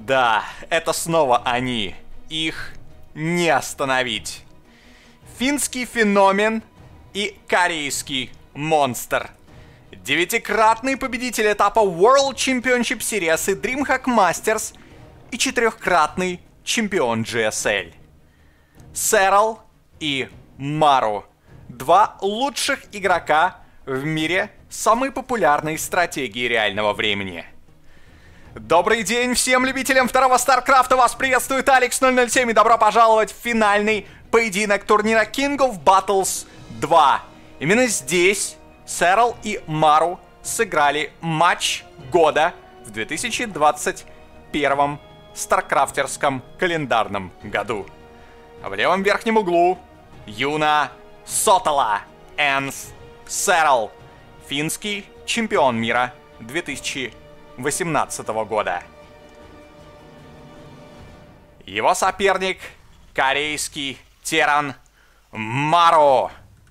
Да, это снова они. Их не остановить. Финский феномен и корейский монстр. Девятикратный победитель этапа World Championship Series и DreamHack Masters и четырехкратный чемпион GSL. Сэрл и Мару. Два лучших игрока в мире самой популярной стратегии реального времени. Добрый день всем любителям второго StarCraft, вас приветствует Алекс 007 и добро пожаловать в финальный поединок турнира King of Battles 2. Именно здесь Сэрл и Мару сыграли матч года в 2021 старкрафтерском календарном году. В левом верхнем углу Юна Сотала Энс Сэрл, финский чемпион мира 2018 года. Его соперник — корейский Теран Мару.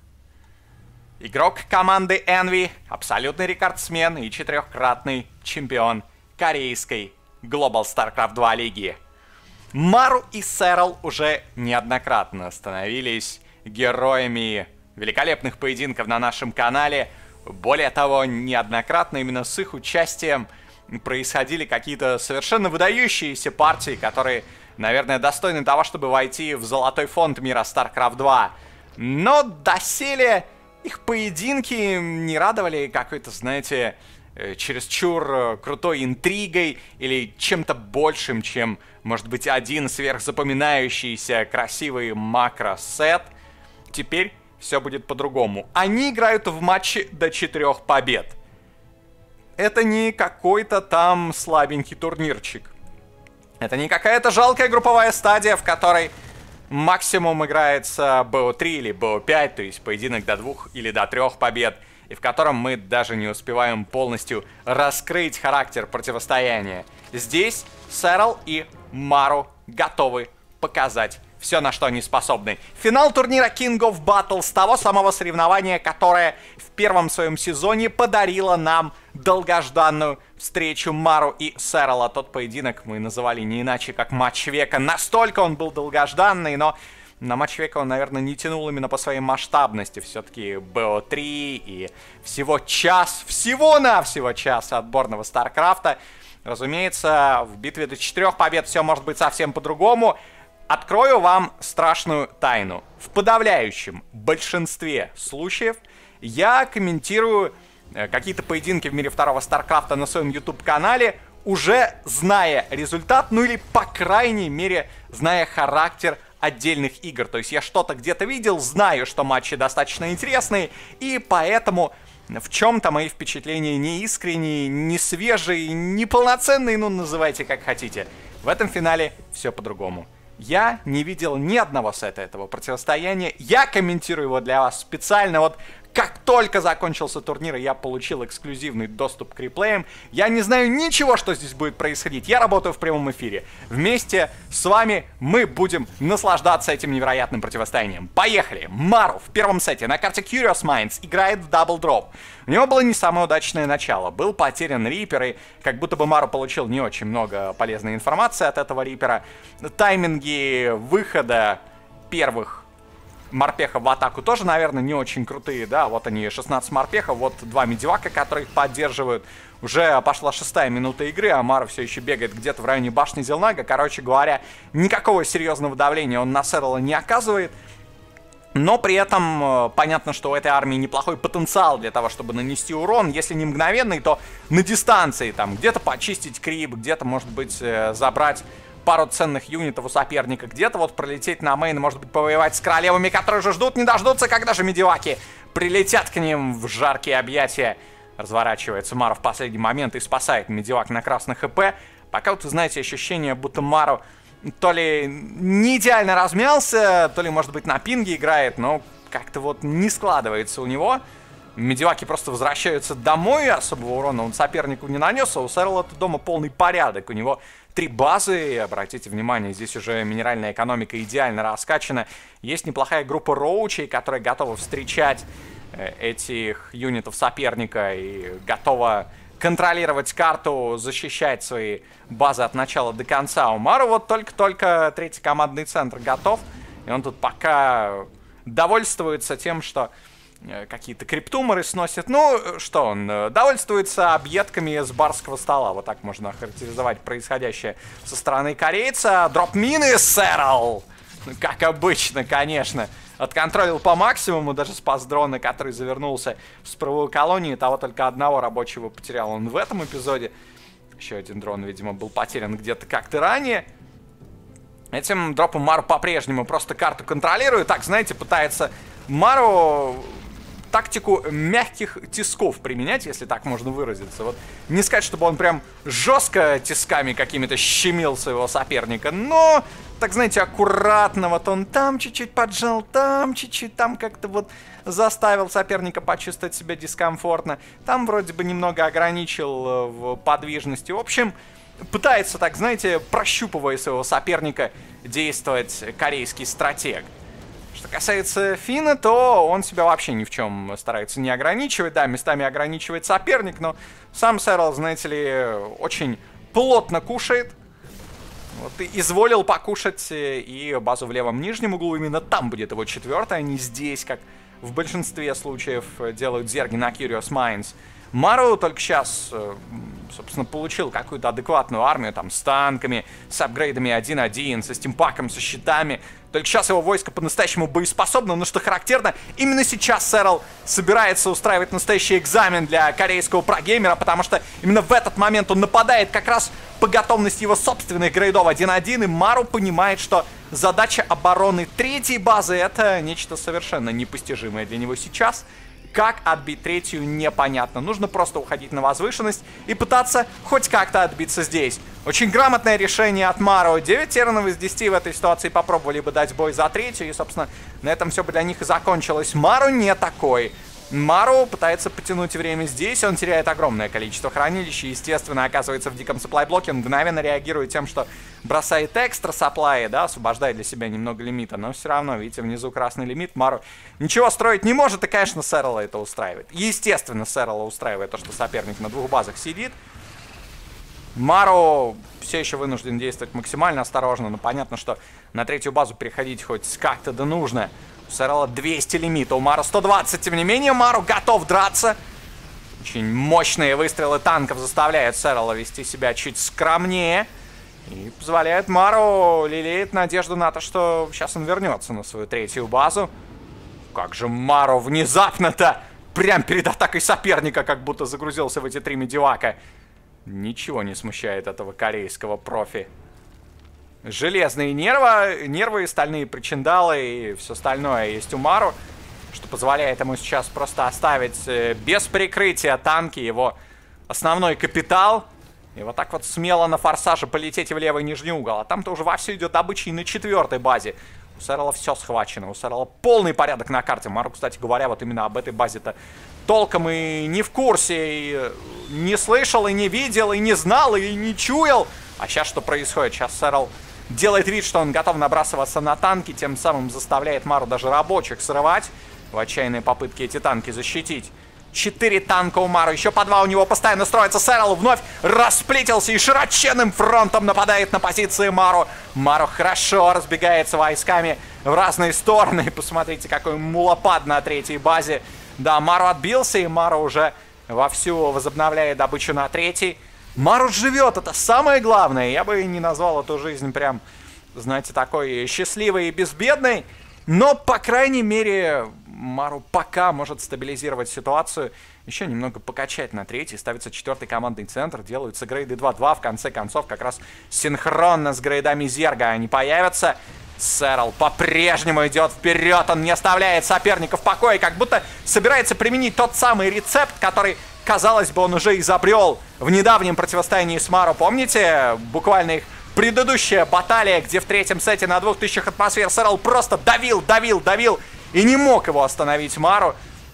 Игрок команды Envy, абсолютный рекордсмен и четырехкратный чемпион корейской Global StarCraft 2 лиги. Мару и Сэрл уже неоднократно становились героями великолепных поединков на нашем канале. Более того, неоднократно именно с их участием происходили какие-то совершенно выдающиеся партии, которые, наверное, достойны того, чтобы войти в золотой фонд мира StarCraft 2. Но доселе их поединки не радовали какой-то, знаете, чересчур крутой интригой или чем-то большим, чем, может быть, один сверхзапоминающийся красивый макро-сет. Теперь все будет по-другому. Они играют в матче до 4 побед. Это не какой-то там слабенький турнирчик. Это не какая-то жалкая групповая стадия, в которой максимум играется БО3 или БО5, то есть поединок до 2 или до 3 побед, и в котором мы даже не успеваем полностью раскрыть характер противостояния. Здесь Сэрл и Мару готовы показать все, на что они способны. Финал турнира King of Battles, того самого соревнования, которое в первом своем сезоне подарило нам долгожданную встречу Мару и Сэрла. Тот поединок мы называли не иначе, как матч века. Настолько он был долгожданный, но на матч века он, наверное, не тянул именно по своей масштабности. Все-таки БО3 и всего-навсего час отборного Старкрафта. Разумеется, в битве до 4 побед все может быть совсем по-другому. Открою вам страшную тайну. В подавляющем большинстве случаев я комментирую какие-то поединки в мире второго StarCraft на своем YouTube-канале, уже зная результат, ну или, по крайней мере, зная характер отдельных игр. То есть я что-то где-то видел, знаю, что матчи достаточно интересные, и поэтому в чем-то мои впечатления не искренние, не свежие, не полноценные, ну называйте как хотите. В этом финале все по-другому. Я не видел ни одного сета этого противостояния. Я комментирую его для вас специально. Вот как только закончился турнир, я получил эксклюзивный доступ к реплеям. Я не знаю ничего, что здесь будет происходить. Я работаю в прямом эфире. Вместе с вами мы будем наслаждаться этим невероятным противостоянием. Поехали! Мару в первом сете на карте Curious Minds играет в дабл дроп. У него было не самое удачное начало. Был потерян Риппер, и как будто бы Мару получил не очень много полезной информации от этого Риппера. Тайминги выхода первых морпехов в атаку тоже, наверное, не очень крутые, да, вот они, 16 морпехов, вот 2 медивака, которые их поддерживают. Уже пошла 6-я минута игры, а Мару все еще бегает где-то в районе башни Зелнага. Короче говоря, никакого серьезного давления он на Сэрла не оказывает. Но при этом понятно, что у этой армии неплохой потенциал для того, чтобы нанести урон. Если не мгновенный, то на дистанции, там, где-то почистить крип, где-то, может быть, забрать пару ценных юнитов у соперника, где-то вот пролететь на мейн, может быть, повоевать с королевами, которые же ждут, не дождутся, когда же медиваки прилетят к ним в жаркие объятия. Разворачивается Мару в последний момент и спасает медивак на красных ХП. Пока вот, вы знаете, ощущение, будто Мару то ли не идеально размялся, то ли, может быть, на пинге играет, но как-то вот не складывается у него. Медиваки просто возвращаются домой, особого урона он сопернику не нанес, а у Сэрла дома полный порядок. У него 3 базы, и обратите внимание, здесь уже минеральная экономика идеально раскачана. Есть неплохая группа роучей, которая готова встречать этих юнитов соперника и готова контролировать карту, защищать свои базы от начала до конца. У Мару вот только-только третий командный центр готов. И он тут пока довольствуется тем, что какие-то криптуморы сносит. Ну, что он? Довольствуется объедками с барского стола. Вот так можно охарактеризовать происходящее со стороны корейца. Дроп-мины, Сэрл! Как обычно, конечно. Отконтролил по максимуму, даже спас дрона, который завернулся в спровую колонию. Того только одного рабочего потерял он в этом эпизоде. Еще один дрон, видимо, был потерян где-то как-то ранее. Этим дропом Мару по-прежнему просто карту контролирует. Так, знаете, пытается Мару тактику мягких тисков применять, если так можно выразиться. Вот не сказать, чтобы он прям жестко тисками какими-то щемил своего соперника, но, так знаете, аккуратно. Вот он там чуть-чуть поджал, там чуть-чуть, там как-то вот заставил соперника почувствовать себя дискомфортно. Там вроде бы немного ограничил в подвижности. В общем, пытается, так знаете, прощупывая своего соперника, действовать корейский стратег. Что касается Финна, то он себя вообще ни в чем старается не ограничивать. Да, местами ограничивает соперник, но сам Сэрл, знаете ли, очень плотно кушает. Вот и изволил покушать и базу в левом нижнем углу. Именно там будет его четвертая, а не здесь, как в большинстве случаев делают зерги на Curious Minds. Мару только сейчас, собственно, получил какую-то адекватную армию, там, с танками, с апгрейдами 1-1, со стимпаком, со щитами. Только сейчас его войско по-настоящему боеспособно, но что характерно, именно сейчас Сэрл собирается устраивать настоящий экзамен для корейского прогеймера, потому что именно в этот момент он нападает как раз по готовности его собственных грейдов 1-1, и Мару понимает, что задача обороны третьей базы — это нечто совершенно непостижимое для него сейчас. Как отбить третью, непонятно. Нужно просто уходить на возвышенность и пытаться хоть как-то отбиться здесь. Очень грамотное решение от Мару. 9 тернов из 10 в этой ситуации попробовали бы дать бой за третью. И, собственно, на этом все бы для них и закончилось. Мару не такой. Мару пытается потянуть время здесь. Он теряет огромное количество хранилищ и, естественно, оказывается в диком сапплай-блоке. Он мгновенно реагирует тем, что бросает экстра сапплай, да, освобождает для себя немного лимита. Но все равно, видите, внизу красный лимит. Мару ничего строить не может. И, конечно, Сэрла это устраивает. Естественно, Сэрла устраивает то, что соперник на двух базах сидит. Мару все еще вынужден действовать максимально осторожно. Но понятно, что на третью базу переходить хоть как-то да нужно. У Сэрла 200 лимита, у Мару 120. Тем не менее, Мару готов драться. Очень мощные выстрелы танков заставляют Сэрла вести себя чуть скромнее. И позволяют Мару лелеять надежду на то, что сейчас он вернется на свою третью базу. Как же Мару внезапно-то, прям перед атакой соперника, как будто загрузился в эти 3 медивака. Ничего не смущает этого корейского профи. Железные нервы, стальные причиндалы и все остальное есть у Мару, что позволяет ему сейчас просто оставить без прикрытия танки, его основной капитал, и вот так вот смело на форсаже полететь в левый нижний угол. А там-то уже вовсю идет добыча и на 4-й базе. У Сэрла все схвачено, у Сэрла полный порядок на карте. Мару, кстати говоря, вот именно об этой базе-то толком и не в курсе, и не слышал, и не видел, и не знал, и не чуял. А сейчас что происходит? Сейчас Сэрл делает вид, что он готов набрасываться на танки, тем самым заставляет Мару даже рабочих срывать в отчаянной попытке эти танки защитить. 4 танка у Мару, еще по 2 у него постоянно строится. Сэрл вновь расплетился и широченным фронтом нападает на позиции Мару. Мару хорошо разбегается войсками в разные стороны. Посмотрите, какой мулопад на третьей базе. Да, Мару отбился, и Мару уже вовсю возобновляет добычу на третьей. Мару живет, это самое главное. Я бы не назвал эту жизнь прям, знаете, такой счастливой и безбедной. Но, по крайней мере, Мару пока может стабилизировать ситуацию. Еще немного покачать на третий. Ставится 4-й командный центр. Делаются грейды 2-2. В конце концов, как раз синхронно с грейдами Зерга они появятся. Сэрл по-прежнему идет вперед. Он не оставляет соперника в покое. Как будто собирается применить тот самый рецепт, который, казалось бы, он уже изобрел в недавнем противостоянии с Мару. Помните? Буквально их предыдущая баталия, где в 3-м сете на 2000 атмосфер Сэрл просто давил и не мог его остановить Мару.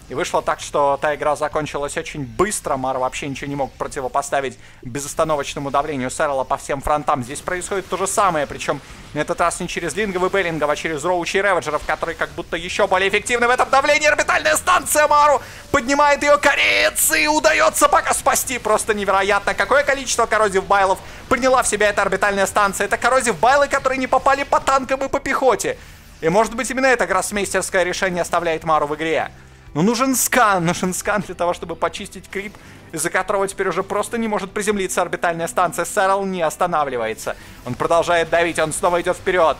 И вышло так, что та игра закончилась очень быстро. Маро вообще ничего не мог противопоставить безостановочному давлению Сэрла по всем фронтам. Здесь происходит то же самое, причем на этот раз не через Лингов и Беллингов, а через Роучи и Реведжеров, которые как будто еще более эффективны в этом давлении. Орбитальная станция Мару поднимает ее кореец, и удается пока спасти. Просто невероятно, какое количество коррозив байлов приняла в себя эта орбитальная станция. Это коррозив байлы, которые не попали по танкам и по пехоте. И может быть именно это гроссмейстерское решение оставляет Мару в игре. Но нужен скан для того, чтобы почистить крип, из-за которого теперь уже просто не может приземлиться орбитальная станция. Сэрл не останавливается. Он продолжает давить, он снова идет вперед.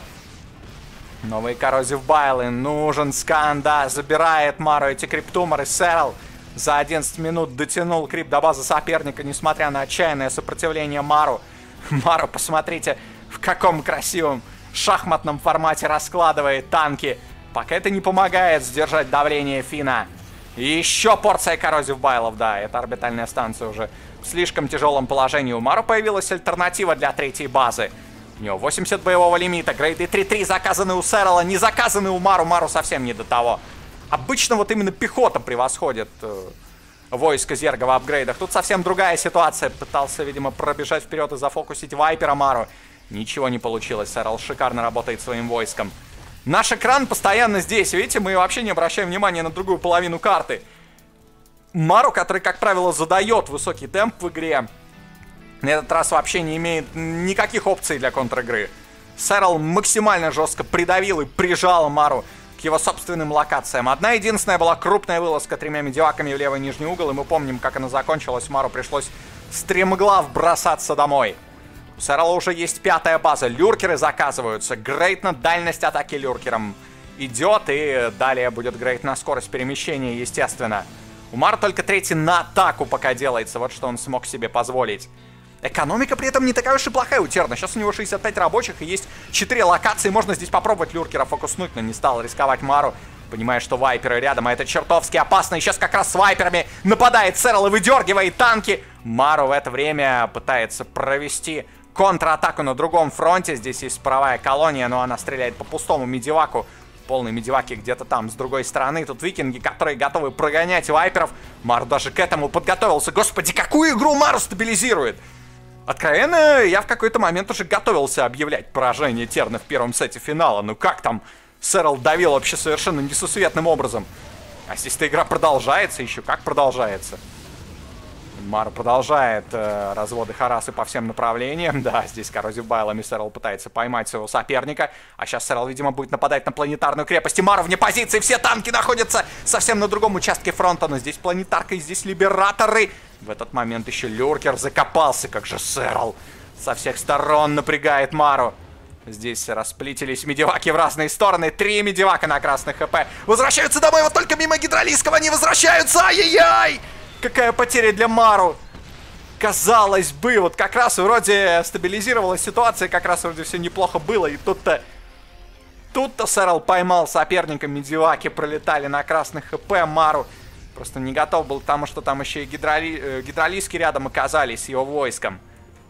Новые коррозив байлы, нужен скан, да, забирает Мару эти криптуморы. Сэрл за 11 минут дотянул крип до базы соперника, несмотря на отчаянное сопротивление Мару. Мару, посмотрите, в каком красивом шахматном формате раскладывает танки. Пока это не помогает сдержать давление Фина. И еще порция коррозив байлов, да, это орбитальная станция уже в слишком тяжелом положении. У Мару появилась альтернатива для третьей базы. У него 80 боевого лимита, грейды 3-3 заказаны у Сэрла, не заказаны у Мару. Мару совсем не до того. Обычно вот именно пехота превосходит войско Зерга в апгрейдах. Тут совсем другая ситуация. Пытался, видимо, пробежать вперед и зафокусить Вайпера Мару. Ничего не получилось. Сэрл шикарно работает своим войском. Наш экран постоянно здесь. Видите, мы вообще не обращаем внимания на другую половину карты. Мару, который, как правило, задает высокий темп в игре, на этот раз вообще не имеет никаких опций для контр-игры. Сэрл максимально жестко придавил и прижал Мару к его собственным локациям. Одна единственная была крупная вылазка 3 медиваками в левый нижний угол, и мы помним, как она закончилась. Мару пришлось стремглав бросаться домой. У Сэрла уже есть 5-я база. Люркеры заказываются. Грейд на дальность атаки люркером идет. И далее будет грейд на скорость перемещения, естественно. У Мара только 3-й на атаку пока делается. Вот что он смог себе позволить. Экономика при этом не такая уж и плохая у Терна. Сейчас у него 65 рабочих и есть 4 локации. Можно здесь попробовать люркера фокуснуть, но не стал рисковать Мару. Понимая, что вайперы рядом, а это чертовски опасно. И сейчас как раз с вайперами нападает Сэрл и выдергивает танки. Мару в это время пытается провести контратаку на другом фронте. Здесь есть паровая колония, но она стреляет по пустому медиваку. Полные медиваки где-то там с другой стороны. Тут викинги, которые готовы прогонять вайперов. Мару даже к этому подготовился. Господи, какую игру Мару стабилизирует! Откровенно, я в какой-то момент уже готовился объявлять поражение Терна в первом сете финала. Ну как там Сэрл давил вообще совершенно несусветным образом. А здесь-то игра продолжается, еще как продолжается. Мару продолжает разводы харасы по всем направлениям. Да, здесь коррозив байлами Сэрл пытается поймать своего соперника. А сейчас Сэрл, видимо, будет нападать на планетарную крепость. И Мару вне позиции. Все танки находятся совсем на другом участке фронта. Но здесь планетарка и здесь либераторы. В этот момент еще люркер закопался. Как же Сэрл со всех сторон напрягает Мару. Здесь расплетились медиваки в разные стороны. 3 медивака на красных ХП. Возвращаются домой, вот только мимо гидролийского не возвращаются. Ай-яй-яй! Какая потеря для Мару. Казалось бы, вот как раз вроде стабилизировалась ситуация, как раз вроде все неплохо было. И тут-то Сэрл поймал соперника, медиваки пролетали на красных ХП. Мару просто не готов был к тому, что там еще и гидролийские рядом оказались с его войском.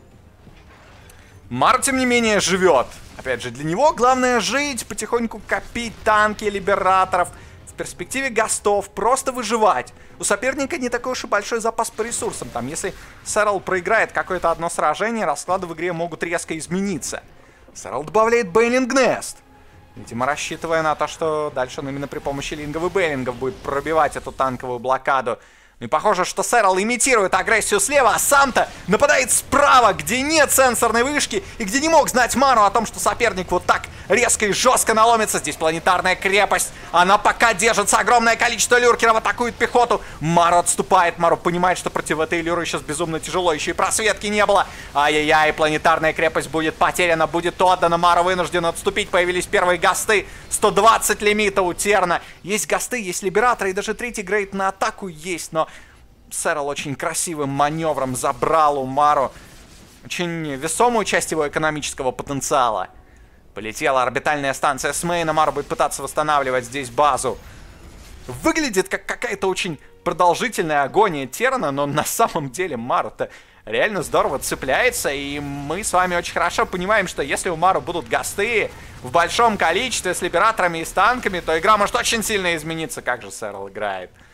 Мару, тем не менее, живет. Опять же, для него главное жить, потихоньку копить танки, либераторов. В перспективе гастов просто выживать. У соперника не такой уж и большой запас по ресурсам. Там, если Сэрл проиграет какое-то одно сражение, расклады в игре могут резко измениться. Сэрл добавляет Бейлинг Нест. Видимо, рассчитывая на то, что дальше он именно при помощи лингов и бейлингов будет пробивать эту танковую блокаду. И похоже, что Сэрл имитирует агрессию слева, а сам-то нападает справа, где нет сенсорной вышки и где не мог знать Мару о том, что соперник вот так резко и жестко наломится. Здесь планетарная крепость. Она пока держится. Огромное количество люркеров атакует пехоту. Мару отступает. Мару понимает, что против этой люры сейчас безумно тяжело. Еще и просветки не было. Ай-яй-яй, планетарная крепость будет потеряна, будет отдана. Мару вынужден отступить. Появились первые гасты. 120 лимита у Терна. Есть гасты, есть либераторы и даже 3-й грейд на атаку есть, но Сэрл очень красивым маневром забрал у Мару очень весомую часть его экономического потенциала. Полетела орбитальная станция с мейна. Мару будет пытаться восстанавливать здесь базу. Выглядит как какая-то очень продолжительная агония Терна, но на самом деле Мару-то реально здорово цепляется. И мы с вами очень хорошо понимаем, что если у Мару будут гасты в большом количестве с либераторами и с танками, то игра может очень сильно измениться. Как же Сэрл играет.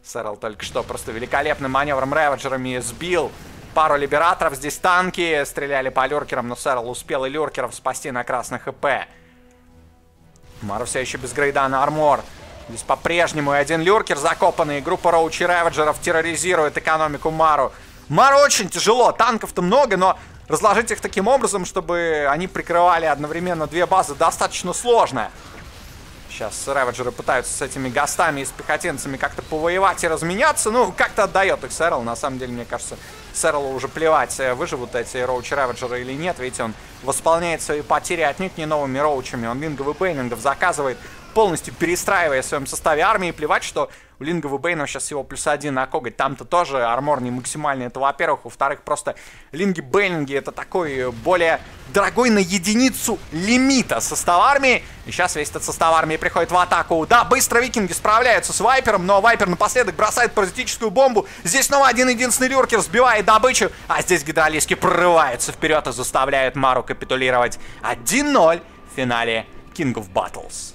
Сэрл только что просто великолепным маневром Рэваджерами сбил пару либераторов. Здесь танки стреляли по люркерам, но Сэрл успел и люркеров спасти на красных ХП. Мару все еще без грейда на армор. Здесь по-прежнему и один люркер закопанный. Группа Роучи Рэваджеров терроризирует экономику Мару. Мару очень тяжело, танков-то много, но разложить их таким образом, чтобы они прикрывали одновременно две базы, достаточно сложно. Сейчас Рэваджеры пытаются с этими гастами и с пехотинцами как-то повоевать и разменяться. Ну, как-то отдает их Сэрл. На самом деле, мне кажется, Сэрлу уже плевать, выживут эти Роучи Рэваджеры или нет. Видите, он восполняет свои потери отнюдь не новыми роучами. Он лингов и бейнингов заказывает, полностью перестраивая в своем составе армии. Плевать, что у лингов и бейнов сейчас всего +1 на коготь. Там-то тоже армор не максимальный. Это, во-первых. Во-вторых, просто линги-бейнинги это такой более дорогой на единицу лимита состав армии. И сейчас весь этот состав армии приходит в атаку. Да, быстро викинги справляются с Вайпером, но Вайпер напоследок бросает паразитическую бомбу. Здесь снова один-единственный люркер сбивает добычу. А здесь гидролиски прорываются вперед и заставляют Мару капитулировать. 1-0 в финале King of Battles.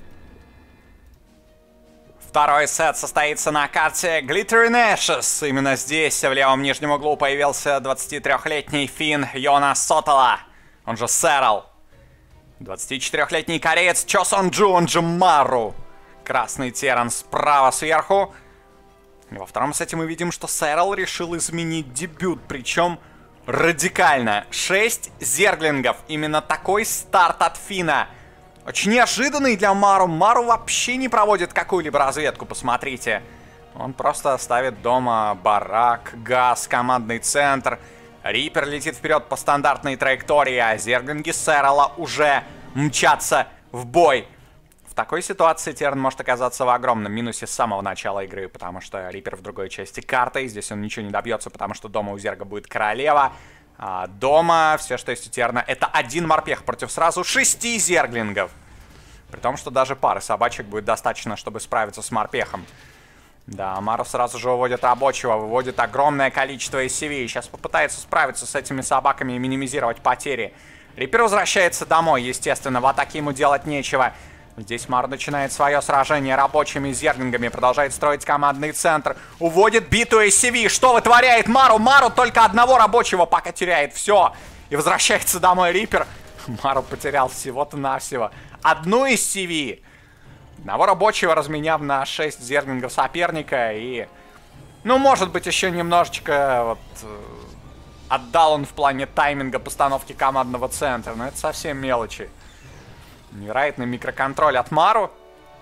Второй сет состоится на карте Glittering Ashes. Именно здесь, в левом нижнем углу, появился 23-летний финн Йонас Сотала, он же Сэрл. 24-летний кореец Чо Сон Джу, он же Мару. Красный терран справа сверху. И во втором сете мы видим, что Сэрл решил изменить дебют, причем радикально. 6 зерглингов. Именно такой старт от финна. Очень неожиданный для Мару. Мару вообще не проводит какую-либо разведку, посмотрите. Он просто ставит дома барак, газ, командный центр. Риппер летит вперед по стандартной траектории, а зерглинги Сэрла уже мчатся в бой. В такой ситуации Терн может оказаться в огромном минусе с самого начала игры, потому что Риппер в другой части карты, и здесь он ничего не добьется, потому что дома у Зерга будет королева. А дома все, что есть у Терна, это один морпех против сразу 6 зерглингов. При том, что даже пары собачек будет достаточно, чтобы справиться с морпехом. Да, Мару сразу же выводит рабочего, выводит огромное количество SCV. Сейчас попытается справиться с этими собаками и минимизировать потери. Риппер возвращается домой, естественно, в атаке ему делать нечего. Здесь Мару начинает свое сражение рабочими зерглингами, продолжает строить командный центр, уводит битую SCV. Что вытворяет Мару? Мару только одного рабочего пока теряет, все. И возвращается домой Риппер. Мару потерял всего-то навсего одну SCV. Одного рабочего разменяв на 6 зерглингов соперника. И, ну, может быть, еще немножечко вот отдал он в плане тайминга постановки командного центра. Но это совсем мелочи. Невероятный микроконтроль от Мару.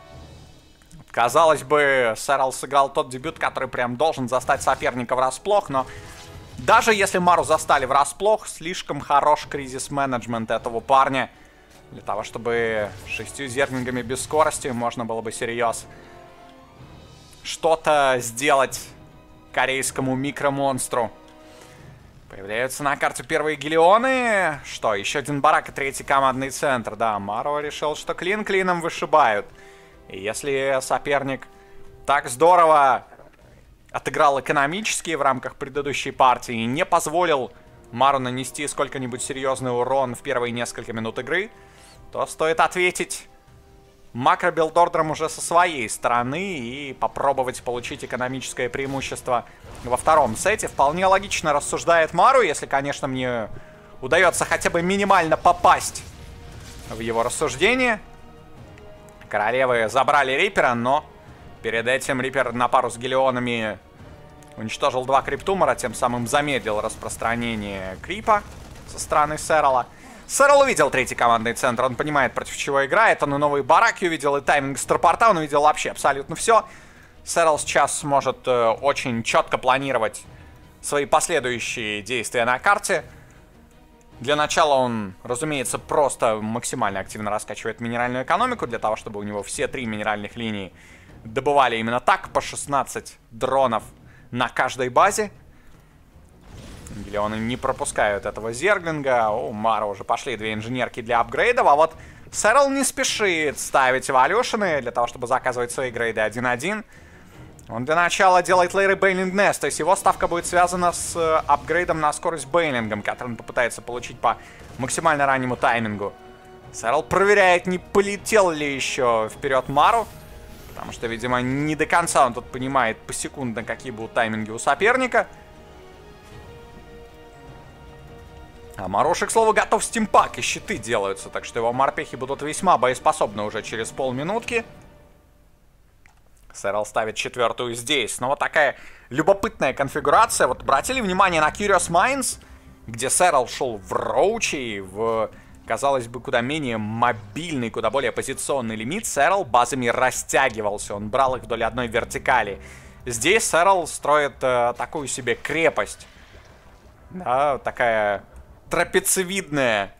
Казалось бы, Сэрл сыграл тот дебют, который прям должен застать соперника врасплох, но даже если Мару застали врасплох, слишком хорош кризис-менеджмент этого парня для того, чтобы 6 зерглингами без скорости можно было бы серьезно что-то сделать корейскому микромонстру. Появляются на карте первые гелионы. Что, еще один барак и третий командный центр. Да, Мару решил, что клин клином вышибают. И если соперник так здорово отыграл экономически в рамках предыдущей партии и не позволил Мару нанести сколько-нибудь серьезный урон в первые несколько минут игры, то стоит ответить макро-билдордером уже со своей стороны и попробовать получить экономическое преимущество во втором сете. Вполне логично рассуждает Мару, если, конечно, мне удается хотя бы минимально попасть в его рассуждение. Королевы забрали Риппера, но перед этим Риппер на пару с гелионами уничтожил 2 криптумора, тем самым замедлил распространение крипа со стороны Сэрла. Сэрл увидел третий командный центр, он понимает, против чего играет, он и новые бараки увидел, и тайминг старпорта, он увидел вообще абсолютно все. Сэрл сейчас сможет очень четко планировать свои последующие действия на карте. Для начала он, разумеется, просто максимально активно раскачивает минеральную экономику, для того, чтобы у него все 3 минеральных линии добывали именно так, по 16 дронов на каждой базе. Гелионы не пропускают этого зерглинга. У Мару уже пошли 2 инженерки для апгрейдов, а вот Сэрл не спешит ставить эволюшены для того, чтобы заказывать свои грейды 1-1. Он для начала делает лейры Бейлинг Нест, то есть его ставка будет связана с апгрейдом на скорость Бейлингом, который он попытается получить по максимально раннему таймингу. Сэрл проверяет, не полетел ли еще вперед Мару, Потому что, видимо, не до конца он тут понимает посекундно, какие будут тайминги у соперника. А Мароши, к слову, готов стимпак, и щиты делаются. Так что его морпехи будут весьма боеспособны уже через полминутки. Сэрл ставит 4-ю здесь. Но вот такая любопытная конфигурация. Вот обратили внимание на Curious Minds, где Сэрл шел в роуче, в, казалось бы, куда менее мобильный, куда более позиционный лимит. Сэрл базами растягивался, он брал их вдоль одной вертикали. Здесь Сэрл строит такую себе крепость. Да, такая трапециевидная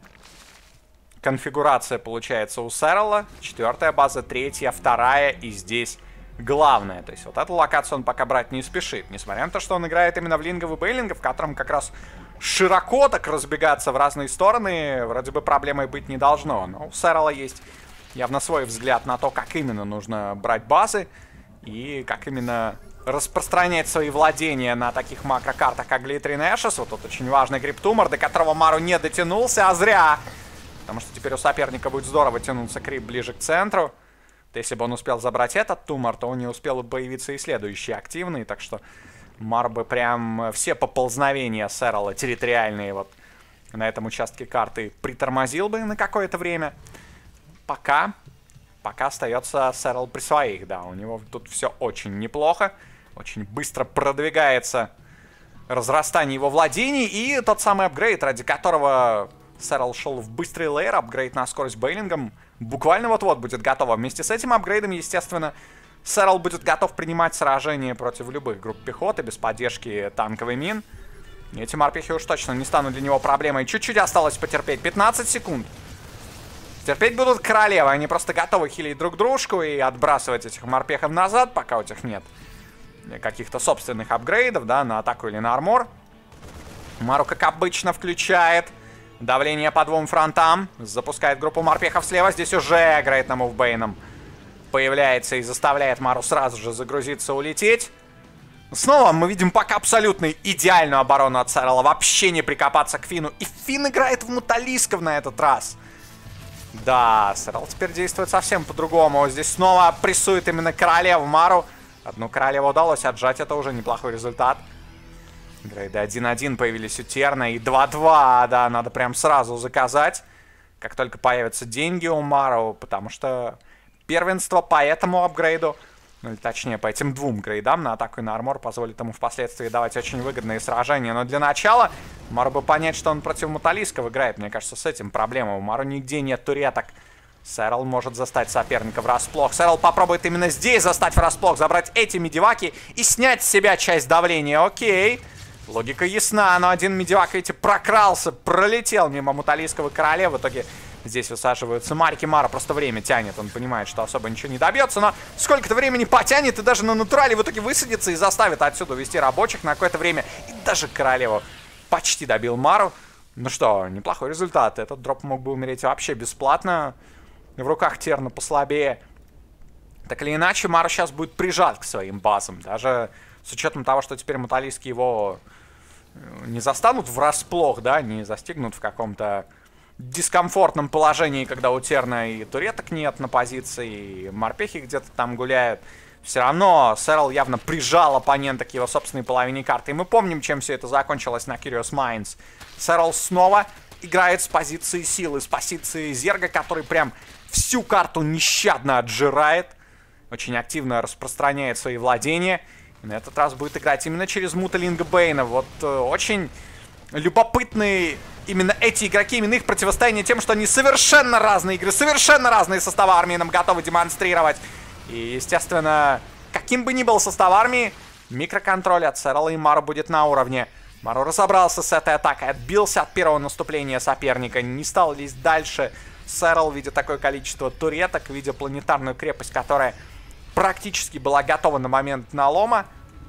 конфигурация получается у Сэрла. 4-я база, 3-я, 2-я и здесь главное. То есть вот эту локацию он пока брать не спешит. Несмотря на то, что он играет именно в лингов и бейлингов, в котором как раз широко так разбегаться в разные стороны вроде бы проблемой быть не должно. Но у Сэрла есть явно свой взгляд на то, как именно нужно брать базы и как именно распространять свои владения на таких макрокартах, как Glittering Ashes. Вот тут очень важный крип-тумор, до которого Мару не дотянулся, а зря. Потому что теперь у соперника будет здорово тянуться крип ближе к центру. Если бы он успел забрать этот тумор, то он не успел бы появиться и следующий активный. Так что Мар бы прям все поползновения Сэрла территориальные вот на этом участке карты притормозил бы на какое-то время. Пока остается Сэрл при своих, да. У него тут все очень неплохо. Очень быстро продвигается разрастание его владений. И тот самый апгрейд, ради которого Сэрл шел в быстрый лейер, апгрейд на скорость бейлингом, буквально вот-вот будет готово. Вместе с этим апгрейдом, естественно, Сэрл будет готов принимать сражения против любых групп пехоты без поддержки танковой мин. И эти морпехи уж точно не станут для него проблемой. Чуть-чуть осталось потерпеть. 15 секунд. Терпеть будут королевы. Они просто готовы хилить друг дружку и отбрасывать этих морпехов назад, пока у них нет каких-то собственных апгрейдов, да, на атаку или на армор. Мару, как обычно, включает давление по двум фронтам. Запускает группу морпехов слева. Здесь уже Грейт на мувбейном появляется и заставляет Мару сразу же загрузиться, улететь. Снова мы видим пока абсолютно идеальную оборону от Сэрла. Вообще не прикопаться к Фину. И Фин играет в муталисков на этот раз. Да, Сэрл теперь действует совсем по-другому. Здесь снова прессует именно королеву Мару. Одну королеву удалось отжать, это уже неплохой результат. Грейды 1-1 появились у Терна. И 2-2, да, надо прям сразу заказать, как только появятся деньги у Мару. Потому что первенство по этому апгрейду, ну, или точнее, по этим двум грейдам на атаку и на армор позволит ему впоследствии давать очень выгодные сражения. Но для начала Мару бы понять, что он против муталисков играет. Мне кажется, с этим проблема. У Мару нигде нет туреток. Сэрл может застать соперника врасплох. Сэрл попробует именно здесь застать врасплох, забрать эти медиваки и снять с себя часть давления. Окей. Логика ясна, но один медивак, видите, прокрался, пролетел мимо муталийского короля. В итоге здесь высаживаются марки. Мара просто время тянет, он понимает, что особо ничего не добьется, но сколько-то времени потянет и даже на натурале в итоге высадится и заставит отсюда увести рабочих на какое-то время. И даже королеву почти добил Мару. Ну что, неплохой результат. Этот дроп мог бы умереть вообще бесплатно. В руках Терна послабее. Так или иначе, Мару сейчас будет прижат к своим базам. Даже с учетом того, что теперь муталийски его не застанут врасплох, да, не застигнут в каком-то дискомфортном положении, когда у Терна и туреток нет на позиции, и морпехи где-то там гуляют. Все равно Сэрл явно прижал оппонента к его собственной половине карты. И мы помним, чем все это закончилось на Curious Minds. Сэрл снова играет с позиции силы, с позиции Зерга, который прям всю карту нещадно отжирает. Очень активно распространяет свои владения. И на этот раз будет играть именно через Муталинга Бейна. Вот очень любопытные именно эти игроки, именно их противостояние тем, что они совершенно разные игры, совершенно разные составы армии нам готовы демонстрировать. И, естественно, каким бы ни был состав армии, микроконтроль от Сэрла и Мару будет на уровне. Мару разобрался с этой атакой, отбился от первого наступления соперника, не стал лезть дальше. Сэрл, видя такое количество туреток, видя планетарную крепость, которая практически была готова на момент налома.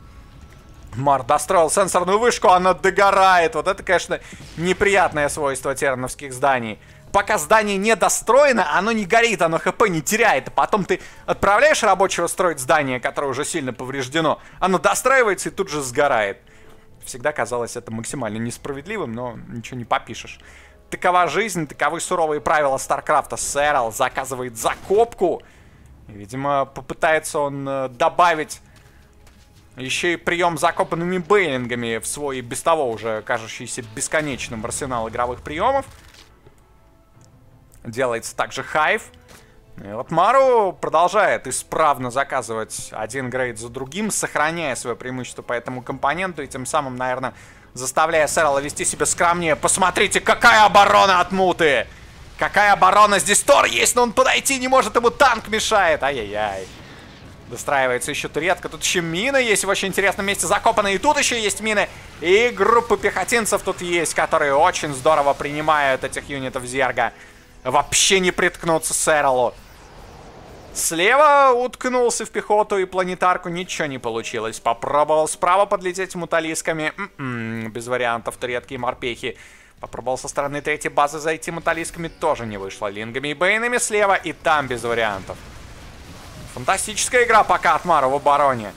Мар достроил сенсорную вышку, она догорает. Вот это, конечно, неприятное свойство терновских зданий. Пока здание не достроено, оно не горит, оно хп не теряет. А потом ты отправляешь рабочего строить здание, которое уже сильно повреждено. Оно достраивается и тут же сгорает. Всегда казалось это максимально несправедливым, но ничего не попишешь. Такова жизнь, таковы суровые правила Старкрафта. Сэрл заказывает закопку. Видимо, попытается он добавить еще и прием с закопанными бейлингами в свой без того уже кажущийся бесконечным арсенал игровых приемов. Делается также хайв. И вот Мару продолжает исправно заказывать один грейд за другим, сохраняя свое преимущество по этому компоненту и тем самым, наверное, заставляя Сэрла вести себя скромнее. Посмотрите, какая оборона от Муты! Какая оборона! Здесь Тор есть, но он подойти не может, ему танк мешает. Ай-яй-яй. Достраивается еще туретка. Тут еще мины есть в очень интересном месте закопаны. И тут еще есть мины. И группа пехотинцев тут есть, которые очень здорово принимают этих юнитов Зерга. Вообще не приткнуться Сэралу. Слева уткнулся в пехоту и планетарку. Ничего не получилось. Попробовал справа подлететь муталисками. Без вариантов туретки и морпехи. Попробовал со стороны третьей базы зайти муталисками. Тоже не вышло. Лингами и бейнами слева. И там без вариантов. Фантастическая игра пока от Мару в обороне.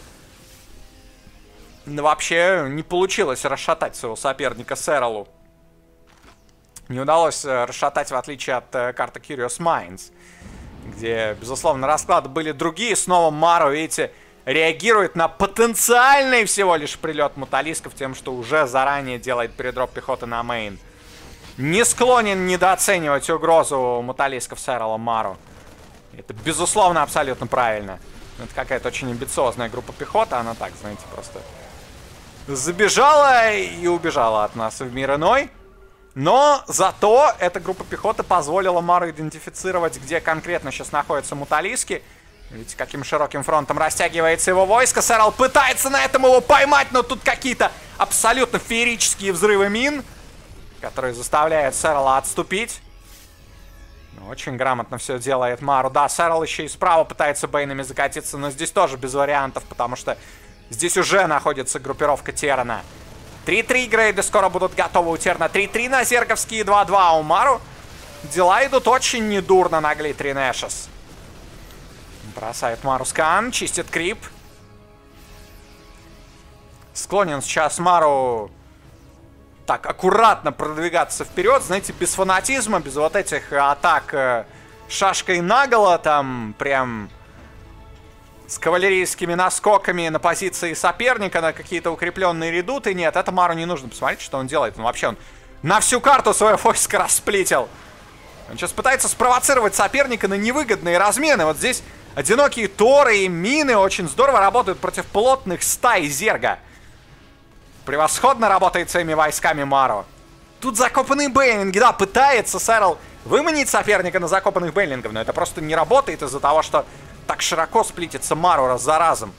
Но вообще не получилось расшатать своего соперника Сэралу. Не удалось расшатать, в отличие от карты Curious Minds, где, безусловно, расклады были другие. Снова Мару, видите, реагирует на потенциальный всего лишь прилет муталисков тем, что уже заранее делает передроп пехоты на мейн. Не склонен недооценивать угрозу муталисков Сэрала Мару. Это, безусловно, абсолютно правильно. Это какая-то очень амбициозная группа пехоты. Она так, знаете, просто забежала и убежала от нас в мир иной. Но зато эта группа пехоты позволила Мару идентифицировать, где конкретно сейчас находятся муталиски. Видите, каким широким фронтом растягивается его войско. Сэрал пытается на этом его поймать, но тут какие-то абсолютно феерические взрывы мин, которые заставляют Сэрала отступить. Очень грамотно все делает Мару. Да, Сэрал еще и справа пытается бейнами закатиться, но здесь тоже без вариантов, потому что здесь уже находится группировка Террана. 3-3 грейды скоро будут готовы у Терна. 3-3 на зерговские, 2-2 у Мару. Дела идут очень недурно на Глитри Нэшес. Бросает Мару скан, чистит крип. Склонен сейчас Мару так аккуратно продвигаться вперед, знаете, без фанатизма, без вот этих атак шашкой наголо, там прям с кавалерийскими наскоками на позиции соперника, на какие-то укрепленные редуты. Нет, это Мару не нужно. Посмотрите, что он делает. Ну, вообще, он на всю карту свое войско расплитил. Он сейчас пытается спровоцировать соперника на невыгодные размены. Вот здесь одинокие торы и мины очень здорово работают против плотных стай Зерга. Превосходно работает своими войсками Мару. Тут закопанные бейлинги. Да, пытается Сэрал выманить соперника на закопанных бейлингов, но это просто не работает из-за того, что так широко сплитится Мару раз за разом.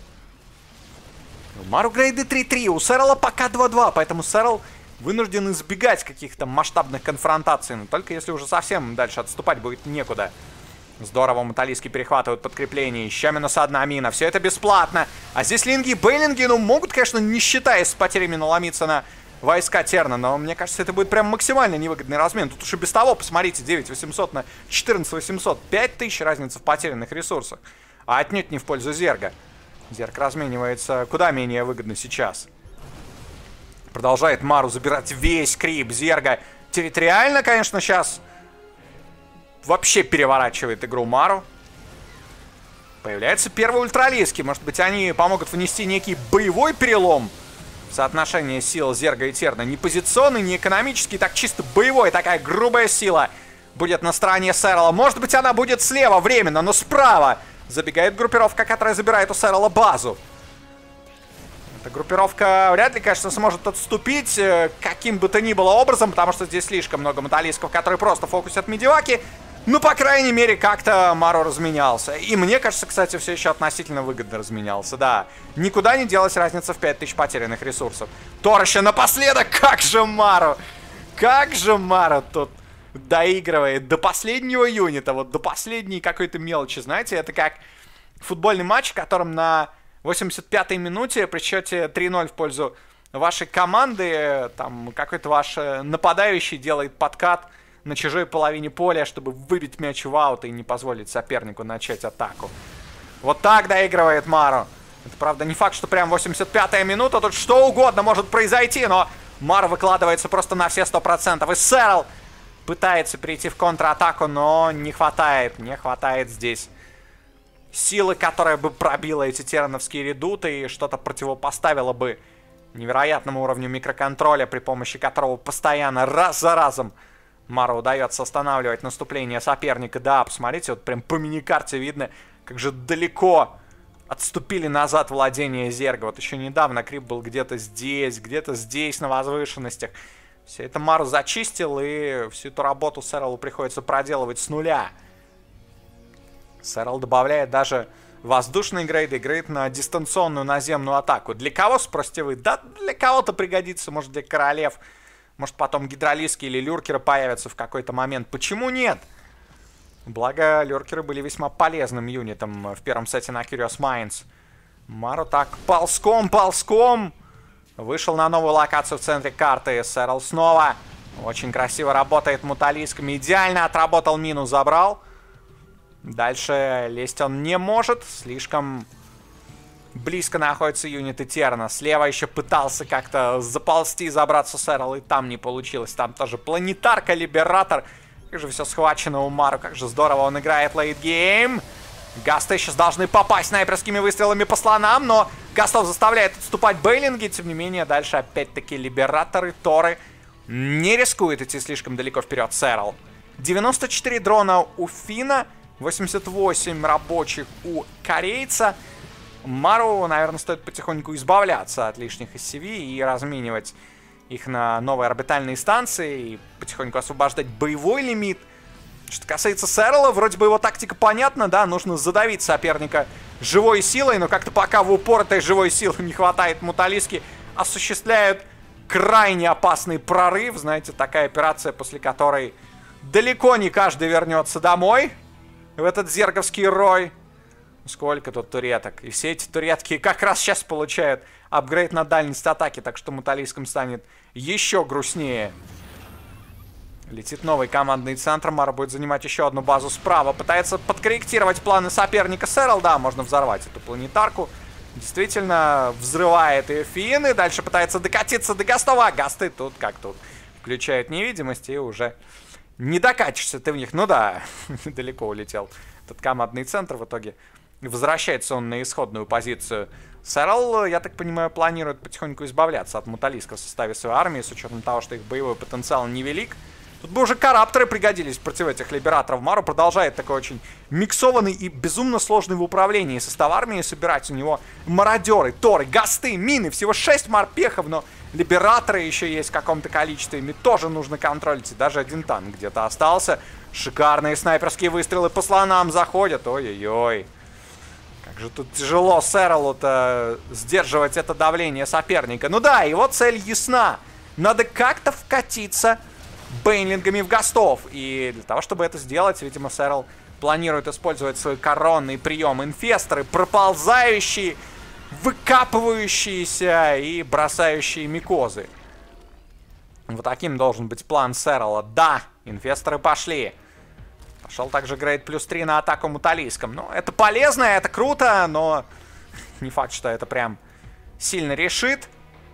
У Мару грейды 3-3, у Сэрала пока 2-2, поэтому Сэрал вынужден избегать каких-то масштабных конфронтаций, но только если уже совсем дальше отступать будет некуда. Здорово, муталиски перехватывают подкрепление. Еще минус одна мина. Все это бесплатно. А здесь линги и бейлинги, ну, могут, конечно, не считаясь с потерями, наломиться на войска Терна. Но мне кажется, это будет прям максимально невыгодный размен. Тут уж и без того, посмотрите, 9800 на 14800. 5000 разница в потерянных ресурсах. А отнюдь не в пользу Зерга. Зерг разменивается куда менее выгодно сейчас. Продолжает Мару забирать весь крип Зерга. Территориально, конечно, сейчас вообще переворачивает игру Мару. Появляется первый ультралиски. Может быть, они помогут внести некий боевой перелом в соотношении сил Зерга и Терна. Не позиционный, не экономический, так чисто боевой. Такая грубая сила будет на стороне Сэрала. Может быть, она будет слева временно, но справа забегает группировка, которая забирает у Сэрала базу. Эта группировка вряд ли, конечно, сможет отступить каким бы то ни было образом, потому что здесь слишком много муталисков, которые просто фокусят медиваки. Ну, по крайней мере, как-то Мару разменялся. И мне кажется, кстати, все еще относительно выгодно разменялся, да. Никуда не делась разница в 5000 потерянных ресурсов. Тор еще напоследок, как же Мару тут доигрывает до последнего юнита, вот до последней какой-то мелочи, знаете. Это как футбольный матч, в котором на 85-й минуте при счете 3-0 в пользу вашей команды, там какой-то ваш нападающий делает подкат на чужой половине поля, чтобы выбить мяч в аут и не позволить сопернику начать атаку. Вот так доигрывает Мару. Это, правда, не факт, что прям 85-я минута. Тут что угодно может произойти, но Мару выкладывается просто на все 100%. И Сэрал пытается перейти в контратаку, но не хватает здесь силы, которая бы пробила эти терановские редуты и что-то противопоставило бы невероятному уровню микроконтроля, при помощи которого постоянно, раз за разом, Мару удается останавливать наступление соперника. Да, посмотрите, вот прям по миникарте видно, как же далеко отступили назад владения Зерга. Вот еще недавно Крип был где-то здесь на возвышенностях. Все это Мару зачистил, и всю эту работу Сэрилу приходится проделывать с нуля. Сэрил добавляет даже воздушный грейд и грейд на дистанционную наземную атаку. Для кого, спросите вы? Да, для кого-то пригодится, может, для королев. Может, потом гидролиски или люркеры появятся в какой-то момент. Почему нет? Благо, люркеры были весьма полезным юнитом в первом сете на Curious Minds. Мару так ползком вышел на новую локацию в центре карты. Сэрил снова очень красиво работает муталисками. Идеально отработал мину, забрал. Дальше лезть он не может. Слишком близко находятся юниты Терна. Слева еще пытался как-то заползти и забраться Сэрил, и там не получилось. Там тоже планетарка, либератор. Как же все схвачено у Мару. Как же здорово он играет лейтгейм. Гасты сейчас должны попасть снайперскими выстрелами по слонам, но Гастов заставляет отступать бейлинги. Тем не менее, дальше опять-таки либераторы, торы не рискуют идти слишком далеко вперед. Сэрил. 94 дрона у Фина, 88 рабочих у корейца. Мару, наверное, стоит потихоньку избавляться от лишних SCV и разменивать их на новые орбитальные станции и потихоньку освобождать боевой лимит. Что касается Сэрила, вроде бы его тактика понятна, да, нужно задавить соперника живой силой, но как-то пока в упор этой живой силы не хватает, муталиски осуществляют крайне опасный прорыв, знаете, такая операция, после которой далеко не каждый вернется домой в этот зерговский рой. Сколько тут туреток. И все эти туретки как раз сейчас получают апгрейд на дальность атаки, так что муталискам станет еще грустнее. Летит новый командный центр. Мара будет занимать еще одну базу справа. Пытается подкорректировать планы соперника. Сэрил, да, можно взорвать эту планетарку. Действительно, взрывает ее Фин. И дальше пытается докатиться до Гастова. Гасты тут как тут. Включают невидимость и уже не докатишься ты в них. Ну да, далеко улетел этот командный центр в итоге. Возвращается он на исходную позицию. Сэрил, я так понимаю, планирует потихоньку избавляться от муталисков в составе своей армии, с учетом того, что их боевой потенциал невелик. Тут бы уже карапторы пригодились против этих либераторов. Мару продолжает такой очень миксованный и безумно сложный в управлении состав армии собирать. У него мародеры, торы, гасты, мины. Всего 6 морпехов, но либераторы еще есть в каком-то количестве. Ими тоже нужно контролить. И даже один танк где-то остался. Шикарные снайперские выстрелы по слонам заходят. Ой-ой-ой. Как же тут тяжело Сэрилу-то сдерживать это давление соперника. Ну да, его цель ясна. Надо как-то вкатиться бейнлингами в гастов. И для того, чтобы это сделать, видимо, Сэрил планирует использовать свой коронный прием. Инфесторы, проползающие, выкапывающиеся и бросающие микозы. Вот таким должен быть план Сэрила. Да, инфесторы пошли. Пошел также грейд +3 на атаку муталиском. Ну, это полезно, это круто, но не факт, что это прям сильно решит.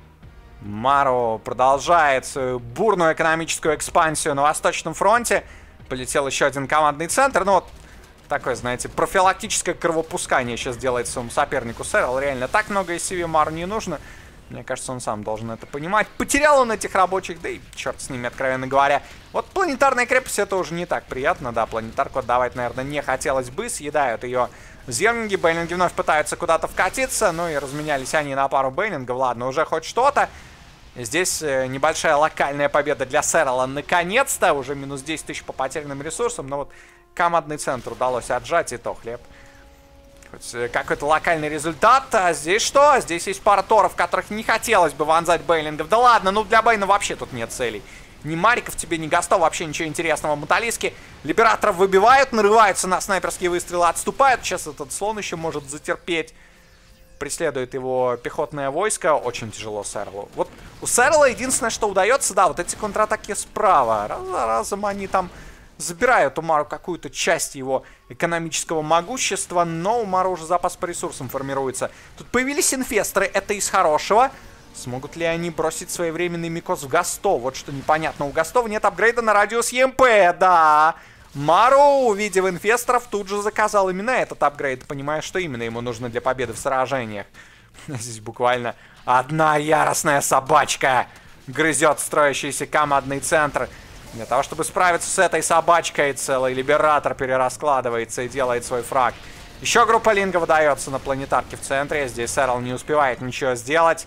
Мару продолжает свою бурную экономическую экспансию на Восточном фронте. Полетел еще один командный центр. Ну, вот такое, знаете, профилактическое кровопускание сейчас делает своему сопернику Сэрил. Реально, так много SCV Мару не нужно. Мне кажется, он сам должен это понимать. Потерял он этих рабочих, да и черт с ними, откровенно говоря. Вот планетарная крепость, это уже не так приятно, да. Планетарку отдавать, наверное, не хотелось бы. Съедают ее зернинги. Бейлинги вновь пытаются куда-то вкатиться. Ну и разменялись они на пару бейлингов. Ладно, уже хоть что-то. Здесь небольшая локальная победа для Сэрила. Наконец-то, уже минус 10 тысяч по потерянным ресурсам. Но вот командный центр удалось отжать, и то хлеб. Хоть какой-то локальный результат. А здесь что? Здесь есть пара торов, которых не хотелось бы вонзать бейлингов. Да ладно, ну для Бейна вообще тут нет целей. Ни мариков тебе, ни гастов, вообще ничего интересного. Муталиски либераторов выбивают, нарываются на снайперские выстрелы, отступают. Сейчас этот слон еще может затерпеть. Преследует его пехотное войско. Очень тяжело Сэрилу. Вот у Сэрила единственное, что удается, да, вот эти контратаки справа. Раз за разом они там забирают у Мару какую-то часть его экономического могущества, но у Мару уже запас по ресурсам формируется. Тут появились инфесторы, это из хорошего. Смогут ли они бросить своевременный микоз в Гастов? Вот что непонятно. У Гастов нет апгрейда на радиус ЕМП, да. Мару, увидев инфесторов, тут же заказал именно этот апгрейд, понимая, что именно ему нужно для победы в сражениях. Здесь буквально одна яростная собачка грызет строящийся командный центр. Для того, чтобы справиться с этой собачкой, целый Либератор перераскладывается и делает свой фраг. Еще группа Линга выдается на планетарке в центре. Здесь Сэрл не успевает ничего сделать.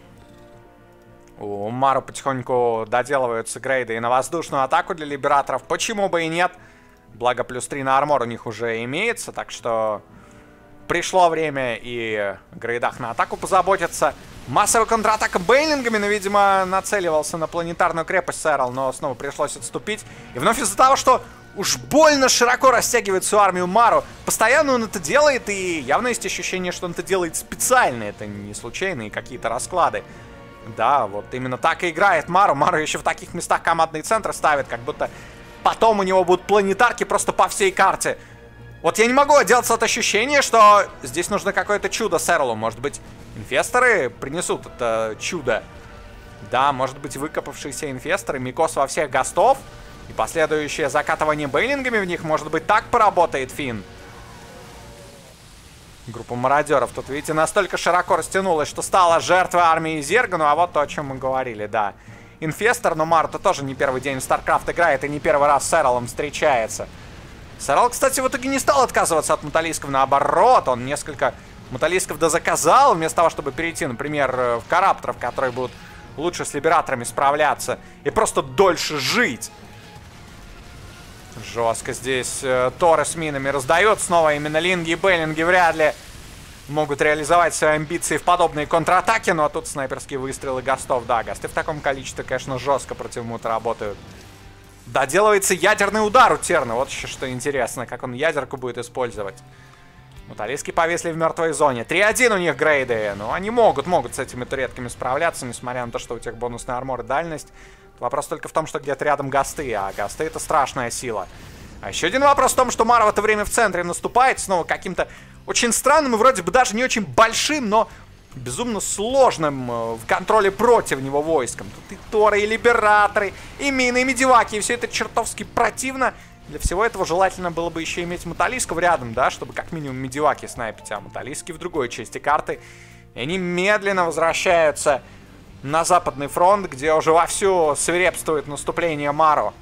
У Мару потихоньку доделываются грейды и на воздушную атаку для Либераторов. Почему бы и нет? Благо, +3 на армор у них уже имеется, так что пришло время и в грейдах на атаку позаботиться. Массовая контратака бейлингами, но, видимо, нацеливался на планетарную крепость Сэрл, но снова пришлось отступить. И вновь из-за того, что уж больно широко растягивает всю армию Мару, постоянно он это делает, и явно есть ощущение, что он это делает специально. Это не случайные какие-то расклады. Да, вот именно так и играет Мару. Мару еще в таких местах командные центры ставит, как будто потом у него будут планетарки просто по всей карте. Вот я не могу отделаться от ощущения, что здесь нужно какое-то чудо Сэрлу. Может быть, инфесторы принесут это чудо. Да, может быть, выкопавшиеся инфесторы, Микос во всех гостов и последующее закатывание бейлингами в них, может быть, так поработает Финн. Группа мародеров тут, видите, настолько широко растянулась, что стала жертвой армии Зерга. Ну а вот то, о чем мы говорили, да. Инфестор, но Мару-то тоже не первый день в StarCraft играет и не первый раз с Сэрлом встречается. Сэрл, кстати, в итоге не стал отказываться от муталисков, наоборот, он несколько муталисков дозаказал, вместо того, чтобы перейти, например, в карапторов, которые будут лучше с либераторами справляться и просто дольше жить. Жестко здесь торы с минами раздают, снова именно линги и бейлинги вряд ли могут реализовать свои амбиции в подобные контратаки, ну а тут снайперские выстрелы гостов, да, госты в таком количестве, конечно, жестко против мута работают. Доделывается ядерный удар у Терна. Вот еще что интересно, как он ядерку будет использовать. Муталиски повесли в мертвой зоне. 3-1 у них грейды. Но они могут с этими туретками справляться, несмотря на то, что у тех бонусный армор и дальность. Вопрос только в том, что где-то рядом госты. А госты — это страшная сила. А еще один вопрос в том, что Мара в это время в центре наступает. Снова каким-то очень странным и вроде бы даже не очень большим, но безумно сложным в контроле против него войском. Тут и торы, и либераторы, и мины, и медиваки, и все это чертовски противно. Для всего этого желательно было бы еще иметь муталисков рядом, да, чтобы как минимум медиваки снайпить, а муталиски в другой части карты. И они медленно возвращаются на западный фронт, где уже вовсю свирепствует наступление Мару.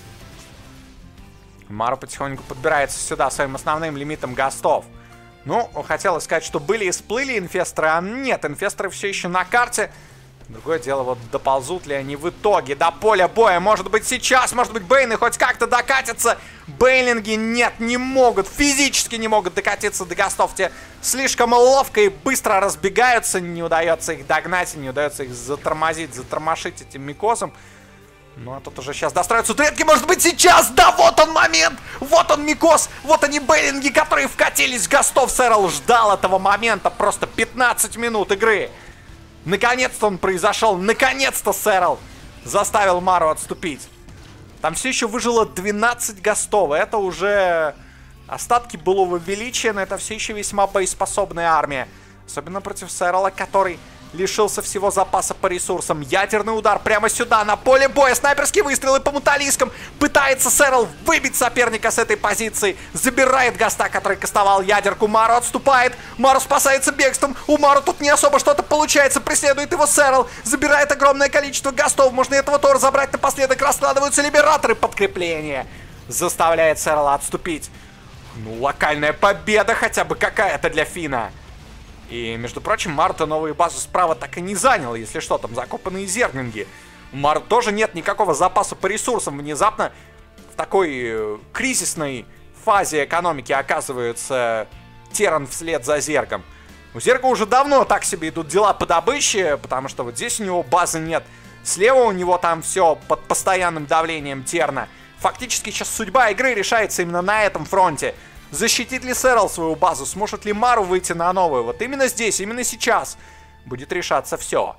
Мару потихоньку подбирается сюда своим основным лимитом гостов. Ну, хотелось сказать, что были и всплыли инфесторы, а нет, инфесторы все еще на карте. Другое дело, вот доползут ли они в итоге до поля боя. Может быть сейчас, может быть бейны хоть как-то докатятся. Бейлинги нет, не могут, физически не могут докатиться до гостов. Те слишком ловко и быстро разбегаются, не удается их догнать, не удается их затормозить, затормошить этим микосом. Ну, а тут уже сейчас достраиваются туретки, может быть, сейчас! Да, вот он момент! Вот он микос! Вот они бейлинги, которые вкатились в гостов. Сэрл ждал этого момента просто 15 минут игры. Наконец-то он произошел. Наконец-то Сэрл заставил Мару отступить. Там все еще выжило 12 гостов. Это уже остатки былого величия, но это все еще весьма боеспособная армия. Особенно против Сэрла, который лишился всего запаса по ресурсам. Ядерный удар прямо сюда, на поле боя. Снайперские выстрелы по муталискам. Пытается Сэрл выбить соперника с этой позиции. Забирает госта, который кастовал ядерку. Мару отступает. Мару спасается бегством. У Мару тут не особо что-то получается. Преследует его Сэрл. Забирает огромное количество гостов. Можно этого Тора забрать напоследок. Раскладываются либераторы. Подкрепление заставляет Сэрла отступить. Ну, локальная победа хотя бы какая-то для Финна. И, между прочим, Мару-то новые базы справа так и не занял, если что, там закопанные зернинги. У Мару тоже нет никакого запаса по ресурсам. Внезапно в такой кризисной фазе экономики оказывается Терран вслед за Зергом. У Зерга уже давно так себе идут дела по добыче, потому что вот здесь у него базы нет. Слева у него там все под постоянным давлением Терна. Фактически сейчас судьба игры решается именно на этом фронте. Защитит ли Сэрл свою базу? Сможет ли Мару выйти на новую? Вот именно здесь, именно сейчас будет решаться все.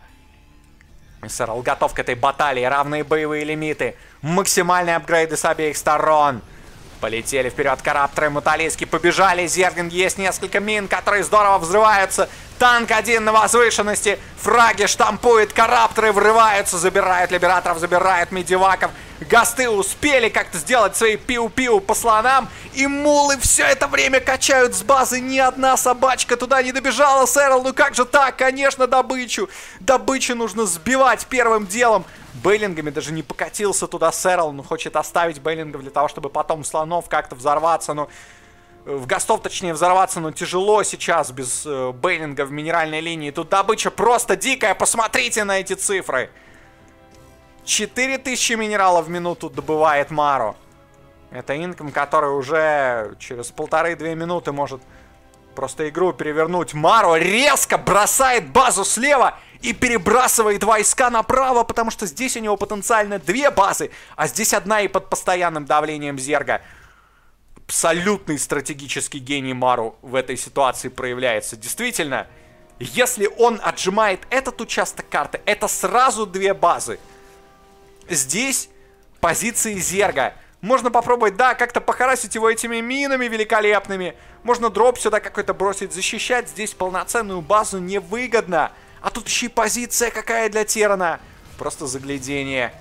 Сэрл готов к этой баталии. Равные боевые лимиты. Максимальные апгрейды с обеих сторон. Полетели вперед карапторы, муталиски побежали. Зерглинги, есть несколько мин, которые здорово взрываются. Танк один на возвышенности. Фраги штампует, карапторы врываются, забирают либераторов, забирают медиваков. Гасты успели как-то сделать свои пиу-пиу по слонам. И мулы все это время качают с базы. Ни одна собачка туда не добежала. Сэрл, ну как же так? Конечно, добычу. Добычу нужно сбивать первым делом. Бейлингами даже не покатился туда Сэрл. Ну, хочет оставить Бейлингов для того, чтобы потом слонов как-то взорваться. Ну, в гастов, точнее, взорваться, но тяжело сейчас без Бейлинга в минеральной линии. Тут добыча просто дикая. Посмотрите на эти цифры. 4000 минералов в минуту добывает Мару. Это инком, который уже через 1,5-2 минуты может просто игру перевернуть. Мару резко бросает базу слева и перебрасывает войска направо, потому что здесь у него потенциально 2 базы, а здесь одна и под постоянным давлением Зерга. Абсолютный стратегический гений Мару в этой ситуации проявляется. Действительно, если он отжимает этот участок карты, это сразу 2 базы. Здесь позиции Зерга. Можно попробовать, да, как-то похарасить его этими минами великолепными. Можно дроп сюда какой-то бросить, защищать. Здесь полноценную базу невыгодно. А тут еще и позиция какая для Террана. Просто заглядение.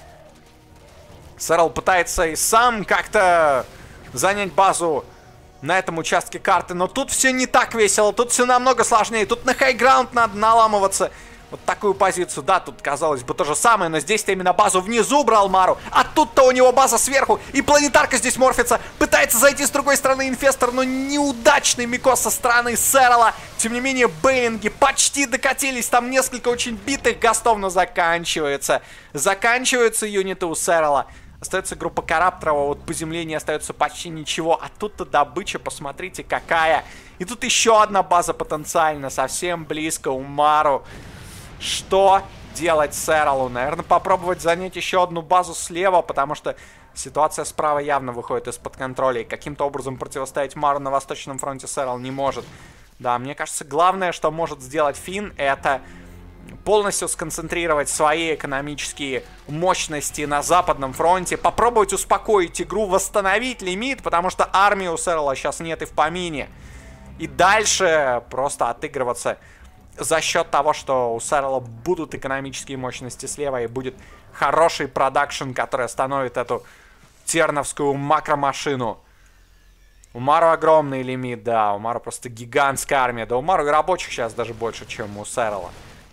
Сэрл пытается и сам как-то занять базу на этом участке карты. Но тут все не так весело. Тут все намного сложнее. Тут на хайграунд надо наламываться. Вот такую позицию, да, тут, казалось бы, то же самое, но здесь-то именно базу внизу брал Мару, а тут-то у него база сверху, и планетарка здесь морфится, пытается зайти с другой стороны Инфестор, но неудачный микос со стороны Сэрла. Тем не менее, Бейлинги почти докатились, там несколько очень битых гастов, но заканчиваются юниты у Сэрла. Остается группа Карапторова, вот по земле не остается почти ничего, а тут-то добыча, посмотрите, какая. И тут еще одна база потенциально, совсем близко у Мару. Что делать Сэрлу? Наверное, попробовать занять еще одну базу слева, потому что ситуация справа явно выходит из-под контроля. И каким-то образом противостоять Мару на Восточном фронте Сэрл не может. Да, мне кажется, главное, что может сделать Финн, это полностью сконцентрировать свои экономические мощности на Западном фронте, попробовать успокоить игру, восстановить лимит, потому что армии у Сэрла сейчас нет и в помине. И дальше просто отыгрываться за счет того, что у Сэрла будут экономические мощности слева и будет хороший продакшн, который остановит эту терновскую макромашину. У Мару огромный лимит, да, у Мару просто гигантская армия. Да у Мару и рабочих сейчас даже больше, чем у Сэрла.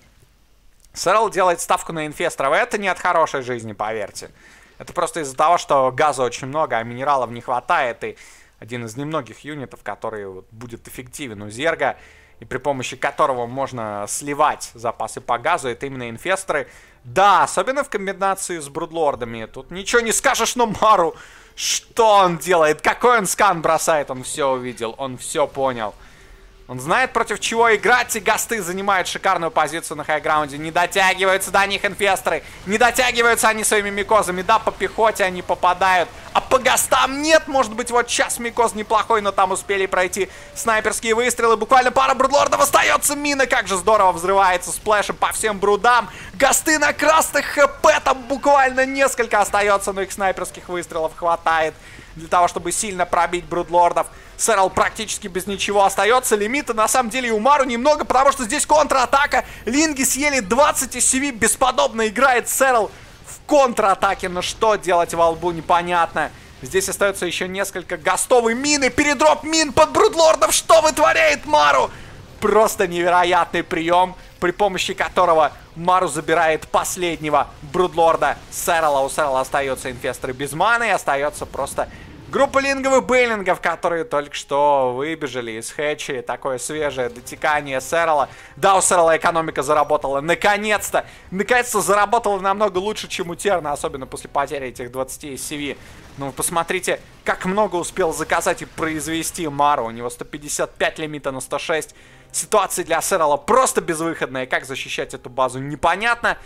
Сэрл делает ставку на инфесторов, и это не от хорошей жизни, поверьте. Это просто из-за того, что газа очень много, а минералов не хватает, и один из немногих юнитов, который вот будет эффективен у Зерга, и при помощи которого можно сливать запасы по газу, это именно инфесторы. Да, особенно в комбинации с брудлордами. Тут ничего не скажешь, но Мару, что он делает? Какой он скан бросает? Он все увидел, он все понял. Он знает, против чего играть, и гасты занимают шикарную позицию на хайграунде. Не дотягиваются до них инфесторы. Не дотягиваются они своими микозами. Да, по пехоте они попадают. А по гастам нет. Может быть, вот сейчас микоз неплохой, но там успели пройти снайперские выстрелы. Буквально пара брудлордов остается. Мина как же здорово взрывается сплэшем по всем брудам. Гасты на красных хп. Там буквально несколько остается, но их снайперских выстрелов хватает для того, чтобы сильно пробить брудлордов. Сэрл практически без ничего остается. Лимита на самом деле у Мару немного, потому что здесь контратака. Линги съели 20 из CV. Бесподобно играет Сэрл в контратаке. Но что делать во лбу, непонятно. Здесь остается еще несколько гастовых мин. И передроп мин под брудлордов. Что вытворяет Мару? Просто невероятный прием, при помощи которого Мару забирает последнего брудлорда Сэрла. У Сэрла остается инфесторы без маны. И остается просто группа линговых бейлингов, которые только что выбежали из хэтчи. Такое свежее дотекание Сэрла. Да, у Сэрла экономика заработала. Наконец-то! Наконец-то заработала намного лучше, чем у Терна. Особенно после потери этих 20 из CV. Ну, посмотрите, как много успел заказать и произвести Мару. У него 155 лимита на 106. Ситуация для Сэрла просто безвыходная. Как защищать эту базу, непонятно.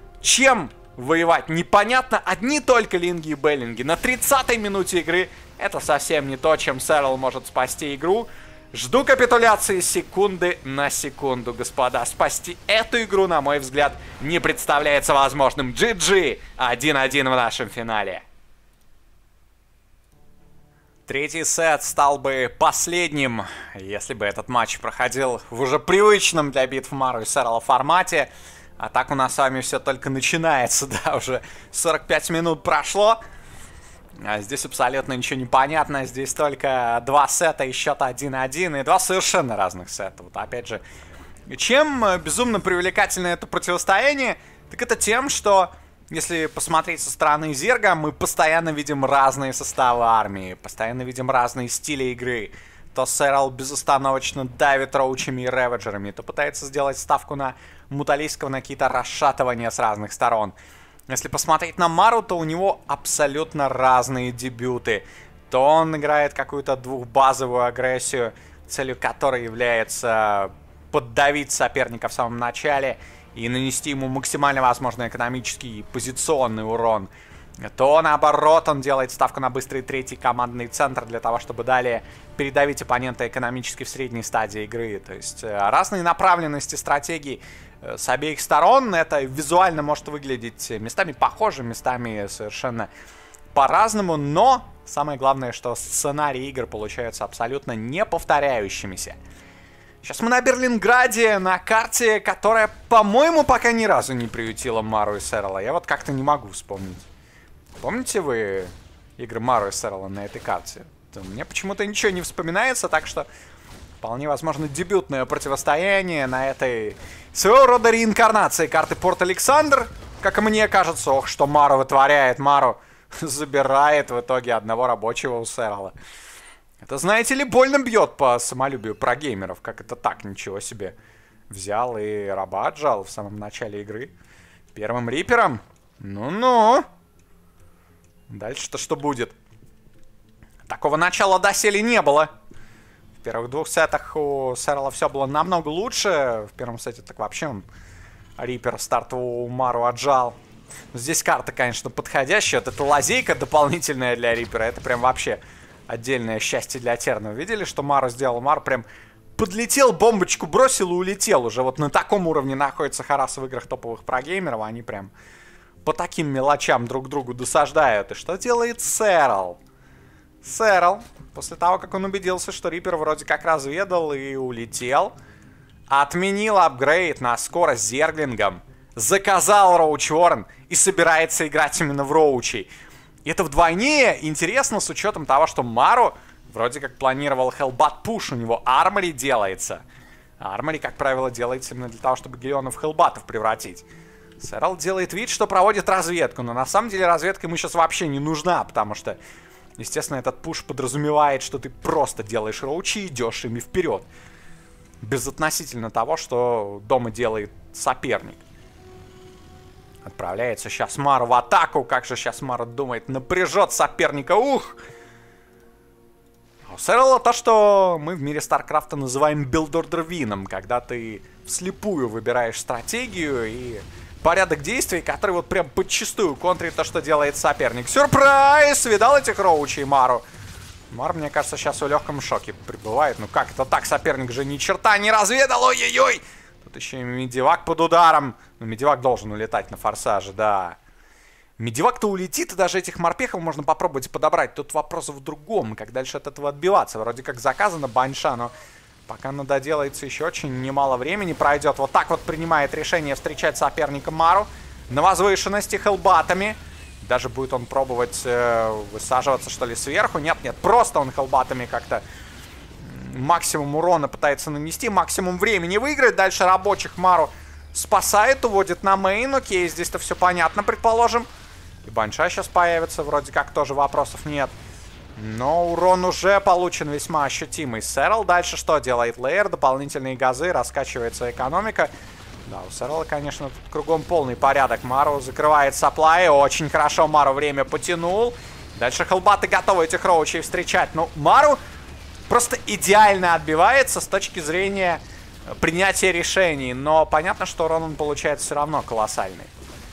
Чем воевать, непонятно. Одни только линги и бейлинги. На 30-й минуте игры это совсем не то, чем Сэрл может спасти игру. Жду капитуляции секунды на секунду, господа. Спасти эту игру, на мой взгляд, не представляется возможным. GG 1-1 в нашем финале. Третий сет стал бы последним, если бы этот матч проходил в уже привычном для битв Мару и Сэрла формате. А так у нас с вами все только начинается, да, уже 45 минут прошло. Здесь абсолютно ничего не понятно. Здесь только два сета и счет 1-1. И два совершенно разных сета. Вот опять же, чем безумно привлекательно это противостояние, так это тем, что если посмотреть со стороны Зерга, мы постоянно видим разные составы армии, постоянно видим разные стили игры. То Сэрл безостановочно давит роучами и реведжерами, то пытается сделать ставку на муталийского, на какие-то расшатывания с разных сторон. Если посмотреть на Мару, то у него абсолютно разные дебюты. То он играет какую-то двухбазовую агрессию, целью которой является поддавить соперника в самом начале и нанести ему максимально возможный экономический и позиционный урон. То, наоборот, он делает ставку на быстрый третий командный центр для того, чтобы далее передавить оппонента экономически в средней стадии игры. То есть разные направленности стратегий с обеих сторон. Это визуально может выглядеть местами похоже, местами совершенно по-разному. Но самое главное, что сценарии игр получаются абсолютно неповторяющимися. Сейчас мы на Берлинграде, на карте, которая, по-моему, пока ни разу не приютила Мару и Сэрла. Я вот как-то не могу вспомнить. Помните вы игры Мару и Сэрла на этой карте? Мне почему-то ничего не вспоминается, так что вполне возможно дебютное противостояние на этой своего рода реинкарнации карты Порт Александр. Как мне кажется, ох, что Мару вытворяет. Мару забирает в итоге одного рабочего у Сэрла. Это, знаете ли, больно бьет по самолюбию прогеймеров. Как это так, ничего себе. Взял и раба отжал в самом начале игры. Первым рипером. Ну-ну. Дальше-то что будет? Такого начала доселе не было. В первых двух сетах у Сэрла все было намного лучше. В первом сете так вообще он рипер стартового Мару отжал. Здесь карта, конечно, подходящая. Вот эта лазейка дополнительная для рипера. Это прям вообще отдельное счастье для Терна. Видели, что Мару сделал? Мару прям подлетел, бомбочку бросил и улетел. Уже вот на таком уровне находится Харас в играх топовых прогеймеров. Они прям по таким мелочам друг другу досаждают. И что делает Сэрл? Сэрл, после того, как он убедился, что Рипер вроде как разведал и улетел, отменил апгрейд на скорость зерглингом, заказал Роуч Ворон и собирается играть именно в Роучей. И это вдвойне интересно с учетом того, что Мару вроде как планировал Hellbat Push, у него армори делается. А армори, как правило, делается именно для того, чтобы Гелиона в Хеллбатов превратить. Сэрл делает вид, что проводит разведку, но на самом деле разведка ему сейчас вообще не нужна, потому что, естественно, этот пуш подразумевает, что ты просто делаешь роучи и идешь ими вперед. Безотносительно того, что дома делает соперник. Отправляется сейчас Мару в атаку. Как же сейчас Мару думает, напряжет соперника. Ух! А у Сэрла то, что мы в мире Старкрафта называем билд-ордер-вином. Когда ты вслепую выбираешь стратегию и порядок действий, который вот прям подчистую контрит то, что делает соперник. Сюрприз! Видал этих роучей Мару? Мар, мне кажется, сейчас в легком шоке пребывает. Ну как это так? Соперник же ни черта не разведал. Ой-ой-ой! Тут еще и медивак под ударом. Ну, медивак должен улетать на форсаже, да. Медивак-то улетит, и даже этих морпехов можно попробовать подобрать. Тут вопрос в другом, как дальше от этого отбиваться. Вроде как заказано банша, но пока доделается еще очень немало времени пройдет. Вот так вот принимает решение встречать соперника Мару. На возвышенности хеллбатами. Даже будет он пробовать высаживаться, что ли, сверху. Нет, просто он хеллбатами как-то максимум урона пытается нанести, максимум времени выиграть. Дальше рабочих Мару спасает, уводит на мейн. Окей, здесь-то все понятно, предположим. И банша сейчас появится, вроде как тоже вопросов нет. Но урон уже получен весьма ощутимый. Сэрл дальше что делает? Лейер, дополнительные газы, раскачивается экономика. Да, у Сэрла, конечно, тут кругом полный порядок. Мару закрывает саплай. Очень хорошо Мару время потянул. Дальше хеллбаты готовы этих роучей встречать. Ну, Мару просто идеально отбивается с точки зрения принятия решений. Но понятно, что урон он получает все равно колоссальный.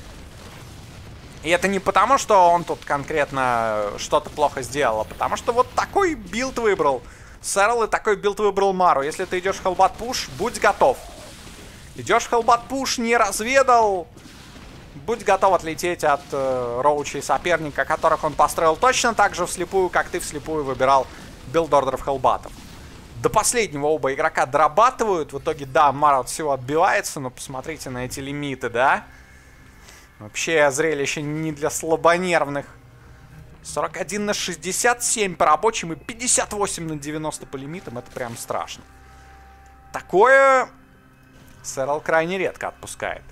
И это не потому, что он тут конкретно что-то плохо сделал, а потому что вот такой билд выбрал Сэрл и такой билд выбрал Мару. Если ты идешь в Hellbat Push, будь готов. Идешь в Hellbat Push, не разведал, будь готов отлететь от роучей соперника, которых он построил точно так же вслепую, как ты вслепую выбирал билд-ордеров Hellbat'ов. До последнего оба игрока дорабатывают. В итоге, да, Мара от всего отбивается, но посмотрите на эти лимиты, да? Вообще зрелище не для слабонервных. 41 на 67 по рабочим и 58 на 90 по лимитам. Это прям страшно. Такое Сэрл крайне редко отпускает.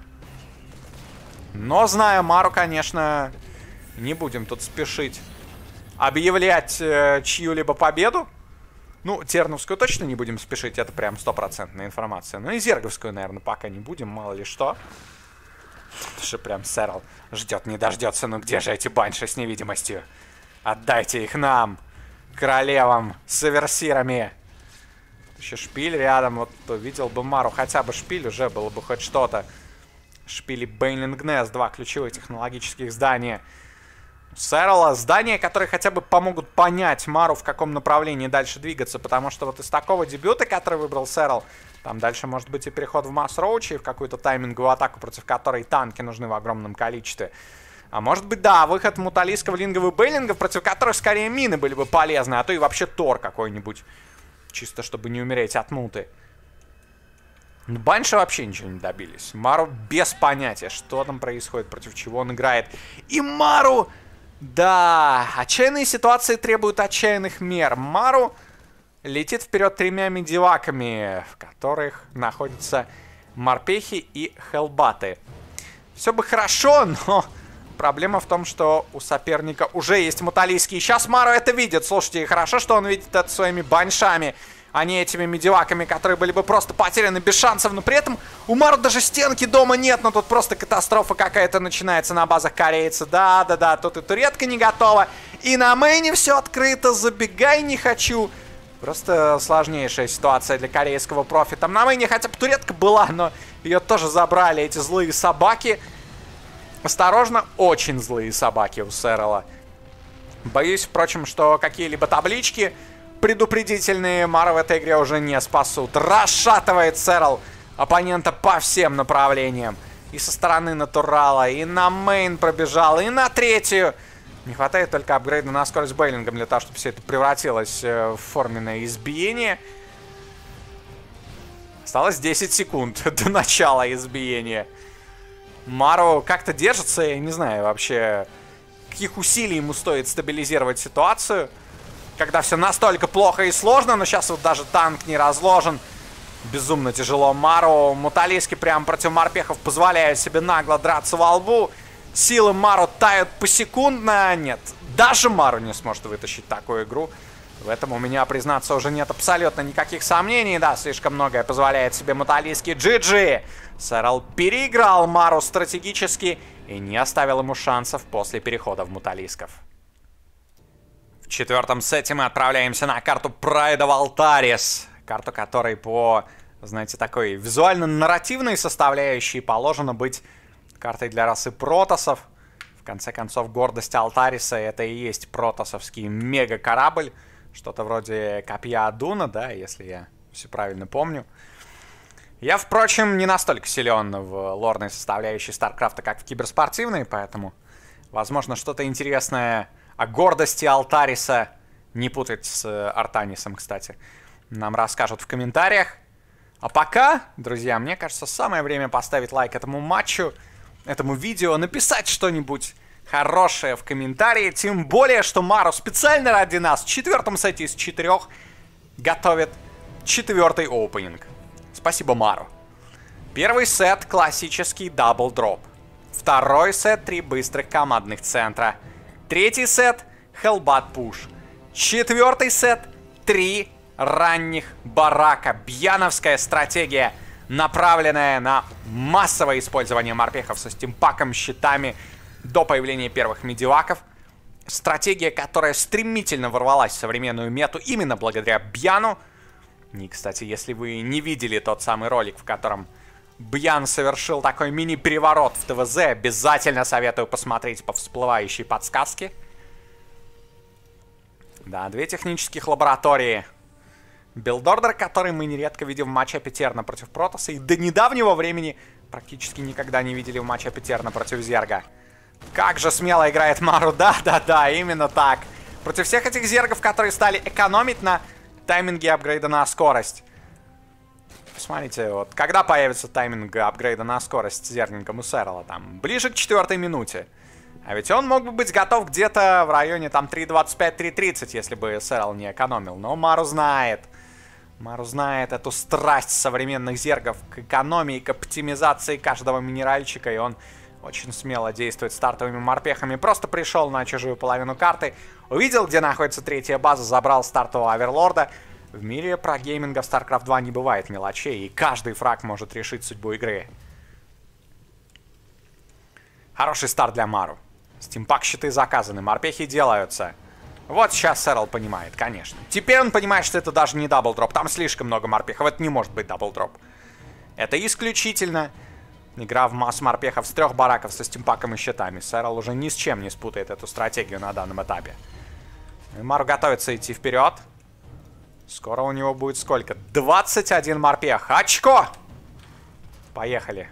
Но, зная Мару, конечно, не будем тут спешить объявлять чью-либо победу. Ну, Терновскую точно не будем спешить, это прям стопроцентная информация. Ну и Зерговскую, наверное, пока не будем, мало ли что. Потому что прям Сэрл ждет, не дождется. Ну где же эти банши с невидимостью? Отдайте их нам, королевам с аверсирами. Еще шпиль рядом, вот увидел бы Мару хотя бы шпиль, уже было бы хоть что-то. Шпили Бейнлинг Нест, 2 ключевых технологических здания. Сэрла, здания, которые хотя бы помогут понять Мару, в каком направлении дальше двигаться, потому что вот из такого дебюта, который выбрал Сэрл, там дальше может быть и переход в Масс Роучи, и в какую-то тайминговую атаку, против которой танки нужны в огромном количестве. А может быть, да, выход муталийского лингов и бейлингов, против которых скорее мины были бы полезны, а то и вообще Тор какой-нибудь, чисто чтобы не умереть от муты. Банши вообще ничего не добились. Мару без понятия, что там происходит, против чего он играет. И Мару... Да, отчаянные ситуации требуют отчаянных мер. Мару летит вперед 3 медиваками, в которых находятся морпехи и хелбаты. Все бы хорошо, но проблема в том, что у соперника уже есть муталийский. Сейчас Мару это видит. Слушайте, хорошо, что он видит это своими баншами, а не этими медиваками, которые были бы просто потеряны без шансов. Но при этом у Мару даже стенки дома нет. Но тут просто катастрофа какая-то начинается на базах корейца. Да-да-да, тут и туретка не готова. И на мейне все открыто. Забегай не хочу. Просто сложнейшая ситуация для корейского профи. Там на мейне хотя бы туретка была, но ее тоже забрали эти злые собаки. Осторожно, очень злые собаки у Сэрла. Боюсь, впрочем, что какие-либо таблички предупредительные Мару в этой игре уже не спасут. Расшатывает Сэрл оппонента по всем направлениям. И со стороны натурала, и на мейн пробежал, и на третью. Не хватает только апгрейда на скорость бейлингом для того, чтобы все это превратилось в форменное избиение. Осталось 10 секунд до начала избиения. Мару как-то держится, я не знаю вообще, каких усилий ему стоит стабилизировать ситуацию, когда все настолько плохо и сложно, но сейчас вот даже танк не разложен. Безумно тяжело Мару. Муталийский прям против морпехов позволяет себе нагло драться во лбу. Силы Мару тают посекундно. Нет, даже Мару не сможет вытащить такую игру. В этом у меня, признаться, уже нет абсолютно никаких сомнений. Да, слишком многое позволяет себе муталийский GG. Сэрл переиграл Мару стратегически и не оставил ему шансов после перехода в муталийсков. В 4-м сете мы отправляемся на карту Pride of Altaris. Карту, которой по, знаете, такой визуально-нарративной составляющей положено быть картой для расы протоссов. В конце концов, гордость Алтариса — это и есть протоссовский мега-корабль. Что-то вроде копья Адуна, да, если я все правильно помню. Я, впрочем, не настолько силен в лорной составляющей Старкрафта, как в киберспортивной, поэтому, возможно, что-то интересное о гордости Алтариса, не путать с Артанисом, кстати, нам расскажут в комментариях. А пока, друзья, мне кажется, самое время поставить лайк этому матчу, этому видео, написать что-нибудь хорошее в комментарии. Тем более, что Мару специально ради нас в 4-м сете из 4 готовит 4-й опенинг. Спасибо, Мару. Первый сет — классический дабл-дроп. Второй сет — 3 быстрых командных центра. Третий сет — Hellbat Push. 4-й сет — 3 ранних барака. Бьяновская стратегия, направленная на массовое использование морпехов со стимпаком, щитами до появления первых медиваков. Стратегия, которая стремительно ворвалась в современную мету именно благодаря Бьяну. И, кстати, если вы не видели тот самый ролик, в котором Бьян совершил такой мини-переворот в ТВЗ, обязательно советую посмотреть по всплывающей подсказке. Да, 2 технических лаборатории. Билдордер, который мы нередко видим в матчапе Терна против Протоса, и до недавнего времени практически никогда не видели в матчапе Терна против Зерга. Как же смело играет Мару, да-да-да, именно так. Против всех этих зергов, которые стали экономить на тайминге апгрейда на скорость. Посмотрите, вот когда появится тайминг апгрейда на скорость зерненьком у Сэрла, там, ближе к 4-й минуте. А ведь он мог бы быть готов где-то в районе там 3.25-3.30, если бы Сэрл не экономил. Но Мару знает. Мару знает эту страсть современных зергов к экономии, к оптимизации каждого минеральчика. И он очень смело действует стартовыми морпехами. Просто пришел на чужую половину карты, увидел, где находится третья база, забрал стартового оверлорда. В мире прогейминга в StarCraft 2 не бывает мелочей, и каждый фраг может решить судьбу игры. Хороший старт для Мару. Стимпак-щиты заказаны, морпехи делаются. Вот сейчас Сэрл понимает, конечно. Теперь он понимает, что это даже не даблдроп. Там слишком много морпехов, это не может быть даблдроп. Это исключительно игра в массу морпехов с 3 бараков со стимпаком и щитами. Сэрл уже ни с чем не спутает эту стратегию на данном этапе. И Мару готовится идти вперед. Скоро у него будет сколько? 21 морпех. Очко! Поехали.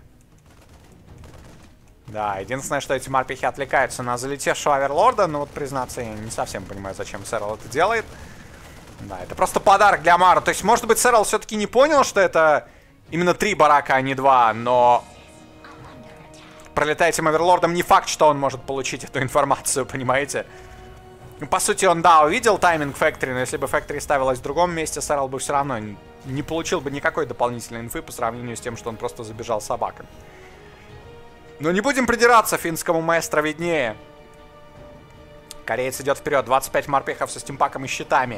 Да, единственное, что эти морпехи отвлекаются на залетевшего оверлорда. Но вот, признаться, я не совсем понимаю, зачем Сэрл это делает. Да, это просто подарок для Мару. То есть, может быть, Сэрл все-таки не понял, что это именно 3 барака, а не 2. Но пролетая этим оверлордом, не факт, что он может получить эту информацию, понимаете? Ну, по сути, он, да, увидел тайминг Factory, но если бы Factory ставилась в другом месте, Сэрл бы все равно не получил бы никакой дополнительной инфы по сравнению с тем, что он просто забежал собакой. Но не будем придираться, финскому маэстро виднее. Кореец идет вперед, 25 морпехов со стимпаком и щитами.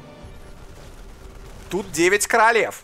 Тут 9 королев.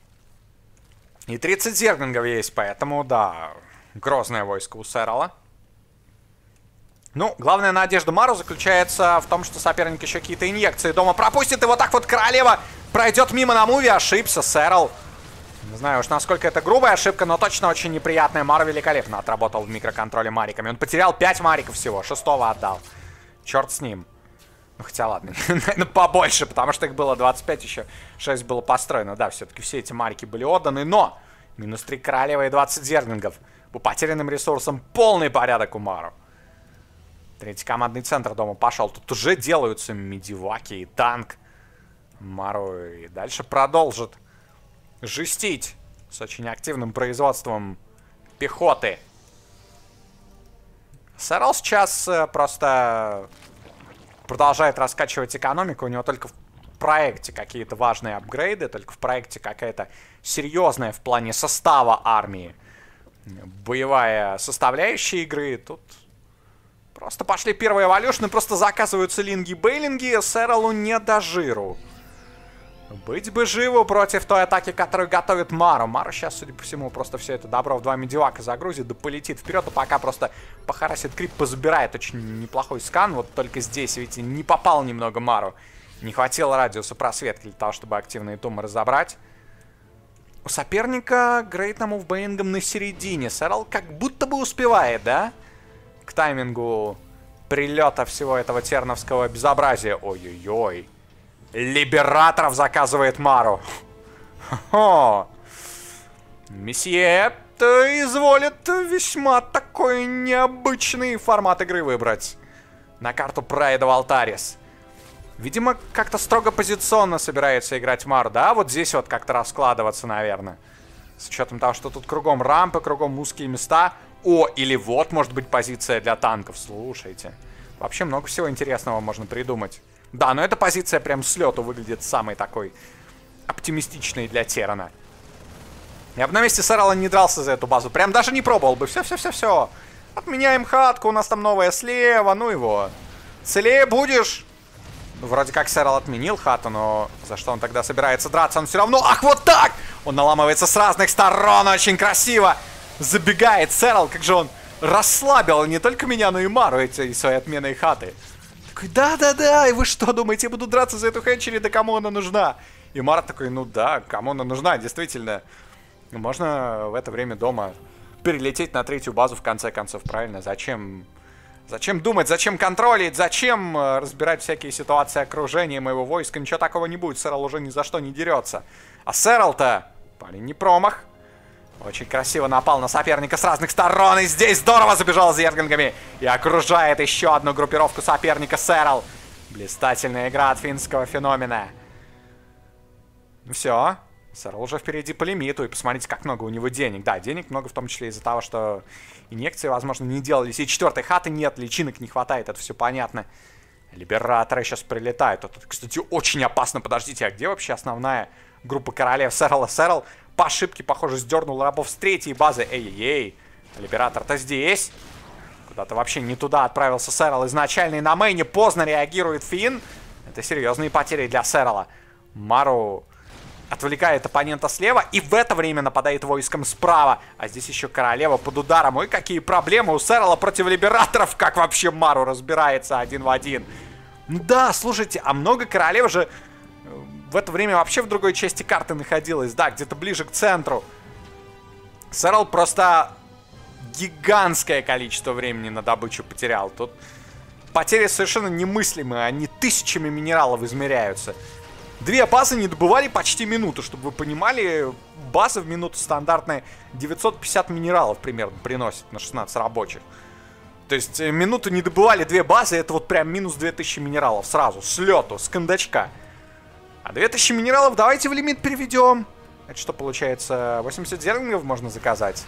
И 30 зерглингов есть, поэтому, да, грозное войско у Сэрла. Ну, главная надежда Мару заключается в том, что соперник еще какие-то инъекции дома пропустит. И вот так вот королева пройдет мимо на муве. Ошибся Сэрл. Не знаю уж, насколько это грубая ошибка, но точно очень неприятная. Мару великолепно отработал в микроконтроле мариками. Он потерял 5 мариков всего, 6-го отдал. Черт с ним. Ну, хотя ладно, наверное, побольше, потому что их было 25, еще 6 было построено. Да, все-таки все эти марики были отданы, но минус 3 королевы и 20 зерглингов. По потерянным ресурсам полный порядок у Мару. Третий командный центр дома пошел. Тут уже делаются медиваки и танк. Мару и дальше продолжит жестить с очень активным производством пехоты. Сэрл сейчас просто продолжает раскачивать экономику. У него только в проекте какие-то важные апгрейды, только в проекте какая-то серьезная в плане состава армии боевая составляющая игры. Тут просто пошли первые эволюшны, просто заказываются линги-бейлинги, Сэрлу не до жиру. Быть бы живу против той атаки, которую готовит Мару. Мару сейчас, судя по всему, просто все это добро в 2 медивака загрузит, да полетит вперед, а пока просто похарасит крип, позабирает очень неплохой скан. Вот только здесь, видите, не попал немного Мару. Не хватило радиуса просветки для того, чтобы активные тумы разобрать. У соперника грейдна мувбейнгом на середине. Сэрл как будто бы успевает, да? К таймингу прилета всего этого терновского безобразия. Ой-ой-ой. Либераторов заказывает Мару. Хо-хо. Месье изволит весьма такой необычный формат игры выбрать. На карту Pride of Altaris. Видимо, как-то строго позиционно собирается играть Мару, да? Вот здесь вот как-то раскладываться, наверное. С учетом того, что тут кругом рампы, кругом узкие места. О, или вот, может быть, позиция для танков. Слушайте. Вообще много всего интересного можно придумать. Да, но эта позиция прям с лету выглядит самой такой оптимистичной для Террана. Я бы на месте Сэрла не дрался за эту базу. Прям даже не пробовал бы. Все. Отменяем хатку, у нас там новая слева. Ну его. Целее будешь. Вроде как Сэрл отменил хату, но за что он тогда собирается драться? Он все равно... Ах, вот так! Он наламывается с разных сторон. Очень красиво забегает Сэрл. Как же он расслабил не только меня, но и Мару эти своей отменой хаты. Такой, да-да-да, и вы что, думаете, я буду драться за эту хэтчери, да кому она нужна? И Март такой, ну да, кому она нужна, действительно. Можно в это время дома перелететь на 3-ю базу в конце концов, правильно? Зачем думать, зачем контролить, зачем разбирать всякие ситуации окружения моего войска? Ничего такого не будет, Сэрл уже ни за что не дерется. А Сэрл-то, парень, не промах. Очень красиво напал на соперника с разных сторон. И здесь здорово забежал зерглингами. И окружает еще одну группировку соперника Сэрл. Блистательная игра от финского феномена. Ну все. Сэрл уже впереди по лимиту, и посмотрите, как много у него денег. Да, денег много в том числе из-за того, что инъекции, возможно, не делались. И 4-й хаты нет, личинок не хватает, это все понятно. Либераторы сейчас прилетают. Это, кстати, очень опасно. Подождите, а где вообще основная группа королев Сэрла? Сэрл по ошибке, похоже, сдернул рабов с 3-й базы. Эй-эй-эй, Либератор-то здесь. Куда-то вообще не туда отправился Сэрл изначально. И на мейне поздно реагирует Финн. Это серьезные потери для Сэрла. Мару отвлекает оппонента слева, и в это время нападает войском справа. А здесь еще королева под ударом. Ой, какие проблемы у Сэрла против либераторов. Как вообще Мару разбирается 1 в 1. Ну да, слушайте, а много королев же в это время вообще в другой части карты находилась. Да, где-то ближе к центру. Сэрл просто гигантское количество времени на добычу потерял. Тут потери совершенно немыслимые. Они тысячами минералов измеряются. 2 базы не добывали почти минуту, чтобы вы понимали. База в минуту стандартная 950 минералов примерно приносит на 16 рабочих. То есть минуту не добывали 2 базы, это вот прям минус 2000 минералов сразу, с лету, с кондачка. А 2000 минералов давайте в лимит переведем. Это что получается? 80 зерлингов можно заказать.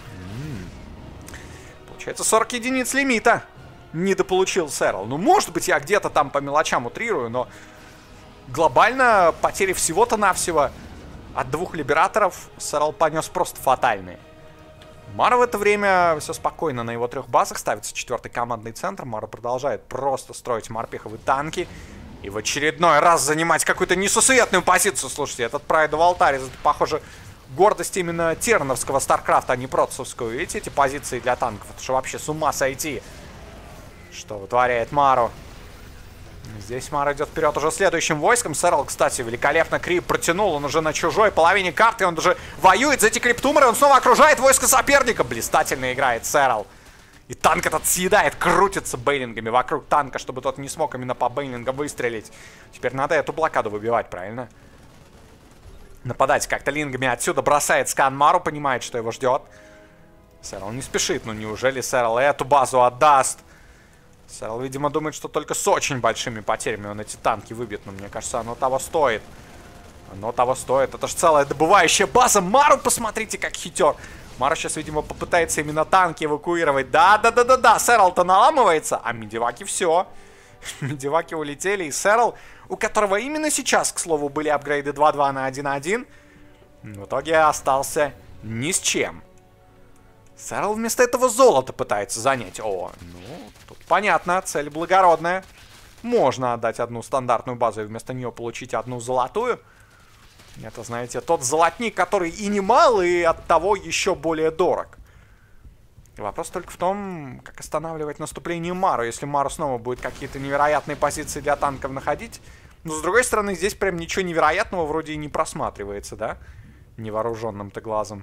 Получается 40 единиц лимита. Недополучил Сэрл. Ну, может быть, я где-то там по мелочам утрирую, но глобально потери всего-то навсего от 2 либераторов Сэрл понес просто фатальные. Мара в это время все спокойно на его 3 базах. Ставится 4-й командный центр. Мара продолжает просто строить морпеховые танки. И в очередной раз занимать какую-то несусветную позицию. Слушайте, этот Pride of Altair, это, похоже, гордость именно терновского Старкрафта, а не протсовского. Видите, эти позиции для танков? Это же вообще с ума сойти. Что вытворяет Мару. Здесь Мара идет вперед уже следующим войском. Сэрл, кстати, великолепно крип протянул. Он уже на чужой половине карты. Он уже воюет за эти криптумеры. Он снова окружает войско соперника. Блистательно играет Сэрл. И танк этот съедает, крутится бейлингами вокруг танка, чтобы тот не смог именно по бейлингам выстрелить. Теперь надо эту блокаду выбивать, правильно? Нападать как-то лингами отсюда. Бросает скан Мару, понимает, что его ждет. Сэрл не спешит. Ну неужели Сэрл эту базу отдаст? Сэрл, видимо, думает, что только с очень большими потерями он эти танки выбьет. Но мне кажется, оно того стоит. Оно того стоит. Это же целая добывающая база. Мару, посмотрите, как хитер. Мара сейчас, видимо, попытается именно танки эвакуировать. Да-да-да-да-да. Сэрл-то наламывается. А медиваки все. Медиваки улетели. И Сэрл, у которого именно сейчас, к слову, были апгрейды 2-2 на 1-1, в итоге остался ни с чем. Сэрл вместо этого золото пытается занять. О, ну, тут понятно, цель благородная. Можно отдать одну стандартную базу и вместо нее получить одну золотую. Это, знаете, тот золотник, который и немал, и оттого еще более дорог. И вопрос только в том, как останавливать наступление Мару. Если Мару снова будет какие-то невероятные позиции для танков находить. Но, с другой стороны, здесь прям ничего невероятного вроде и не просматривается, да? Невооруженным-то глазом.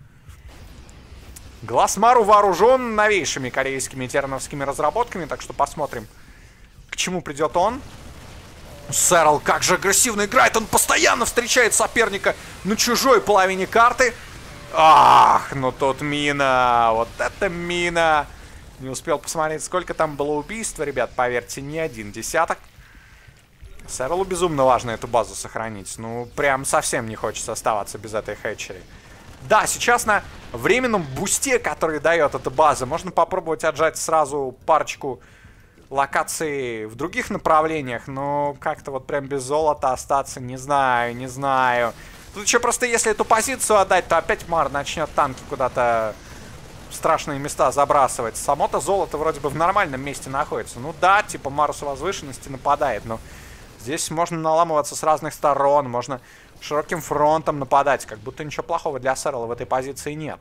Глаз Мару вооружен новейшими корейскими терновскими разработками, так что посмотрим, к чему придет он. Сэрл как же агрессивно играет, он постоянно встречает соперника на чужой половине карты. Ах, ну тут мина, вот это мина. Не успел посмотреть, сколько там было убийств, ребят, поверьте, не 1 десяток. Сэрлу безумно важно эту базу сохранить, ну прям совсем не хочется оставаться без этой хэтчери. Да, сейчас на временном бусте, который дает эта база, можно попробовать отжать сразу парочку локаций в других направлениях, но как-то вот прям без золота остаться, не знаю, не знаю. Тут еще просто если эту позицию отдать, то опять Мар начнет танки куда-то в страшные места забрасывать. Само-то золото вроде бы в нормальном месте находится. Ну да, типа Мару с возвышенности нападает, но здесь можно наламываться с разных сторон, можно широким фронтом нападать, как будто ничего плохого для Сэрла в этой позиции нет.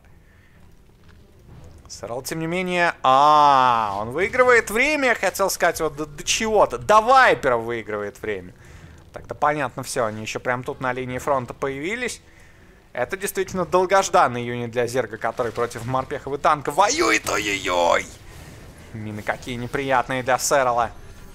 Сэрл, тем не менее... он выигрывает время, хотел сказать, вот до чего-то. До Вайпера выигрывает время. Так-то понятно все, они еще прям тут на линии фронта появились. Это действительно долгожданный юнит для Зерга, который против морпехов и танка воюет. Ой-ой-ой! Мины какие неприятные для Сэрла.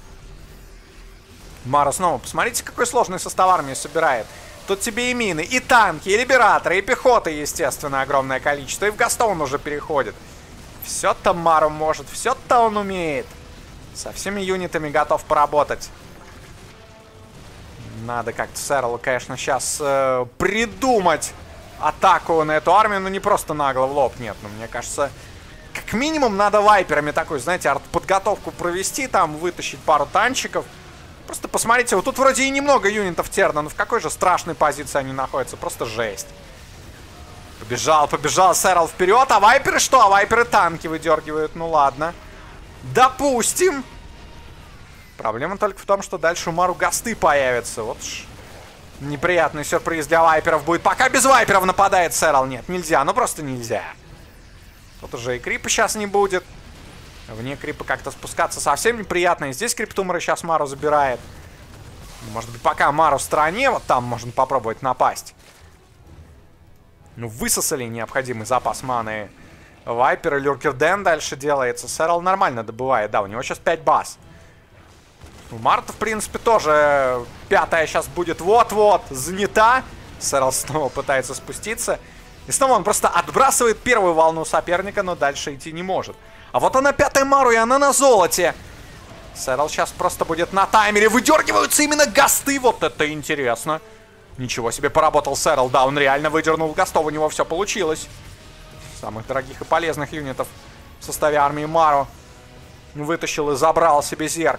Мара снова, посмотрите, какой сложный состав армии собирает. Тут тебе и мины, и танки, и либераторы, и пехоты, естественно, огромное количество. И в Гастон уже переходит. Все-то Мару может, все-то он умеет. Со всеми юнитами готов поработать. Надо как-то Сэрилу, конечно, сейчас придумать атаку на эту армию. Ну, не просто нагло в лоб, нет. Но мне кажется, как минимум надо вайперами такой, знаете, артподготовку провести. Там вытащить пару танчиков. Просто посмотрите, вот тут вроде и немного юнитов Терна. Но в какой же страшной позиции они находятся. Просто жесть. Побежал Сэрил вперед. А вайперы что? А вайперы танки выдергивают. Ну, ладно. Допустим. Проблема только в том, что дальше у Мару гасты появятся. Вот ж неприятный сюрприз для вайперов будет. Пока без вайперов нападает Сэрил. Нет, нельзя. Ну просто нельзя. Тут уже и крипа сейчас не будет. Вне крипа как-то спускаться совсем неприятно. И здесь криптумора сейчас Мару забирает. Может быть, пока Мару в стороне, вот там можно попробовать напасть. Ну, высосали необходимый запас маны. Вайпер и Люркерден дальше делается. Сэрил нормально добывает. Да, у него сейчас 5 баз. У Марта, в принципе, тоже 5-я сейчас будет вот-вот занята. Сэрил снова пытается спуститься. И снова он просто отбрасывает первую волну соперника, но дальше идти не может. А вот она 5-я Мару, и она на золоте. Сэрил сейчас просто будет на таймере. Выдергиваются именно гасты. Вот это интересно. Ничего себе поработал Сэрил. Да, он реально выдернул гастов. У него все получилось. Самых дорогих и полезных юнитов в составе армии Мару вытащил и забрал себе зерк.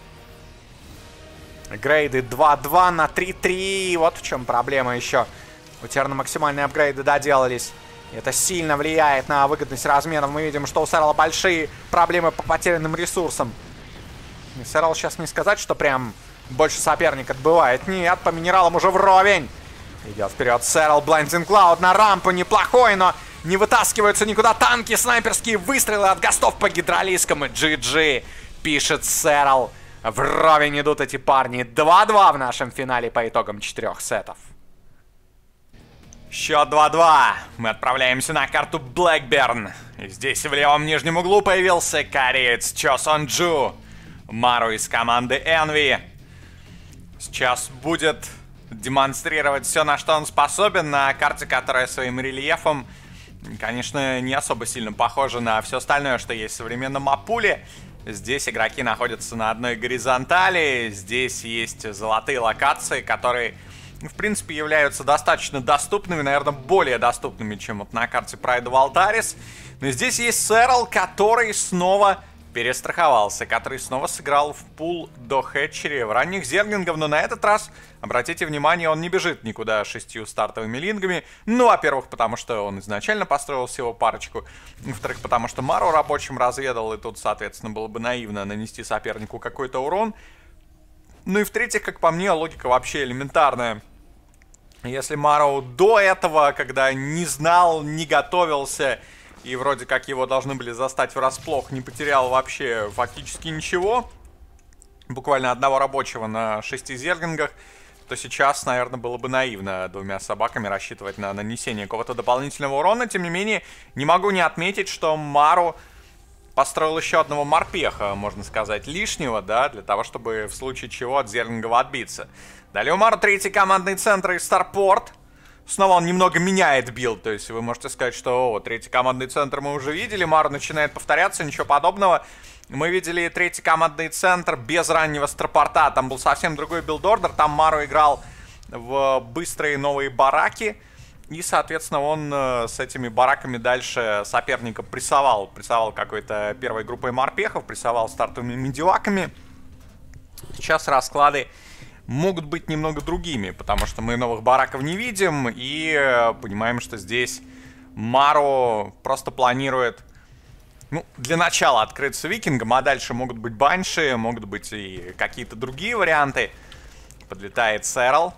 Апгрейды 2-2 на 3-3. Вот в чем проблема еще. У Терна максимальные апгрейды доделались. Это сильно влияет на выгодность разменов. Мы видим, что у Сэрила большие проблемы по потерянным ресурсам. И Сэрил сейчас не сказать, что прям больше соперник отбывает. Нет, по минералам уже вровень. Идет вперед Сэрил. Blinding Cloud на рампу. Неплохой, но не вытаскиваются никуда танки. Снайперские выстрелы от гастов по гидролискам. И GG, пишет Сэрил. Вровень идут эти парни. 2-2 в нашем финале по итогам 4 сетов. Счет 2-2. Мы отправляемся на карту Блэкберн. И здесь в левом нижнем углу появился кореец Чо Сон Джу. Мару из команды Envy. Сейчас будет демонстрировать все, на что он способен, на карте, которая своим рельефом, конечно, не особо сильно похожа на все остальное, что есть в современном Апуле. Здесь игроки находятся на одной горизонтали. Здесь есть золотые локации, которые, в принципе, являются достаточно доступными. Наверное, более доступными, чем вот на карте Pride of Altaris. Но здесь есть Сэрил, который снова перестраховался, который снова сыграл в пул до хэтчери в ранних зернингов. Но на этот раз, обратите внимание, он не бежит никуда 6 стартовыми лингами. Ну, во-первых, потому что он изначально построил всего парочку. Во-вторых, потому что Мару рабочим разведал, и тут, соответственно, было бы наивно нанести сопернику какой-то урон. Ну и в-третьих, как по мне, логика вообще элементарная. Если Мару до этого, когда не знал, не готовился, и вроде как его должны были застать врасплох, не потерял вообще фактически ничего, буквально одного рабочего на 6 зернингах, то сейчас, наверное, было бы наивно 2 собаками рассчитывать на нанесение какого-то дополнительного урона. Тем не менее, не могу не отметить, что Мару построил еще одного морпеха, можно сказать, лишнего, да, для того, чтобы в случае чего от зернингов отбиться. Далее у Мару 3-й командный центр и Старпорт. Снова он немного меняет билд, то есть вы можете сказать, что 3-й командный центр мы уже видели, Мару начинает повторяться, ничего подобного. Мы видели 3-й командный центр без раннего Старпорта, там был совсем другой билд-ордер, там Мару играл в быстрые новые бараки, и, соответственно, он с этими бараками дальше соперника прессовал какой-то первой группой морпехов, прессовал стартовыми медиваками. Сейчас расклады могут быть немного другими, потому что мы новых бараков не видим, и понимаем, что здесь Мару просто планирует, ну, для начала открыться викингом, а дальше могут быть банши, могут быть и какие-то другие варианты. Подлетает Сэрил.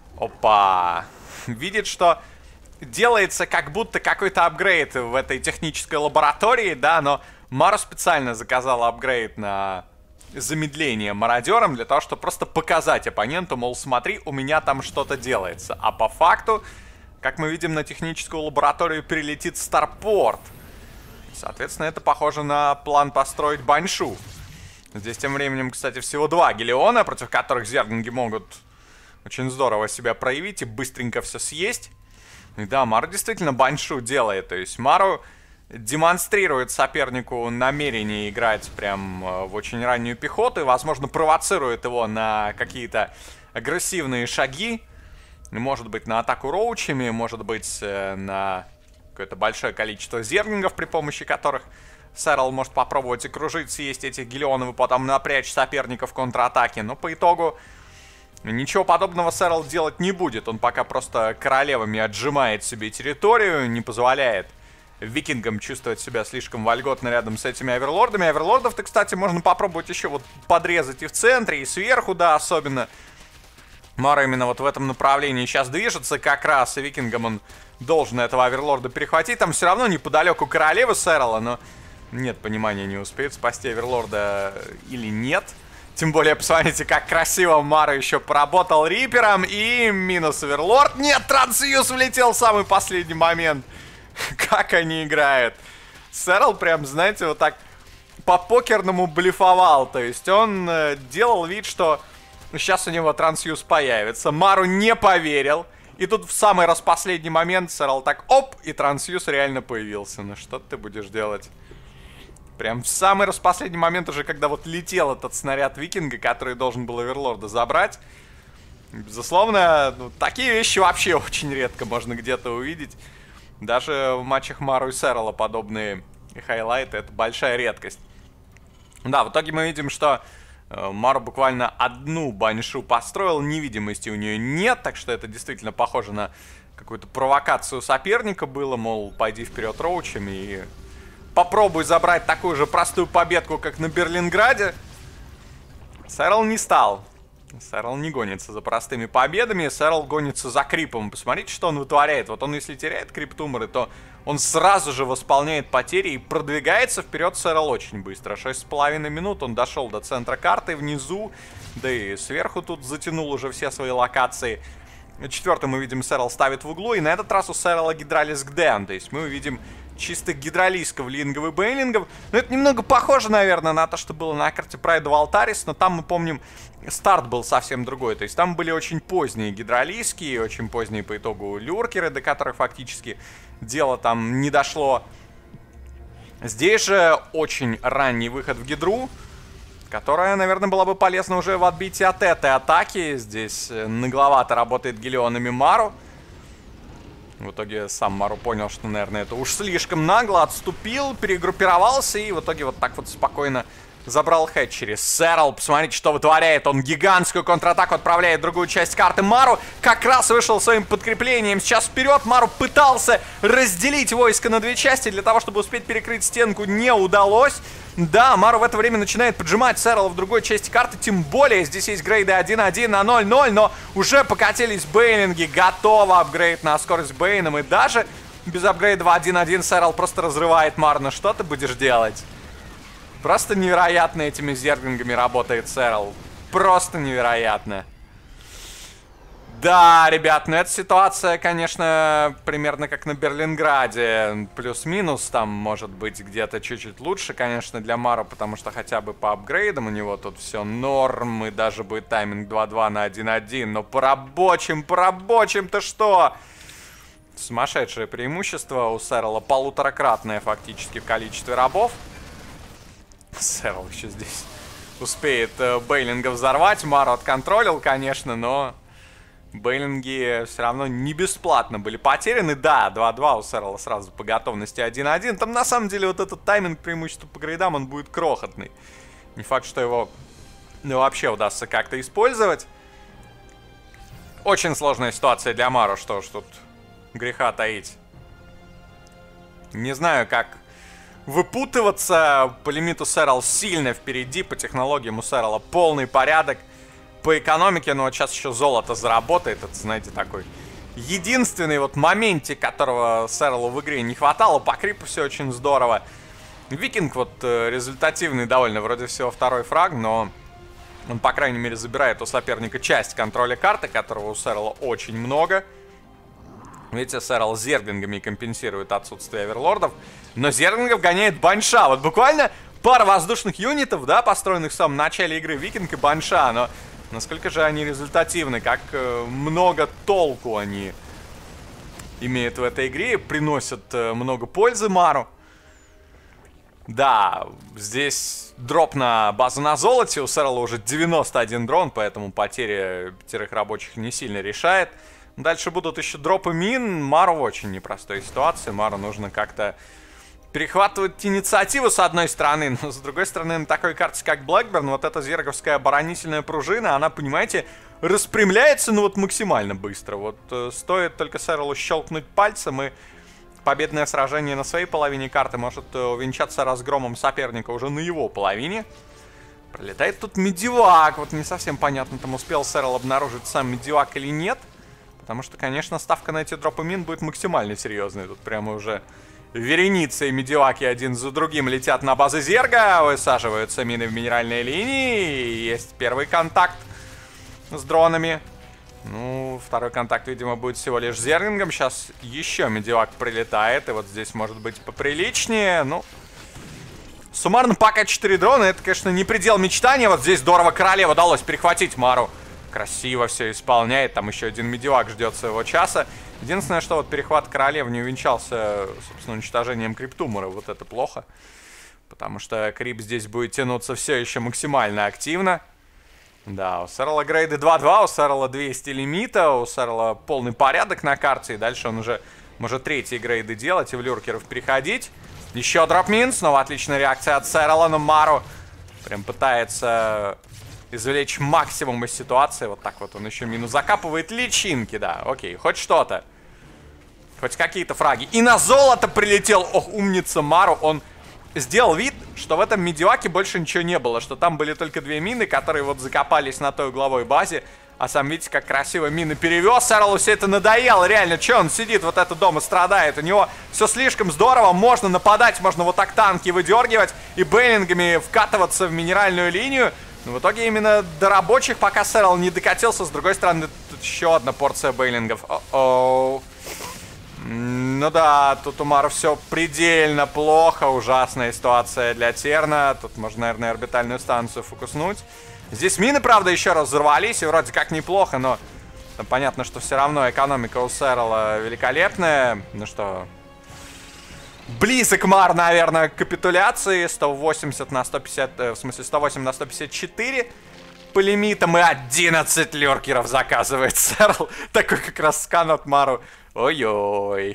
Опа! Видит, что делается как будто какой-то апгрейд в этой технической лаборатории, да, но Мару специально заказал апгрейд на замедление мародером для того, чтобы просто показать оппоненту, мол, смотри, у меня там что-то делается. А по факту, как мы видим, на техническую лабораторию перелетит Старпорт. Соответственно, это похоже на план построить баньшу. Здесь тем временем, кстати, всего 2 Гелиона, против которых зернинги могут очень здорово себя проявить и быстренько все съесть. И да, Мару действительно баньшу делает. То есть Мару демонстрирует сопернику намерение играть прям в очень раннюю пехоту и, возможно, провоцирует его на какие-то агрессивные шаги. Может быть, на атаку роучами, может быть, на какое-то большое количество зернингов, при помощи которых Сэрл может попробовать окружить, съесть этих гелионов и потом напрячь соперников в контратаке. Но по итогу ничего подобного Сэрл делать не будет. Он пока просто королевами отжимает себе территорию, не позволяет викингам чувствовать себя слишком вольготно рядом с этими оверлордами. Оверлордов-то, кстати, можно попробовать еще вот подрезать и в центре, и сверху, да, особенно. Маро именно вот в этом направлении сейчас движется как раз, и викингам он должен этого оверлорда перехватить. Там все равно неподалеку королевы Сэрла, но нет понимания, не успеет спасти оверлорда или нет. Тем более, посмотрите, как красиво Маро еще поработал рипером. И минус оверлорд. Нет, Трансьюз влетел в самый последний момент. Как они играют. Сэрл прям, знаете, вот так по-покерному блефовал. То есть он делал вид, что сейчас у него Трансьюз появится. Мару не поверил. И тут в самый распоследний момент Сэрл так оп, и Трансьюз реально появился. Ну что ты будешь делать? Прям в самый распоследний момент уже, когда вот летел этот снаряд викинга, который должен был оверлорда забрать. Безусловно, ну, такие вещи вообще очень редко можно где-то увидеть. Даже в матчах Мару и Сэрла подобные хайлайты — это большая редкость. Да, в итоге мы видим, что Мару буквально одну баньшу построил, невидимости у нее нет, так что это действительно похоже на какую-то провокацию соперника было, мол, пойди вперед роучами и попробуй забрать такую же простую победку, как на Берлинграде. Сэрл не стал. Сэрл не гонится за простыми победами, Сэрл гонится за крипом. Посмотрите, что он вытворяет. Вот он, если теряет крип-туморы, то он сразу же восполняет потери и продвигается вперед Сэрл очень быстро. 6,5 минут он дошел до центра карты внизу, да и сверху тут затянул уже все свои локации. Четвертый мы видим, Сэрл ставит в углу, и на этот раз у Сэрла гидралис Гден. То есть мы увидим чистых гидралисков, лингов и бейлингов. Но это немного похоже, наверное, на то, что было на карте Pride of Altaris, но там, мы помним, старт был совсем другой. То есть там были очень поздние гидралиски и очень поздние по итогу люркеры, до которых фактически дело там не дошло. Здесь же очень ранний выход в гидру, которая, наверное, была бы полезна уже в отбитии от этой атаки. Здесь нагловато работает гелионами Мару. В итоге сам Мару понял, что, наверное, это уж слишком нагло, отступил, перегруппировался и в итоге вот так вот спокойно забрал хэтчери. Сэрл, посмотрите, что вытворяет. Он гигантскую контратаку отправляет в другую часть карты. Мару как раз вышел своим подкреплением. Сейчас вперед. Мару пытался разделить войско на две части для того, чтобы успеть перекрыть стенку. Не удалось. Да, Мару в это время начинает поджимать Сэрла в другой части карты. Тем более, здесь есть грейды 1-1 на 0-0. Но уже покатились бейлинги. Готово апгрейд на скорость бейном. И даже без апгрейда 1-1 Сэрл просто разрывает Мару. Ну что ты будешь делать? Просто невероятно этими зерглингами работает Сэрл. Просто невероятно. Да, ребят, ну эта ситуация, конечно, примерно как на Берлинграде. Плюс-минус, там может быть где-то чуть-чуть лучше, конечно, для Мару, потому что хотя бы по апгрейдам у него тут все норм, и даже будет тайминг 2-2 на 1-1. Но по рабочим-то что? Сумасшедшее преимущество у Сэрла, полуторакратное фактически в количестве рабов. Сэрл еще здесь успеет бейлинга взорвать. Мару отконтролил, конечно, но бейлинги все равно не бесплатно были потеряны. Да, 2-2 у Сэрла сразу по готовности 1-1. Там на самом деле вот этот тайминг преимущества по грейдам, он будет крохотный. Не факт, что его вообще удастся как-то использовать. Очень сложная ситуация для Мару, что ж тут греха таить. Не знаю, как выпутываться. По лимиту Сэрл сильно впереди, по технологиям у Сэрла полный порядок. По экономике, ну вот сейчас еще золото заработает. Это, знаете, такой единственный вот моментик, которого Сэрлу в игре не хватало. По крипу все очень здорово. Викинг вот результативный довольно, вроде всего второй фраг, но он, по крайней мере, забирает у соперника часть контроля карты, которого у Сэрла очень много. Видите, Сэрл зерглингами компенсирует отсутствие оверлордов. Но зерглингов гоняет баньша. Вот буквально пара воздушных юнитов, да, построенных в самом начале игры, Викинг и баньша. Но насколько же они результативны, как много толку они имеют в этой игре, приносят много пользы Мару. Да, здесь дроп на базу на золоте. У Сэрла уже 91 дрон, поэтому потеря 5 рабочих не сильно решает. Дальше будут еще дропы мин. Мару в очень непростой ситуации. Мару нужно как-то перехватывать инициативу с одной стороны, но с другой стороны на такой карте, как Блэкберн, вот эта зерговская оборонительная пружина, она, понимаете, распрямляется, ну вот максимально быстро. Вот стоит только Сэрилу щелкнуть пальцем, и победное сражение на своей половине карты может увенчаться разгромом соперника уже на его половине. Пролетает тут медивак. Вот не совсем понятно, там успел Сэрил обнаружить сам медивак или нет. Потому что, конечно, ставка на эти дропы мин будет максимально серьезной. Тут прямо уже вереницы и медиваки один за другим летят на базы Зерга. Высаживаются мины в минеральной линии. Есть первый контакт с дронами. Ну, второй контакт, видимо, будет всего лишь с Зернингом. Сейчас еще медивак прилетает. И вот здесь может быть поприличнее. Ну, суммарно пока 4 дрона. Это, конечно, не предел мечтания. Вот здесь здорово королеву удалось перехватить Мару. Красиво все исполняет. Там еще один медивак ждет своего часа. Единственное, что вот перехват королев не увенчался, собственно, уничтожением криптумора. Вот это плохо. Потому что крип здесь будет тянуться все еще максимально активно. Да, у Сэрла грейды 2-2, у Сэрла 200 лимита, у Сэрла полный порядок на карте. И дальше он уже может третьи грейды делать и в люркеров переходить. Еще дропмин, снова отличная реакция от Сэрла, но Мару прям пытается извлечь максимум из ситуации. Вот так вот он еще мину закапывает. Личинки, да, окей, хоть что-то. Хоть какие-то фраги. И на золото прилетел, ох, умница Мару. Он сделал вид, что в этом медиваке больше ничего не было. Что там были только 2 мины, которые вот закопались на той угловой базе. А сам видите, как красиво мины перевез. Сэрлу все это надоело, реально. Че он сидит вот это дома, страдает. У него все слишком здорово. Можно нападать, можно вот так танки выдергивать и бейлингами вкатываться в минеральную линию. Но в итоге именно до рабочих пока Сэрл не докатился. С другой стороны, тут еще одна порция бейлингов. О-оу. Ну да, тут у Мару все предельно плохо. Ужасная ситуация для Терна. Тут можно, наверное, орбитальную станцию фокуснуть. Здесь мины, правда, еще раз взорвались. И вроде как неплохо, но там понятно, что все равно экономика у Сэрла великолепная. Ну что, близок Мар, наверное, к капитуляции. 180 на 150, в смысле 108 на 154 по лимитам. И 11 люркеров заказывает Сэрл. Такой как раз скан от Мару. Ой-ой.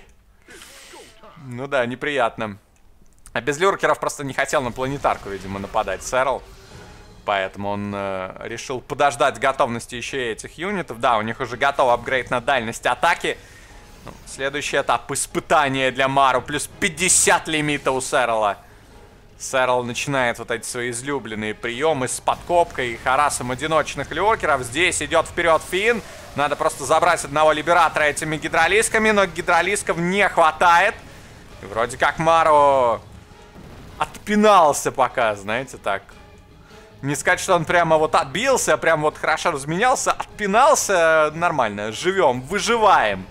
Ну да, неприятно. А без люркеров просто не хотел на планетарку, видимо, нападать Сэрл. Поэтому он решил подождать готовности еще и этих юнитов. Да, у них уже готов апгрейд на дальность атаки. Ну, следующий этап испытания для Мару. Плюс 50 лимита у Сэрла. Сэрл начинает вот эти свои излюбленные приемы с подкопкой и харасом одиночных люркеров. Здесь идет вперед Финн. Надо просто забрать одного либератора этими гидролисками, но гидролисков не хватает. И вроде как Мару отпинался пока, знаете, так. Не сказать, что он прямо вот отбился, прям вот хорошо разменялся. Отпинался нормально. Живем, выживаем.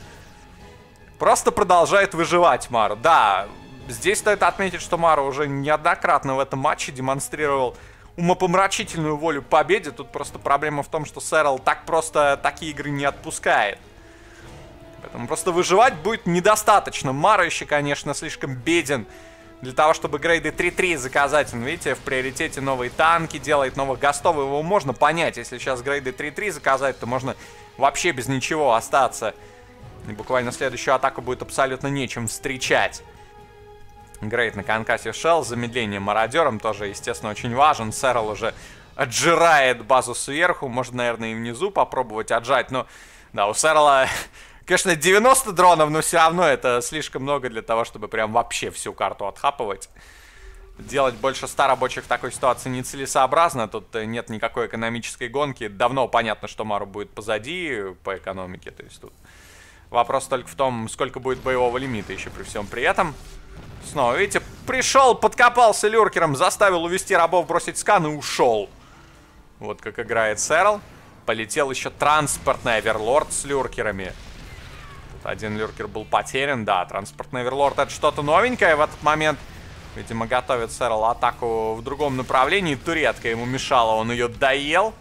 Просто продолжает выживать Мару. Да, здесь стоит отметить, что Мару уже неоднократно в этом матче демонстрировал умопомрачительную волю к победе. Тут просто проблема в том, что Сэрл так просто такие игры не отпускает. Поэтому просто выживать будет недостаточно. Мару еще, конечно, слишком беден для того, чтобы грейды 3-3 заказать. Он, видите, в приоритете новые танки делает, новых гастов. Его можно понять. Если сейчас грейды 3-3 заказать, то можно вообще без ничего остаться. И буквально следующую атаку будет абсолютно нечем встречать. Грейд на конкассе Shell с замедлением мародером тоже, естественно, очень важен. Сэрл уже отжирает базу сверху. Можно, наверное, и внизу попробовать отжать. Но, да, у Сэрла, конечно, 90 дронов, но все равно это слишком много для того, чтобы прям вообще всю карту отхапывать. Делать больше 100 рабочих в такой ситуации нецелесообразно. Тут нет никакой экономической гонки. Давно понятно, что Мару будет позади по экономике. То есть тут вопрос только в том, сколько будет боевого лимита еще при всем при этом. Снова, видите, пришел, подкопался люркером, заставил увести рабов, бросить скан и ушел. Вот как играет Сэрл. Полетел еще транспортный оверлорд с люркерами. Тут один люркер был потерян, да, транспортный оверлорд это что-то новенькое в этот момент. Видимо, готовит Сэрл атаку в другом направлении. Туретка ему мешала, он ее доел.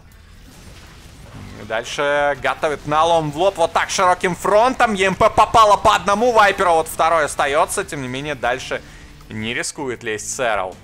И дальше готовит налом в лоб вот так широким фронтом. ЕМП попало по одному вайперу, вот второй остается. Тем не менее, дальше Не рискует лезть Сэрл.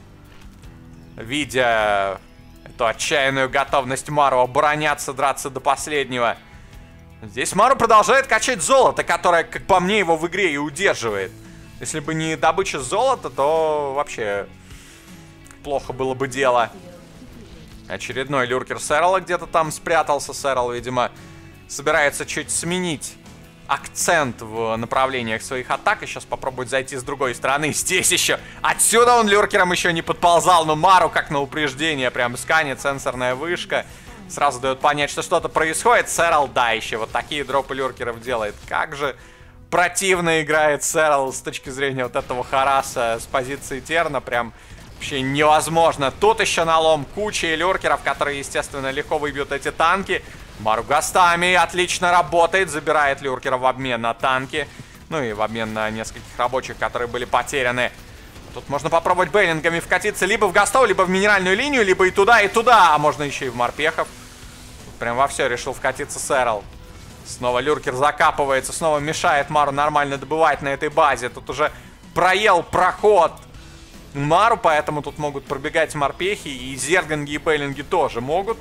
Видя эту отчаянную готовность Мару обороняться, драться до последнего. Здесь Мару продолжает качать золото, которое, как по мне, его в игре и удерживает. Если бы не добыча золота, то вообще плохо было бы дело. Очередной люркер Сэрла где-то там спрятался. Сэрл, видимо, собирается чуть сменить акцент в направлениях своих атак. И сейчас попробует зайти с другой стороны. Здесь еще. Отсюда он люркером еще не подползал. Но Мару как на упреждение прям сканит. Сенсорная вышка. Сразу дает понять, что что-то происходит. Сэрл, да, еще вот такие дропы люркеров делает. Как же противно играет Сэрл с точки зрения вот этого хараса с позиции Терна. Прям вообще невозможно. Тут еще налом куча люркеров, которые, естественно, легко выбьют эти танки. Мару гастами отлично работает. Забирает люркера в обмен на танки. Ну и в обмен на нескольких рабочих, которые были потеряны. Тут можно попробовать бейлингами вкатиться либо в гастов, либо в минеральную линию, либо и туда, и туда. А можно еще и в морпехов. Тут прям во все решил вкатиться Сэрл. Снова люркер закапывается, снова мешает Мару нормально добывать на этой базе. Тут уже проел проход Мару, поэтому тут могут пробегать морпехи. И зерганги, и бейлинги тоже могут.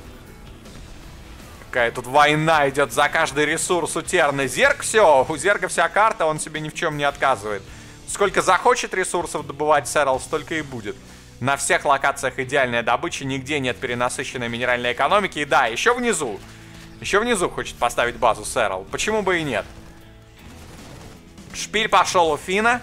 Какая тут война идет за каждый ресурс у Терна. Зерг все, у Зерга вся карта, он себе ни в чем не отказывает. Сколько захочет ресурсов добывать Сэрл, столько и будет. На всех локациях идеальная добыча, нигде нет перенасыщенной минеральной экономики. И да, еще внизу хочет поставить базу Сэрл. Почему бы и нет? Шпиль пошел у Фина.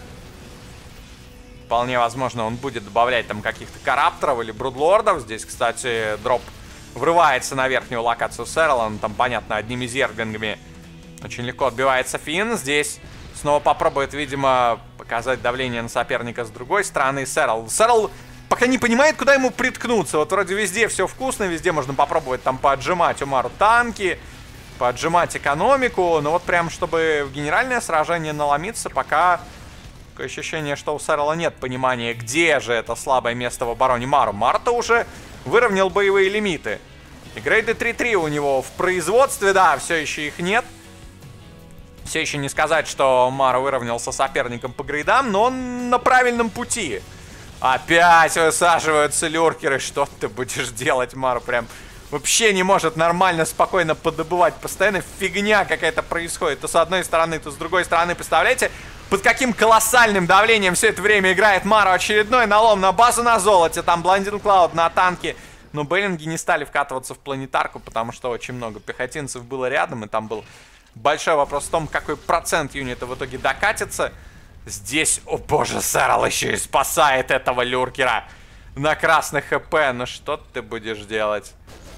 Вполне возможно, он будет добавлять там каких-то карапторов или брудлордов. Здесь, кстати, дроп врывается на верхнюю локацию Сэрл. Он там, понятно, одними зерглингами очень легко отбивается Фин. Здесь снова попробует, видимо, показать давление на соперника с другой стороны. Сэрл пока не понимает, куда ему приткнуться. Вот вроде везде все вкусно, везде можно попробовать там поотжимать у Мару танки, поотжимать экономику. Но вот прям, чтобы в генеральное сражение наломиться, пока такое ощущение, что у Сэрла нет понимания, где же это слабое место в обороне Мару. Мару-то уже выровнял боевые лимиты. И грейды 3-3 у него в производстве, да, все еще их нет. Все еще не сказать, что Мару выровнялся соперником по грейдам, но он на правильном пути. Опять высаживаются люркеры. Что ты будешь делать, Мару? Прям вообще не может нормально, спокойно подобывать. Постоянно фигня какая-то происходит. То с одной стороны, то с другой стороны. Представляете, под каким колоссальным давлением все это время играет Мару. Очередной налом на базу на золоте. Там Бландинг Клауд на танке. Но бейлинги не стали вкатываться в планетарку, потому что очень много пехотинцев было рядом. И там был большой вопрос в том, какой процент юнита в итоге докатится. Здесь, о боже, Сэрл еще и спасает этого люркера на красных ХП. Ну что ты будешь делать?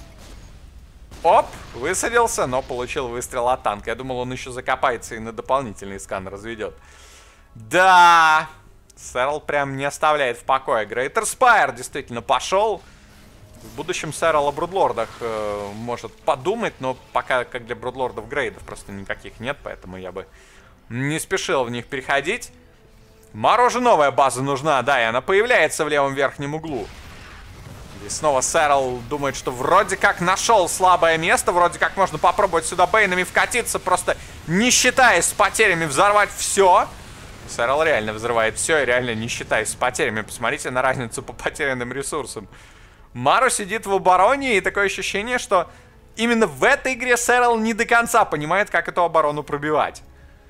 Оп, высадился, но получил выстрел от танка. Я думал, он еще закопается и на дополнительный скан разведет. Да, Сэрл прям не оставляет в покое. Грейтер Спайр действительно пошел. В будущем Сэрл о брудлордах может подумать, но пока, как для брудлордов, грейдов просто никаких нет, поэтому я бы не спешил в них переходить. Мару же новая база нужна, да, и она появляется в левом верхнем углу. И снова Сэрл думает, что вроде как нашел слабое место, вроде как можно попробовать сюда бейнами вкатиться, просто не считаясь с потерями взорвать все. Сэрл реально взрывает все и реально не считаясь с потерями. Посмотрите на разницу по потерянным ресурсам. Мару сидит в обороне, и такое ощущение, что именно в этой игре Сэрл не до конца понимает, как эту оборону пробивать.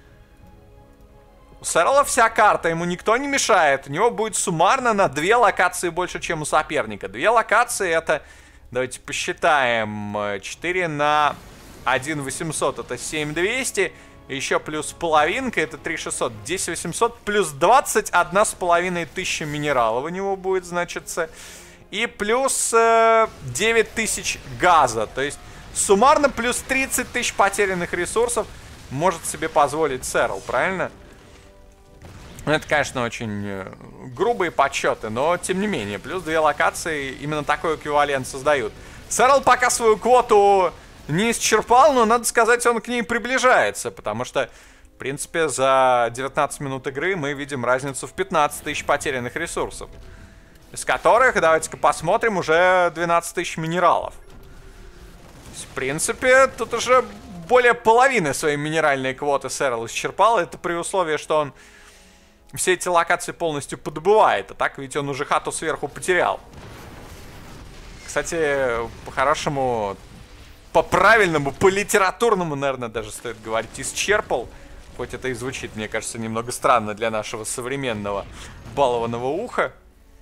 У Сэрла вся карта, ему никто не мешает. У него будет суммарно на 2 локации больше, чем у соперника. 2 локации это, давайте посчитаем, 4 на 1 800 это 7200. Еще плюс половинка, это 3600. 10 800 плюс 21,5 тысячи минералов у него будет, значится. И плюс 9000 газа. То есть суммарно плюс 30 тысяч потерянных ресурсов может себе позволить Сэрл, правильно? Это, конечно, очень грубые подсчеты, но тем не менее, плюс 2 локации именно такой эквивалент создают. Сэрл пока свою квоту не исчерпал, но, надо сказать, он к ней приближается, потому что, в принципе, за 19 минут игры мы видим разницу в 15 тысяч потерянных ресурсов, из которых, давайте-ка посмотрим, уже 12 тысяч минералов. То есть, в принципе, тут уже более половины своей минеральной квоты Сэрл исчерпал, это при условии, что он все эти локации полностью подбывает. А так ведь он уже хату сверху потерял. Кстати, по-хорошему, по-правильному, по-литературному, наверное, даже стоит говорить, исчерпал. Хоть это и звучит, мне кажется, немного странно для нашего современного балованного уха.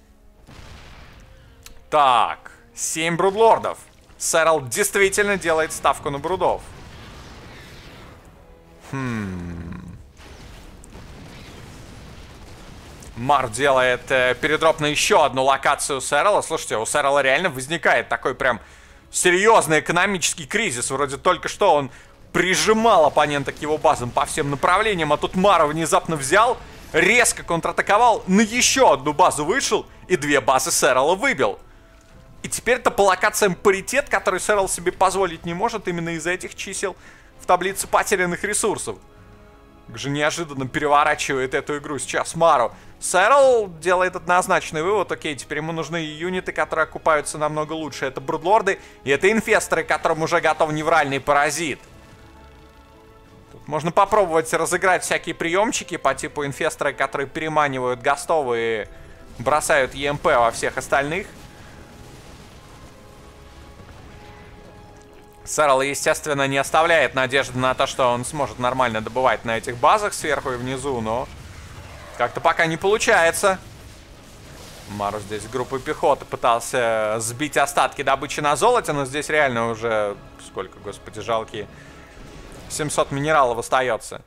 Так, 7 брудлордов. Сэрл действительно делает ставку на брудов. Мар делает передроп на еще одну локацию Сэрла. Слушайте, у Сэрла реально возникает такой прям серьезный экономический кризис. Вроде только что он прижимал оппонента к его базам по всем направлениям, а тут Мара внезапно взял, резко контратаковал, на еще одну базу вышел и 2 базы Сэрла выбил. И теперь-то по локациям паритет, который Сэрл себе позволить не может именно из-за этих чисел в таблице потерянных ресурсов. Как же неожиданно переворачивает эту игру сейчас Мару. Сэрл делает однозначный вывод. Окей, теперь ему нужны юниты, которые окупаются намного лучше. Это брудлорды и это инфесторы, которым уже готов невральный паразит. Тут можно попробовать разыграть всякие приемчики по типу инфестора, которые переманивают гастов и бросают ЕМП во всех остальных. Сэрл, естественно, не оставляет надежды на то, что он сможет нормально добывать на этих базах сверху и внизу, но как-то пока не получается. Мару здесь группой пехоты пытался сбить остатки добычи на золоте, но здесь реально уже, сколько, господи, жалкие, 700 минералов остается.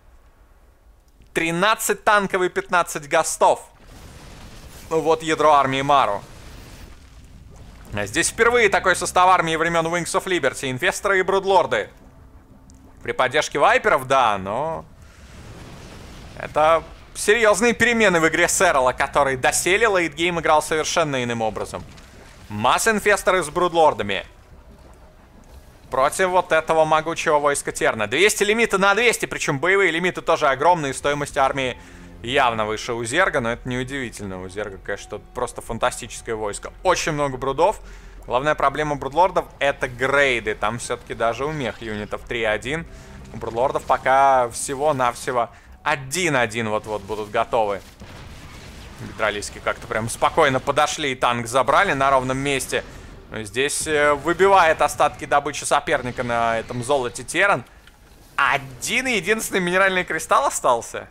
13 танков и 15 гастов. Вот ядро армии Мару. Здесь впервые такой состав армии времен Wings of Liberty. Инфесторы и брудлорды. При поддержке вайперов, да, но это серьезные перемены в игре Сэрла, который доселе лейтгейм играл совершенно иным образом. Масс-инфесторы с брудлордами против вот этого могучего войска Терна. 200 лимита на 200, причем боевые лимиты тоже огромные. Стоимость армии явно выше у Зерга, но это неудивительно. У Зерга, конечно, просто фантастическое войско. Очень много брудов. Главная проблема брудлордов — это грейды. Там все-таки даже у мех юнитов 3-1. У брудлордов пока всего-навсего 1-1 вот-вот будут готовы. Гидролиски как-то прям спокойно подошли и танк забрали на ровном месте. Но здесь выбивает остатки добычи соперника на этом золоте Теран. Один и единственный минеральный кристалл остался?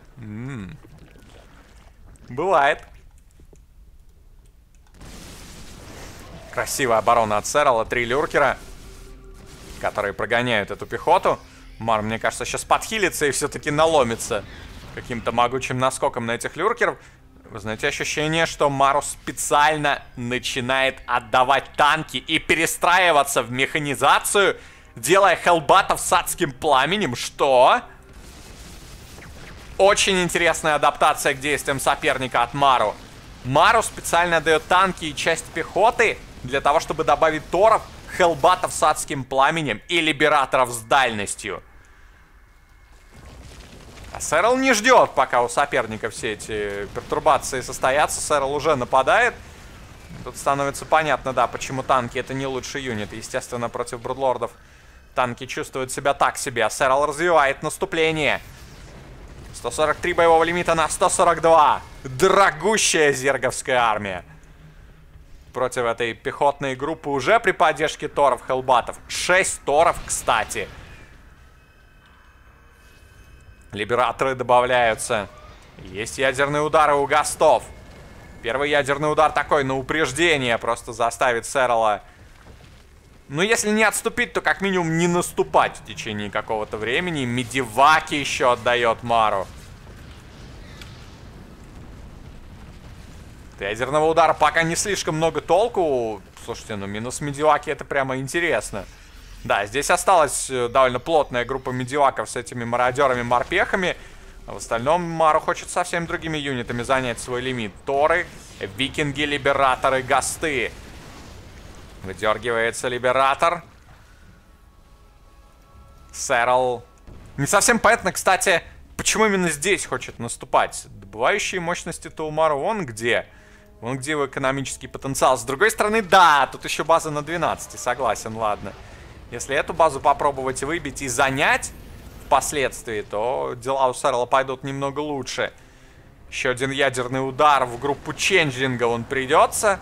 Бывает. Красивая оборона от Сэрла. 3 люркера, которые прогоняют эту пехоту. Мар, мне кажется, сейчас подхилится и все-таки наломится каким-то могучим наскоком на этих люркеров. Вы знаете, ощущение, что Мару специально начинает отдавать танки и перестраиваться в механизацию, делая хелбатов с адским пламенем. Что? Очень интересная адаптация к действиям соперника от Мару. Мару специально дает танки и часть пехоты для того, чтобы добавить торов, хелбатов с адским пламенем и либераторов с дальностью. А Сэрл не ждет, пока у соперника все эти пертурбации состоятся. Сэрл уже нападает. Тут становится понятно, да, почему танки — это не лучший юнит. Естественно, против брудлордов танки чувствуют себя так себе. А Сэрл развивает наступление. 143 боевого лимита на 142. Дорогущая зерговская армия. Против этой пехотной группы уже при поддержке торов, хелбатов. 6 торов, кстати. Либераторы добавляются. Есть ядерные удары у гастов. Первый ядерный удар такой на упреждение просто заставит Сэрла, ну, если не отступить, то как минимум не наступать в течение какого-то времени. Медиваки еще отдает Мару. От ядерного удара пока не слишком много толку. Слушайте, ну минус медиваки — это прямо интересно. Да, здесь осталась довольно плотная группа медиваков с этими мародерами-морпехами. А в остальном Мару хочет совсем другими юнитами занять свой лимит. Торы, викинги, либераторы, гасты. Выдергивается либератор. Сэрл. Не совсем понятно, кстати, почему именно здесь хочет наступать. Добывающие мощности-то у Мару вон где. Вон где его экономический потенциал. С другой стороны, да, тут еще база на 12. Согласен, ладно. Если эту базу попробовать выбить и занять впоследствии, то дела у Сэрла пойдут немного лучше. Еще один ядерный удар в группу ченджлинга он придется.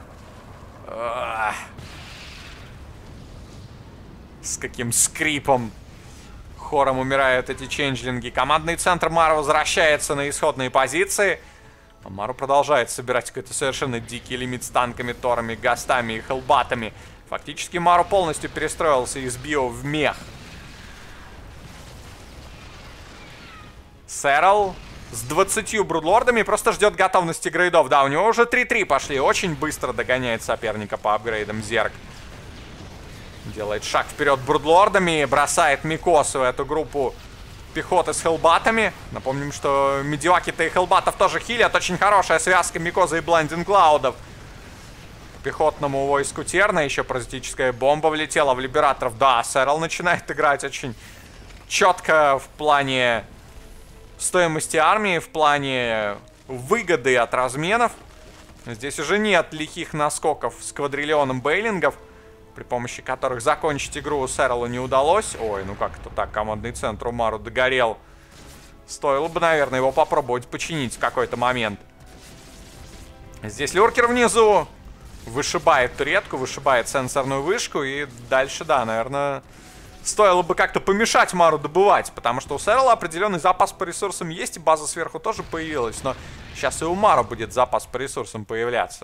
С каким скрипом хором умирают эти ченджлинги. Командный центр Мару возвращается на исходные позиции. А Мару продолжает собирать какой-то совершенно дикий лимит с танками, торами, гастами и хелбатами. Фактически Мару полностью перестроился из био в мех. Сэрл с 20 брудлордами просто ждет готовности грейдов. Да, у него уже 3-3 пошли. Очень быстро догоняет соперника по апгрейдам Зерг. Делает шаг вперед брудлордами. Бросает Микосу в эту группу пехоты с хелбатами. Напомним, что медиваки-то и хелбатов тоже хилят. Очень хорошая связка Микоза и Блайндинг Клаудов. По пехотному войску Терна еще паразитическая бомба влетела в либераторов. Да, Сэрл начинает играть очень четко в плане стоимости армии, в плане выгоды от разменов. Здесь уже нет лихих наскоков с квадриллионом бейлингов, при помощи которых закончить игру Сэрлу не удалось. Ой, ну как это так, командный центр у Мару догорел. Стоило бы, наверное, его попробовать починить в какой-то момент. Здесь люркер внизу вышибает туретку, вышибает сенсорную вышку. И дальше, да, наверное, стоило бы как-то помешать Мару добывать. Потому что у Сэрла определенный запас по ресурсам есть, и база сверху тоже появилась. Но сейчас и у Мару будет запас по ресурсам появляться.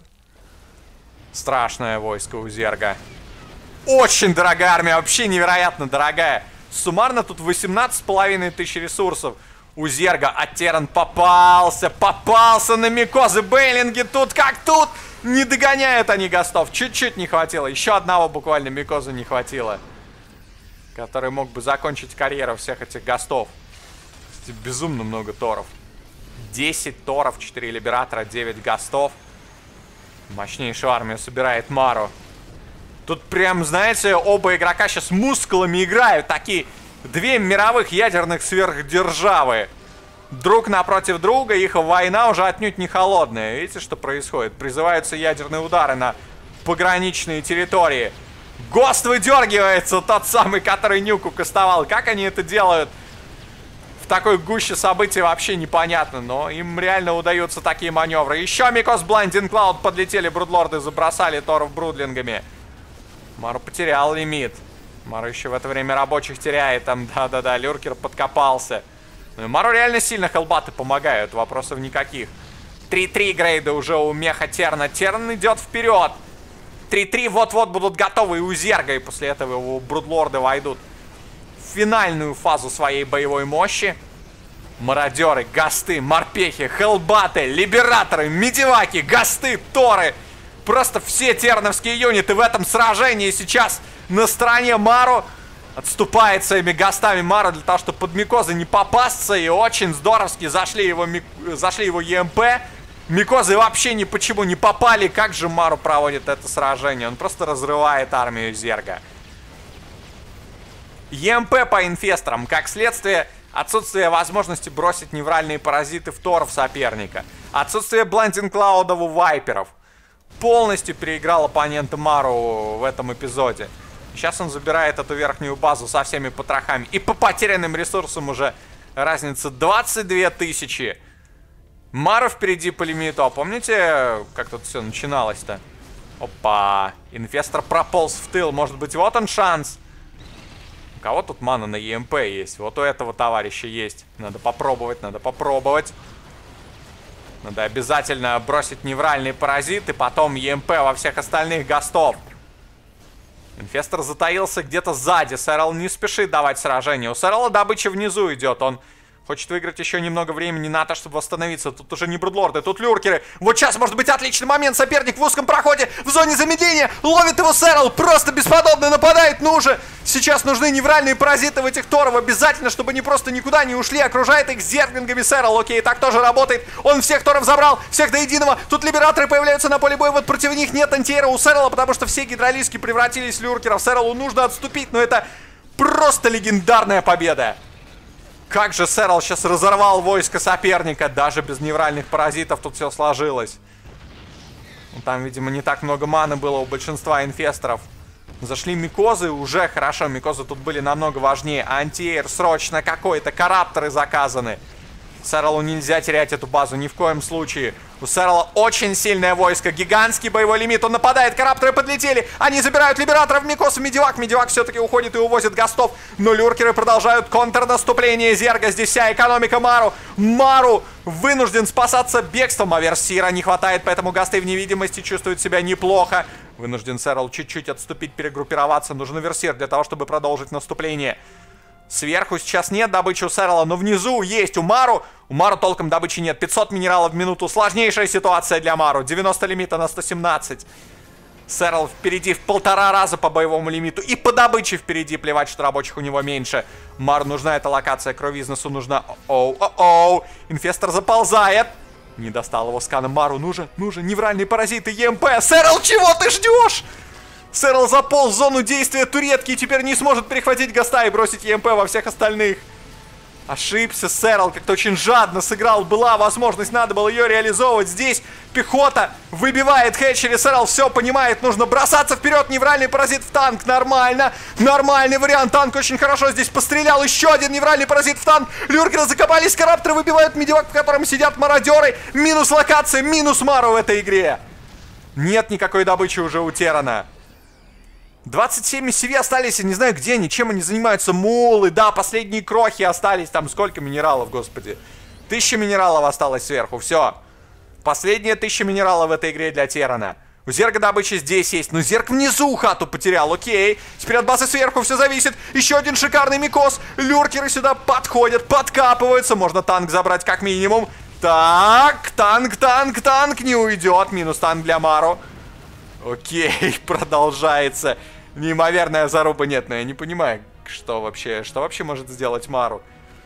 Страшное войско у Зерга. Очень дорогая армия, вообще невероятно дорогая. Суммарно тут 18,5 тысяч ресурсов у Зерга. А Терн попался на Микозы. Бейлинги тут как тут. Не догоняют они гастов. Чуть-чуть не хватило. Еще одного буквально Микоза не хватило, который мог бы закончить карьеру всех этих гастов. Безумно много торов. 10 торов, 4 либератора, 9 гастов. Мощнейшую армию собирает Мару. Тут прям, знаете, оба игрока сейчас мускулами играют. Такие две мировых ядерных сверхдержавы. Друг напротив друга. Их война уже отнюдь не холодная. Видите, что происходит? Призываются ядерные удары на пограничные территории. Гост выдергивается, тот самый, который Нюку кастовал. Как они это делают? В такой гуще событий вообще непонятно. Но им реально удаются такие маневры. Еще Микос, Блайндинг Клауд подлетели. Брудлорды забросали торов брудлингами. Мару потерял лимит. Мару еще в это время рабочих теряет. Там, да-да-да, люркер подкопался. Ну и Мару реально сильно хелбаты помогают. Вопросов никаких. 3-3 грейда уже у меха Терна. Терн идет вперед. 3-3 вот-вот будут готовы и у Зерга. И после этого его брудлорды войдут в финальную фазу своей боевой мощи. Мародеры, гасты, морпехи, хелбаты, либераторы, медиваки, гасты, торы. Просто все терновские юниты в этом сражении сейчас на стороне Мару. Отступает своими гастами Мару для того, чтобы под Микозы не попасться. И очень здоровски зашли его ЕМП. Микозы вообще ни почему не попали. Как же Мару проводит это сражение? Он просто разрывает армию Зерга. ЕМП по инфесторам. Как следствие, отсутствие возможности бросить невральные паразиты в торов соперника. Отсутствие Блайндинг Клаудов у вайперов. Полностью переиграл оппонента Мару в этом эпизоде. Сейчас он забирает эту верхнюю базу со всеми потрохами. И по потерянным ресурсам уже разница 22 тысячи. Мару впереди по лимиту. А помните, как тут все начиналось-то? Опа. Инфестор прополз в тыл. Может быть, вот он шанс. У кого тут мана на ЕМП есть? Вот у этого товарища есть. Надо попробовать, надо попробовать. Надо обязательно бросить невральный паразит и потом ЕМП во всех остальных гастов. Инфестор затаился где-то сзади. Сэрл не спешит давать сражение. У Сэрла добыча внизу идет. Он хочет выиграть еще немного времени на то, чтобы восстановиться. Тут уже не брудлорды, тут люркеры. Вот сейчас может быть отличный момент. Соперник в узком проходе, в зоне замедления. Ловит его Сэрл. Просто бесподобно нападает. Ну уже сейчас нужны невральные паразиты в этих торов. Обязательно, чтобы они просто никуда не ушли. Окружает их зерглингами Сэрл. Окей, так тоже работает. Он всех торов забрал. Всех до единого. Тут либераторы появляются на поле боя. Вот против них нет антиэра у Сэрла, потому что все гидролиски превратились в люркеров. Сэрлу нужно отступить, но это просто легендарная победа. Как же Сэрл сейчас разорвал войско соперника. Даже без невральных паразитов тут все сложилось. Ну, там, видимо, не так много маны было у большинства инфесторов. Зашли Микозы, уже хорошо. Микозы тут были намного важнее. Антиэйр срочно какой-то. Карапторы заказаны. Серлу нельзя терять эту базу, ни в коем случае. У Серла очень сильное войско, гигантский боевой лимит, он нападает, карапторы подлетели, они забирают либераторов, Микос и Медивак. Медивак все-таки уходит и увозит Гастов, но люркеры продолжают контрнаступление Зерга. Здесь вся экономика Мару. Мару вынужден спасаться бегством, а Версира не хватает, поэтому Гасты в невидимости чувствуют себя неплохо. Вынужден Серл чуть-чуть отступить, перегруппироваться, нужен Версир для того, чтобы продолжить наступление. Сверху сейчас нет добычи у Серла, но внизу есть у Мару. У Мару толком добычи нет. 500 минералов в минуту. Сложнейшая ситуация для Мару. 90 лимита на 117. Серл впереди в 1,5 раза по боевому лимиту. И по добыче впереди. Плевать, что рабочих у него меньше. Мару нужна эта локация. Кровь бизнесу нужна. Оу. Инфестор заползает. Не достал его сканом. Мару нужен. Невральные паразиты. ЕМП. Серл, чего ты ждешь? Серл заполз в зону действия туретки и теперь не сможет перехватить Гаста и бросить ЕМП во всех остальных. Ошибся Серл, как-то очень жадно сыграл. Была возможность, надо было ее реализовывать. Здесь пехота выбивает Хэтчери. Серл все понимает, нужно бросаться вперед. Невральный паразит в танк, нормально. Нормальный вариант, танк очень хорошо здесь пострелял. Еще один невральный паразит в танк. Люркеры закопались, карапторы выбивают медивак, в котором сидят мародеры. Минус локация, минус Мару в этой игре. Нет никакой добычи уже у Террана. 27 CV остались, я не знаю, где они, чем они занимаются. Мулы, да, последние крохи остались. Там сколько минералов, господи. 1000 минералов осталось сверху, все. Последняя 1000 минералов в этой игре для Террана. У Зерга добыча здесь есть, но Зерг внизу хату потерял, окей. Теперь от базы сверху все зависит. Еще один шикарный Микос. Люркеры сюда подходят, подкапываются. Можно танк забрать как минимум. Так, танк не уйдет. Минус танк для Мару. Окей, продолжается. Неимоверная заруба. Нет, но я не понимаю, что вообще может сделать Мару.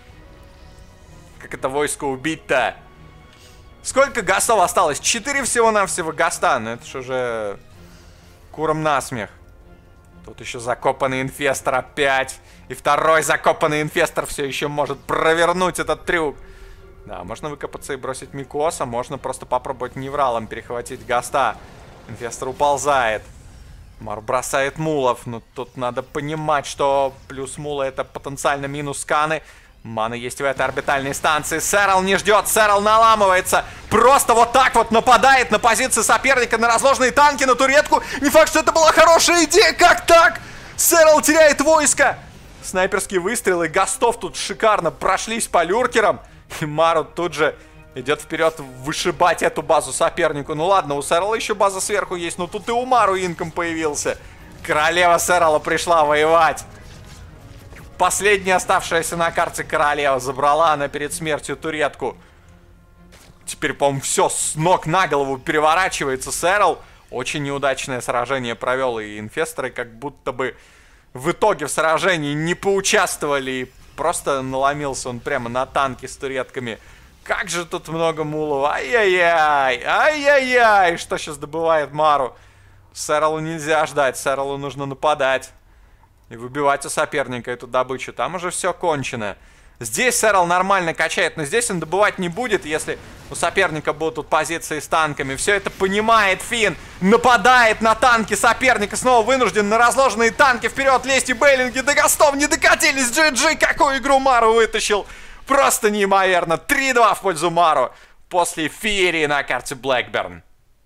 Как это войско убить-то? Сколько гастов осталось? 4 всего-навсего гаста. Ну это ж уже куром насмех. Тут еще закопанный инфестор опять. И второй закопанный инфестор все еще может провернуть этот трюк. Да, можно выкопаться и бросить Микоса. Можно просто попробовать невралом перехватить гаста. Инфестор уползает. Мар бросает мулов. Но тут надо понимать, что плюс мула это потенциально минус сканы. Маны есть в этой орбитальной станции. Серл не ждет. Серл наламывается. Просто вот так вот нападает на позиции соперника, на разложенные танки, на туретку. Не факт, что это была хорошая идея. Как так? Серл теряет войско. Снайперские выстрелы. Гастов тут шикарно прошлись по люркерам. И Мару тут же идет вперед вышибать эту базу сопернику. Ну ладно, у Серла еще база сверху есть, но тут и у Мару инком появился. Королева Серла пришла воевать. Последняя оставшаяся на карте королева. Забрала она перед смертью туретку. Теперь, по-моему, все с ног на голову переворачивается. Серл очень неудачное сражение провел. И инфесторы как будто бы в итоге в сражении не поучаствовали. И просто наломился он прямо на танки с туретками. Как же тут много мулов. Ай-яй-яй. Ай-яй-яй. Что сейчас добывает Мару? Серлу нельзя ждать. Серлу нужно нападать. И выбивать у соперника эту добычу. Там уже все кончено. Здесь Серл нормально качает, но здесь он добывать не будет, если у соперника будут тут позиции с танками. Все это понимает Финн. Нападает на танки соперника. Снова вынужден на разложенные танки вперед лезть. И Бейлинги до Гастов не докатились. GG, какую игру Мару вытащил. Просто неимоверно. 3-2 в пользу Мару после феерии на карте Блэкберн.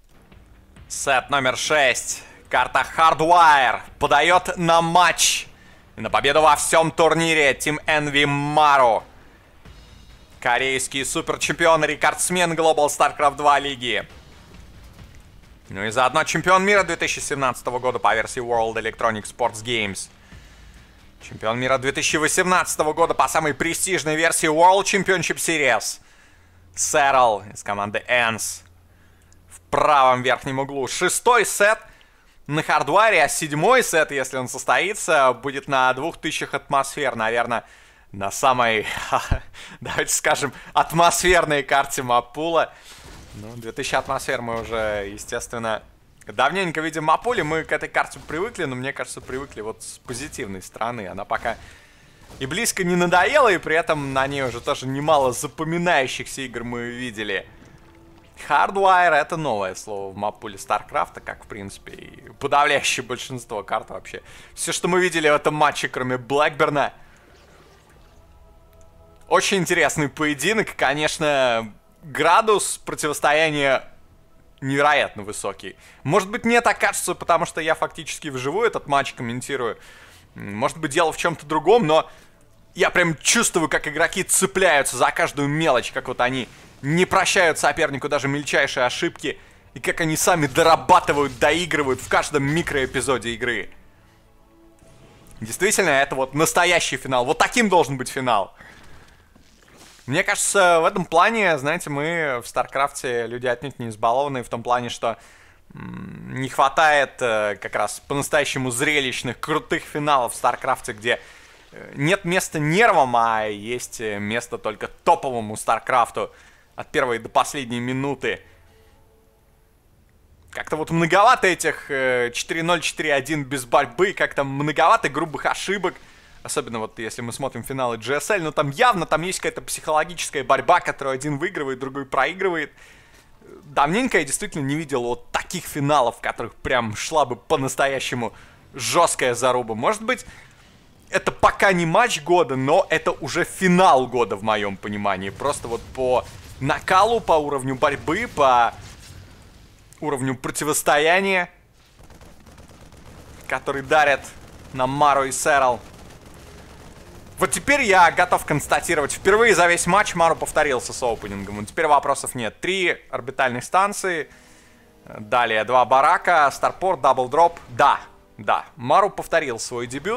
Сет номер 6. Карта Hardwire подает на матч. И на победу во всем турнире Team Envy Мару. Корейские суперчемпионы, рекордсмен Global StarCraft 2 лиги. Ну и заодно чемпион мира 2017 года по версии World Electronic Sports Games. Чемпион мира 2018 года по самой престижной версии World Championship Series. Серл из команды ENCE. В правом верхнем углу. 6-й сет на Hardwire, а 7-й сет, если он состоится, будет на 2000 атмосфер. Наверное, на самой, давайте скажем, атмосферной карте Мапула. Ну, 2000 атмосфер мы уже, естественно, давненько видим Мапуле. Мы к этой карте привыкли, но мне кажется, привыкли вот с позитивной стороны. Она пока и близко не надоела, и при этом на ней уже тоже немало запоминающихся игр мы видели. Hardwire — это новое слово в Мапуле Старкрафта, как, в принципе, и подавляющее большинство карт вообще. Все, что мы видели в этом матче, кроме Блэкберна, Очень интересный поединок. Конечно, градус противостояния невероятно высокий. Может быть, мне так кажется, потому что я фактически вживую этот матч комментирую. Может быть, дело в чем-то другом, но я прям чувствую, как игроки цепляются за каждую мелочь, как вот они не прощают сопернику даже мельчайшие ошибки, и как они сами дорабатывают, доигрывают в каждом микроэпизоде игры. Действительно, это вот настоящий финал. Вот таким должен быть финал. Мне кажется, в этом плане, знаете, мы в Старкрафте люди отнюдь не избалованные, в том плане, что не хватает как раз по-настоящему зрелищных, крутых финалов в Старкрафте, где нет места нервам, а есть место только топовому Старкрафту от первой до последней минуты. Как-то вот многовато этих 4-0, 4-1 без борьбы, как-то многовато грубых ошибок. Особенно вот если мы смотрим финалы GSL, но там явно там есть какая-то психологическая борьба, которую один выигрывает, другой проигрывает. Давненько я действительно не видел вот таких финалов, в которых прям шла бы по-настоящему жесткая заруба. Может быть, это пока не матч года, но это уже финал года в моем понимании. Просто вот по накалу, по уровню борьбы, по уровню противостояния, который дарят нам Мару и Сэрл. Вот теперь я готов констатировать, впервые за весь матч Мару повторился с опенингом. Вот теперь вопросов нет. 3 орбитальных станции, далее 2 барака, старпорт, даблдроп. Да, Мару повторил свой дебют.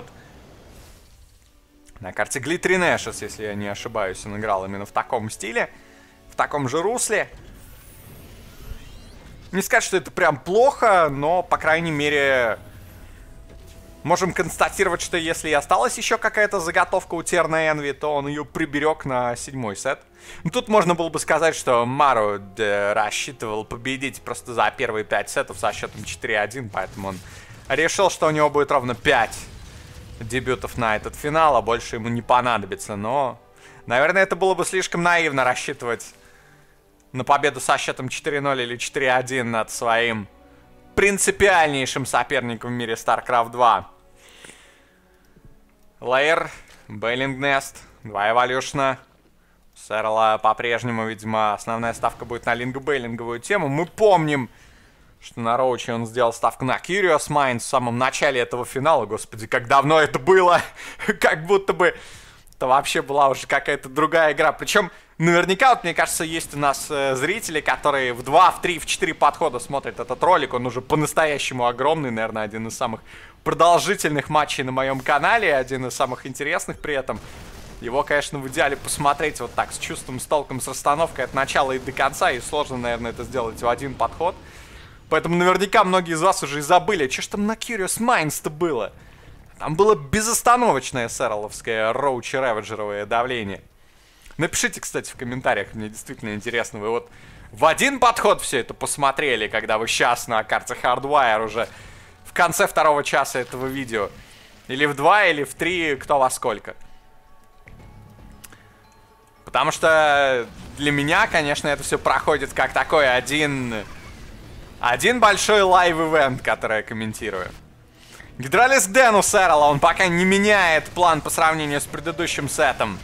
На карте Glittery Ashes, если я не ошибаюсь, он играл именно в таком стиле, в таком же русле. Не сказать, что это прям плохо, но, по крайней мере, можем констатировать, что если и осталась еще какая-то заготовка у Терна Энви, то он ее приберег на 7-й сет. Ну, тут можно было бы сказать, что Мару рассчитывал победить просто за первые 5 сетов со счетом 4-1, поэтому он решил, что у него будет ровно 5 дебютов на этот финал, а больше ему не понадобится. Но, наверное, это было бы слишком наивно рассчитывать на победу со счетом 4-0 или 4-1 над своим принципиальнейшим соперником в мире StarCraft 2. Лейер, Бейлинг Нест, 2 эволюшна. Сэрла по-прежнему, видимо, основная ставка будет на линго-бейлинговую тему. Мы помним, что на Роуче он сделал ставку на Curious Minds в самом начале этого финала. Господи, как давно это было! Как будто бы это вообще была уже какая-то другая игра. Причем наверняка, вот мне кажется, есть у нас зрители, которые в 2, в 3, в 4 подхода смотрят этот ролик. Он уже по-настоящему огромный, наверное, один из самых продолжительных матчей на моем канале, один из самых интересных при этом. Его, конечно, в идеале посмотреть вот так, с чувством, с толком, с расстановкой от начала и до конца, и сложно, наверное, это сделать в один подход. Поэтому наверняка многие из вас уже и забыли, что ж там на Curious Minds-то было. Там было безостановочное сэрловское роучи-реведжеровое давление. Напишите, кстати, в комментариях, мне действительно интересно, вы вот в один подход все это посмотрели, когда вы сейчас на карте Hardwire уже в конце 2-го часа этого видео. Или в 2, или в 3, кто во сколько. Потому что для меня, конечно, это все проходит как такой один большой лайв-ивент, который я комментирую. Гидралис Дэн у Сэрла, он пока не меняет план по сравнению с предыдущим сетом.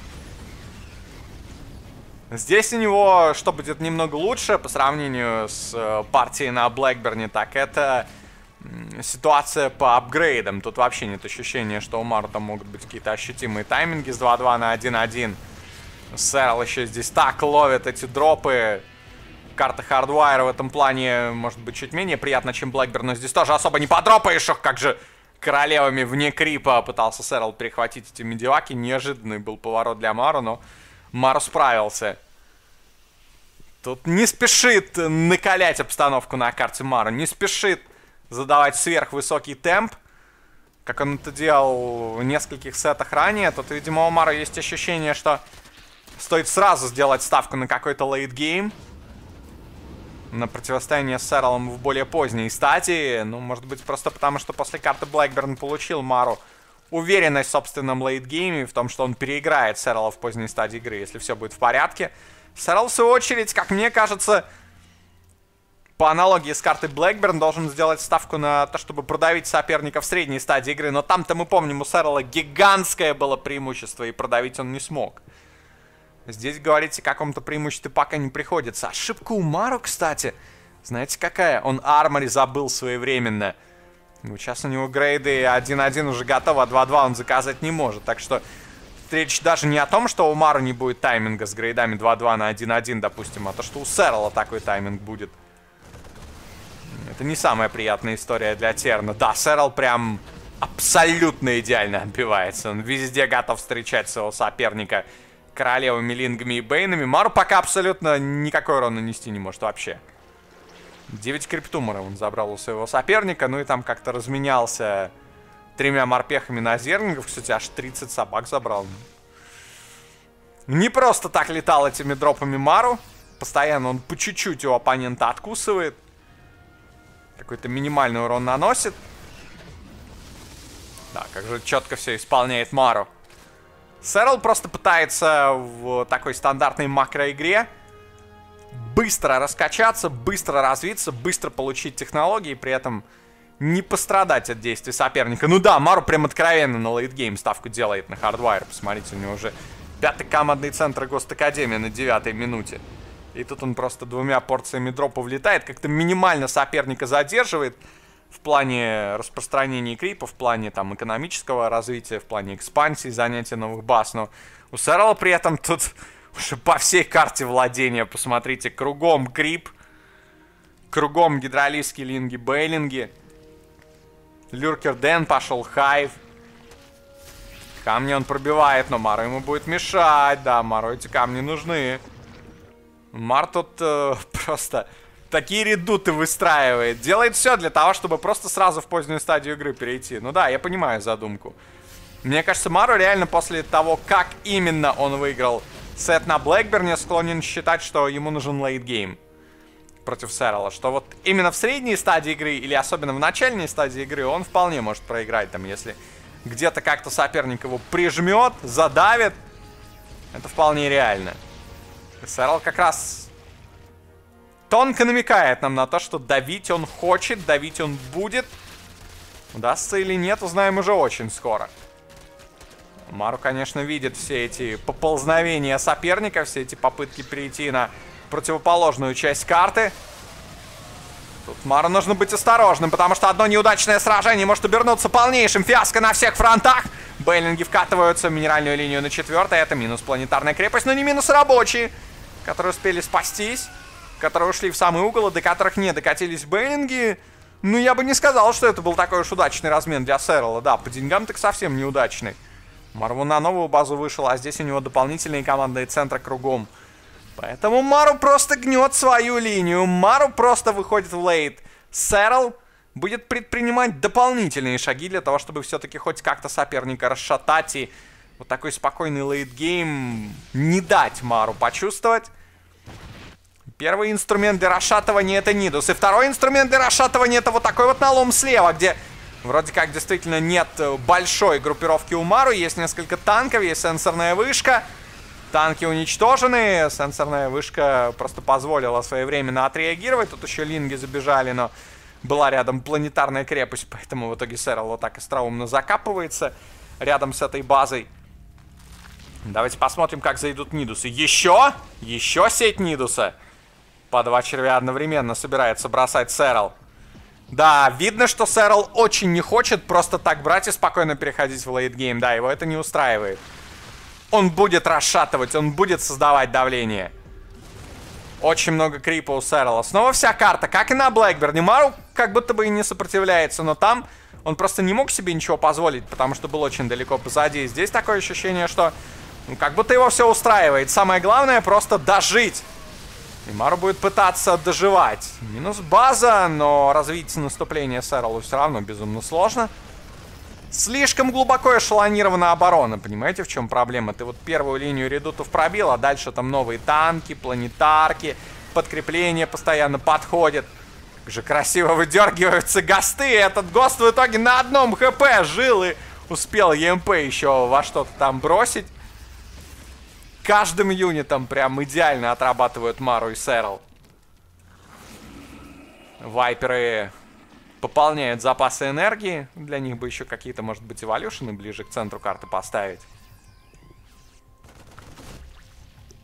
Здесь у него, что будет немного лучше по сравнению с партией на Блэкберне, так это ситуация по апгрейдам. Тут вообще нет ощущения, что у Мару там могут быть какие-то ощутимые тайминги с 2-2 на 1-1. Сэрл еще здесь так ловит эти дропы. Карта Hardwire в этом плане может быть чуть менее приятна, чем Блэкберн, но здесь тоже особо не подропаешь. Ох, как же королевами вне крипа пытался Сэрл перехватить эти медиваки. Неожиданный был поворот для Мару, но Мару справился. Тут не спешит накалять обстановку на карте Мару, не спешит задавать сверхвысокий темп, как он это делал в нескольких сетах ранее. Тут, видимо, у Мару есть ощущение, что стоит сразу сделать ставку на какой-то лейтгейм, на противостояние с Сэрлом в более поздней стадии. Ну, может быть, просто потому, что после карты Блэкберн получил Мару уверенность в собственном лейтгейме, в том, что он переиграет Сэрла в поздней стадии игры, если все будет в порядке. Сэрл, в свою очередь, как мне кажется, по аналогии с картой Блэкберн, должен сделать ставку на то, чтобы продавить соперника в средней стадии игры. Но там-то, мы помним, у Сэрла гигантское было преимущество, и продавить он не смог. Здесь говорить о каком-то преимуществе пока не приходится. Ошибка у Мару, кстати. Знаете какая? Он армори забыл своевременно. Ну, сейчас у него грейды 1-1 уже готово, а 2-2 он заказать не может. Так что речь даже не о том, что у Мару не будет тайминга с грейдами 2-2 на 1-1, допустим, а то, что у Сэрла такой тайминг будет. Это не самая приятная история для Терна. Да, Сэрл прям абсолютно идеально отбивается. Он везде готов встречать своего соперника королевами, лингами и бейнами. Мару пока абсолютно никакой урон нанести не может вообще. 9 криптумора он забрал у своего соперника. Ну и там как-то разменялся 3 морпехами на зернингов. Кстати, аж 30 собак забрал. Не просто так летал этими дропами Мару. Постоянно он по чуть-чуть у оппонента откусывает. Какой-то минимальный урон наносит. Да, как же четко все исполняет Мару. Сэрл просто пытается в такой стандартной макроигре быстро раскачаться, быстро развиться, быстро получить технологии, при этом не пострадать от действий соперника. Ну да, Мару прям откровенно на лейтгейм ставку делает на хардвайр. Посмотрите, у него уже 5-й командный центр Гостакадемии на 9-й минуте. И тут он просто 2 порциями дропа влетает, как-то минимально соперника задерживает в плане распространения крипа, в плане там экономического развития, в плане экспансии, занятия новых баз. Но у Сэрла при этом тут уже по всей карте владения, посмотрите, кругом крип, кругом гидролизские линги, бейлинги. Люркер Дэн пошел, хайв. Камни он пробивает, но Мару ему будет мешать. Да, Мару эти камни нужны. Мар тут просто такие редуты выстраивает. Делает все для того, чтобы просто сразу в позднюю стадию игры перейти. Ну да, я понимаю задумку. Мне кажется, Мару реально после того, как именно он выиграл сет на Блэкберне, склонен считать, что ему нужен лейтгейм против Сэрла. Что вот именно в средней стадии игры, или особенно в начальной стадии игры, он вполне может проиграть. Там, если где-то как-то соперник его прижмет, задавит, это вполне реально. Сэрл как раз тонко намекает нам на то, что давить он хочет, давить он будет. Удастся или нет, узнаем уже очень скоро. Мару, конечно, видит все эти поползновения соперника, все эти попытки перейти на противоположную часть карты. Тут Мару нужно быть осторожным, потому что одно неудачное сражение может обернуться полнейшим фиаско на всех фронтах. Бейлинги вкатываются в минеральную линию на 4-й. Это минус планетарная крепость, но не минус рабочие, которые успели спастись, которые ушли в самый угол, и до которых не докатились бейлинги. Ну, я бы не сказал, что это был такой уж удачный размен для Сэрла. Да, по деньгам так совсем неудачный. Мару на новую базу вышел, а здесь у него дополнительные командные центры кругом. Поэтому Мару просто гнет свою линию. Мару просто выходит в лейт. Сэрл будет предпринимать дополнительные шаги для того, чтобы все-таки хоть как-то соперника расшатать и вот такой спокойный лейтгейм не дать Мару почувствовать. Первый инструмент для расшатывания — это Нидус. И второй инструмент для расшатывания — это вот такой вот налом слева, где вроде как действительно нет большой группировки у Мару. Есть несколько танков, есть сенсорная вышка. Танки уничтожены. Сенсорная вышка просто позволила своевременно отреагировать. Тут еще линги забежали, но была рядом планетарная крепость. Поэтому в итоге Сэрл вот так остроумно закапывается рядом с этой базой. Давайте посмотрим, как зайдут Нидусы. Еще сеть Нидуса. По 2 червя одновременно собирается бросать Сэрл. Да, видно, что Сэрл очень не хочет просто так брать и спокойно переходить в лейтгейм. Да, его это не устраивает. Он будет расшатывать, он будет создавать давление. Очень много крипа у Сэрла. Снова вся карта, как и на Блэкберне. Мару как будто бы и не сопротивляется, но там он просто не мог себе ничего позволить, потому что был очень далеко позади. Здесь такое ощущение, что как будто его все устраивает. Самое главное просто дожить. И Мару будет пытаться доживать. Минус база, но развить наступление Сэрлу все равно безумно сложно. Слишком глубоко эшелонирована оборона. Понимаете, в чем проблема? Ты вот первую линию редутов пробил, а дальше там новые танки, планетарки, подкрепления постоянно подходят. Как же красиво выдергиваются ГОСТы. Этот ГОСТ в итоге на 1 хп жил и успел ЕМП еще во что-то там бросить. Каждым юнитом прям идеально отрабатывают Мару и Сэрл. Вайперы пополняют запасы энергии. Для них бы еще какие-то, может быть, эволюшены ближе к центру карты поставить.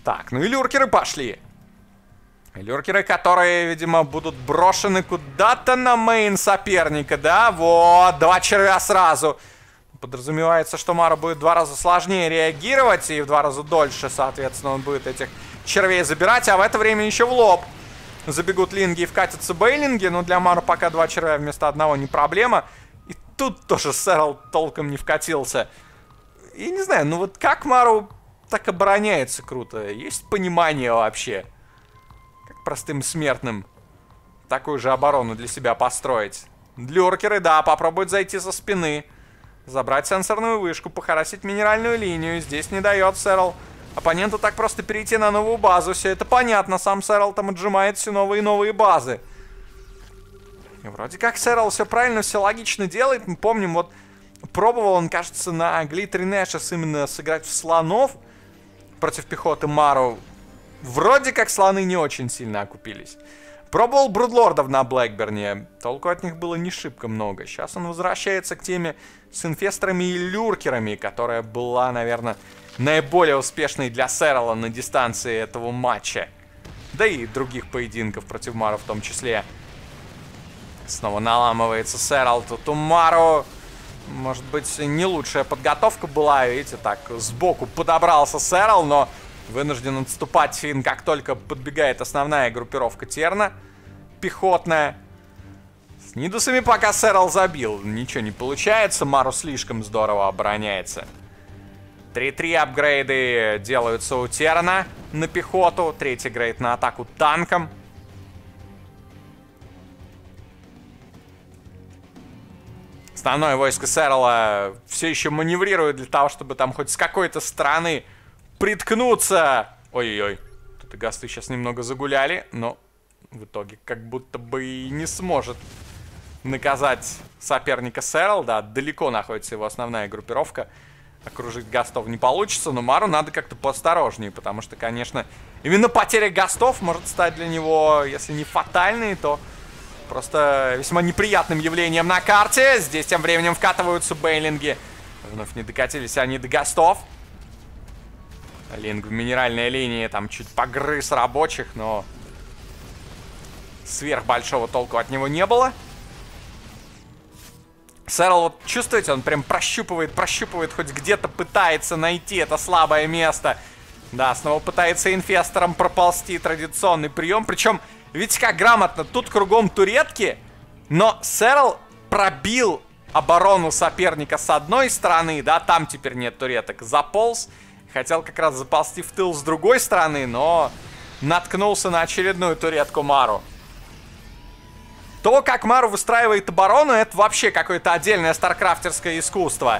Так, ну и люркеры пошли. Люркеры, которые, видимо, будут брошены куда-то на мейн соперника, да? Вот, 2 червя сразу. Подразумевается, что Мару будет в 2 раза сложнее реагировать и в 2 раза дольше, соответственно, он будет этих червей забирать, а в это время еще в лоб забегут линги и вкатятся бейлинги, но для Мару пока 2 червя вместо 1 не проблема. И тут тоже Сэрл толком не вкатился. И не знаю, ну вот как Мару так обороняется круто? Есть понимание вообще? Как простым смертным такую же оборону для себя построить? Люркеры, да, попробуют зайти со спины. Забрать сенсорную вышку, похарасить минеральную линию. Здесь не дает Сэрл оппоненту так просто перейти на новую базу. Все это понятно, сам Сэрл там отжимает все новые и новые базы. И вроде как Сэрл все правильно, все логично делает. Мы помним, вот пробовал он, кажется, на Глиттер Нэшес именно сыграть в слонов против пехоты Мару. Вроде как слоны не очень сильно окупились. Пробовал Брудлордов на Блэкберне. Толку от них было не шибко много. Сейчас он возвращается к теме с инфесторами и люркерами, которая была, наверное, наиболее успешной для Сэрла на дистанции этого матча. Да и других поединков против Мару в том числе. Снова наламывается Сэрл. Тут у Мару, может быть, не лучшая подготовка была. Видите, так сбоку подобрался Сэрл, но вынужден отступать Финн, как только подбегает основная группировка Терна. Пехотная. С Нидусами пока Сэрл забил. Ничего не получается. Мару слишком здорово обороняется. 3-3 апгрейды делаются у Терна на пехоту. 3-й грейд на атаку танком. Основное войско Сэрла все еще маневрирует для того, чтобы там хоть с какой-то стороны приткнуться. Ой-ой-ой. Тут и гасты сейчас немного загуляли, но в итоге как будто бы и не сможет наказать соперника Сэрл. Да, далеко находится его основная группировка. Окружить гастов не получится, но Мару надо как-то поосторожнее, потому что, конечно, именно потеря гастов может стать для него, если не фатальной, то просто весьма неприятным явлением на карте. Здесь тем временем вкатываются бейлинги. Вновь не докатились они до гастов. Линк в минеральной линии там чуть погрыз рабочих, но сверх большого толку от него не было. Сэрл, вот чувствуете, он прям прощупывает, хоть где-то пытается найти это слабое место. Да, снова пытается инфестором проползти, традиционный прием. Причем, видите, как грамотно, тут кругом туретки, но Сэрл пробил оборону соперника с одной стороны, да, там теперь нет туреток, заполз. Хотел как раз заползти в тыл с другой стороны, но наткнулся на очередную туретку Мару. То, как Мару выстраивает оборону, это вообще какое-то отдельное старкрафтерское искусство.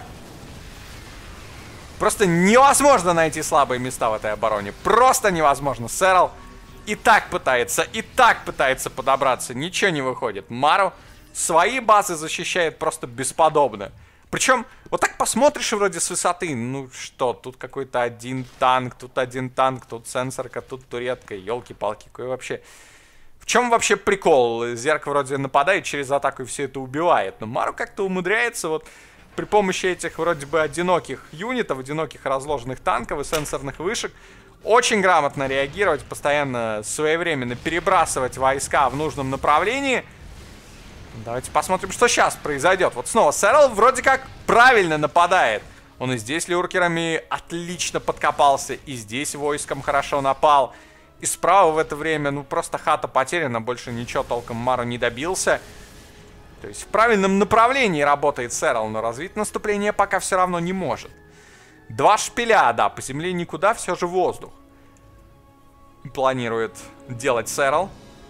Просто невозможно найти слабые места в этой обороне. Просто невозможно. Сэрл и так пытается подобраться. Ничего не выходит. Мару свои базы защищает просто бесподобно. Причем, вот так посмотришь вроде с высоты, ну что, тут какой-то один танк, тут сенсорка, тут туретка, елки-палки, какой вообще... В чем вообще прикол? Зерк вроде нападает через атаку и все это убивает, но Мару как-то умудряется вот при помощи этих вроде бы одиноких юнитов, одиноких разложенных танков и сенсорных вышек очень грамотно реагировать, постоянно своевременно перебрасывать войска в нужном направлении. Давайте посмотрим, что сейчас произойдет. Вот снова Сэрл вроде как правильно нападает. Он и здесь люркерами отлично подкопался, и здесь войском хорошо напал. И справа в это время, ну, просто хата потеряна, больше ничего толком Мару не добился. То есть в правильном направлении работает Сэрл, но развить наступление пока все равно не может. 2 шпиля, да, по земле никуда, все же воздух. Планирует делать Сэрл.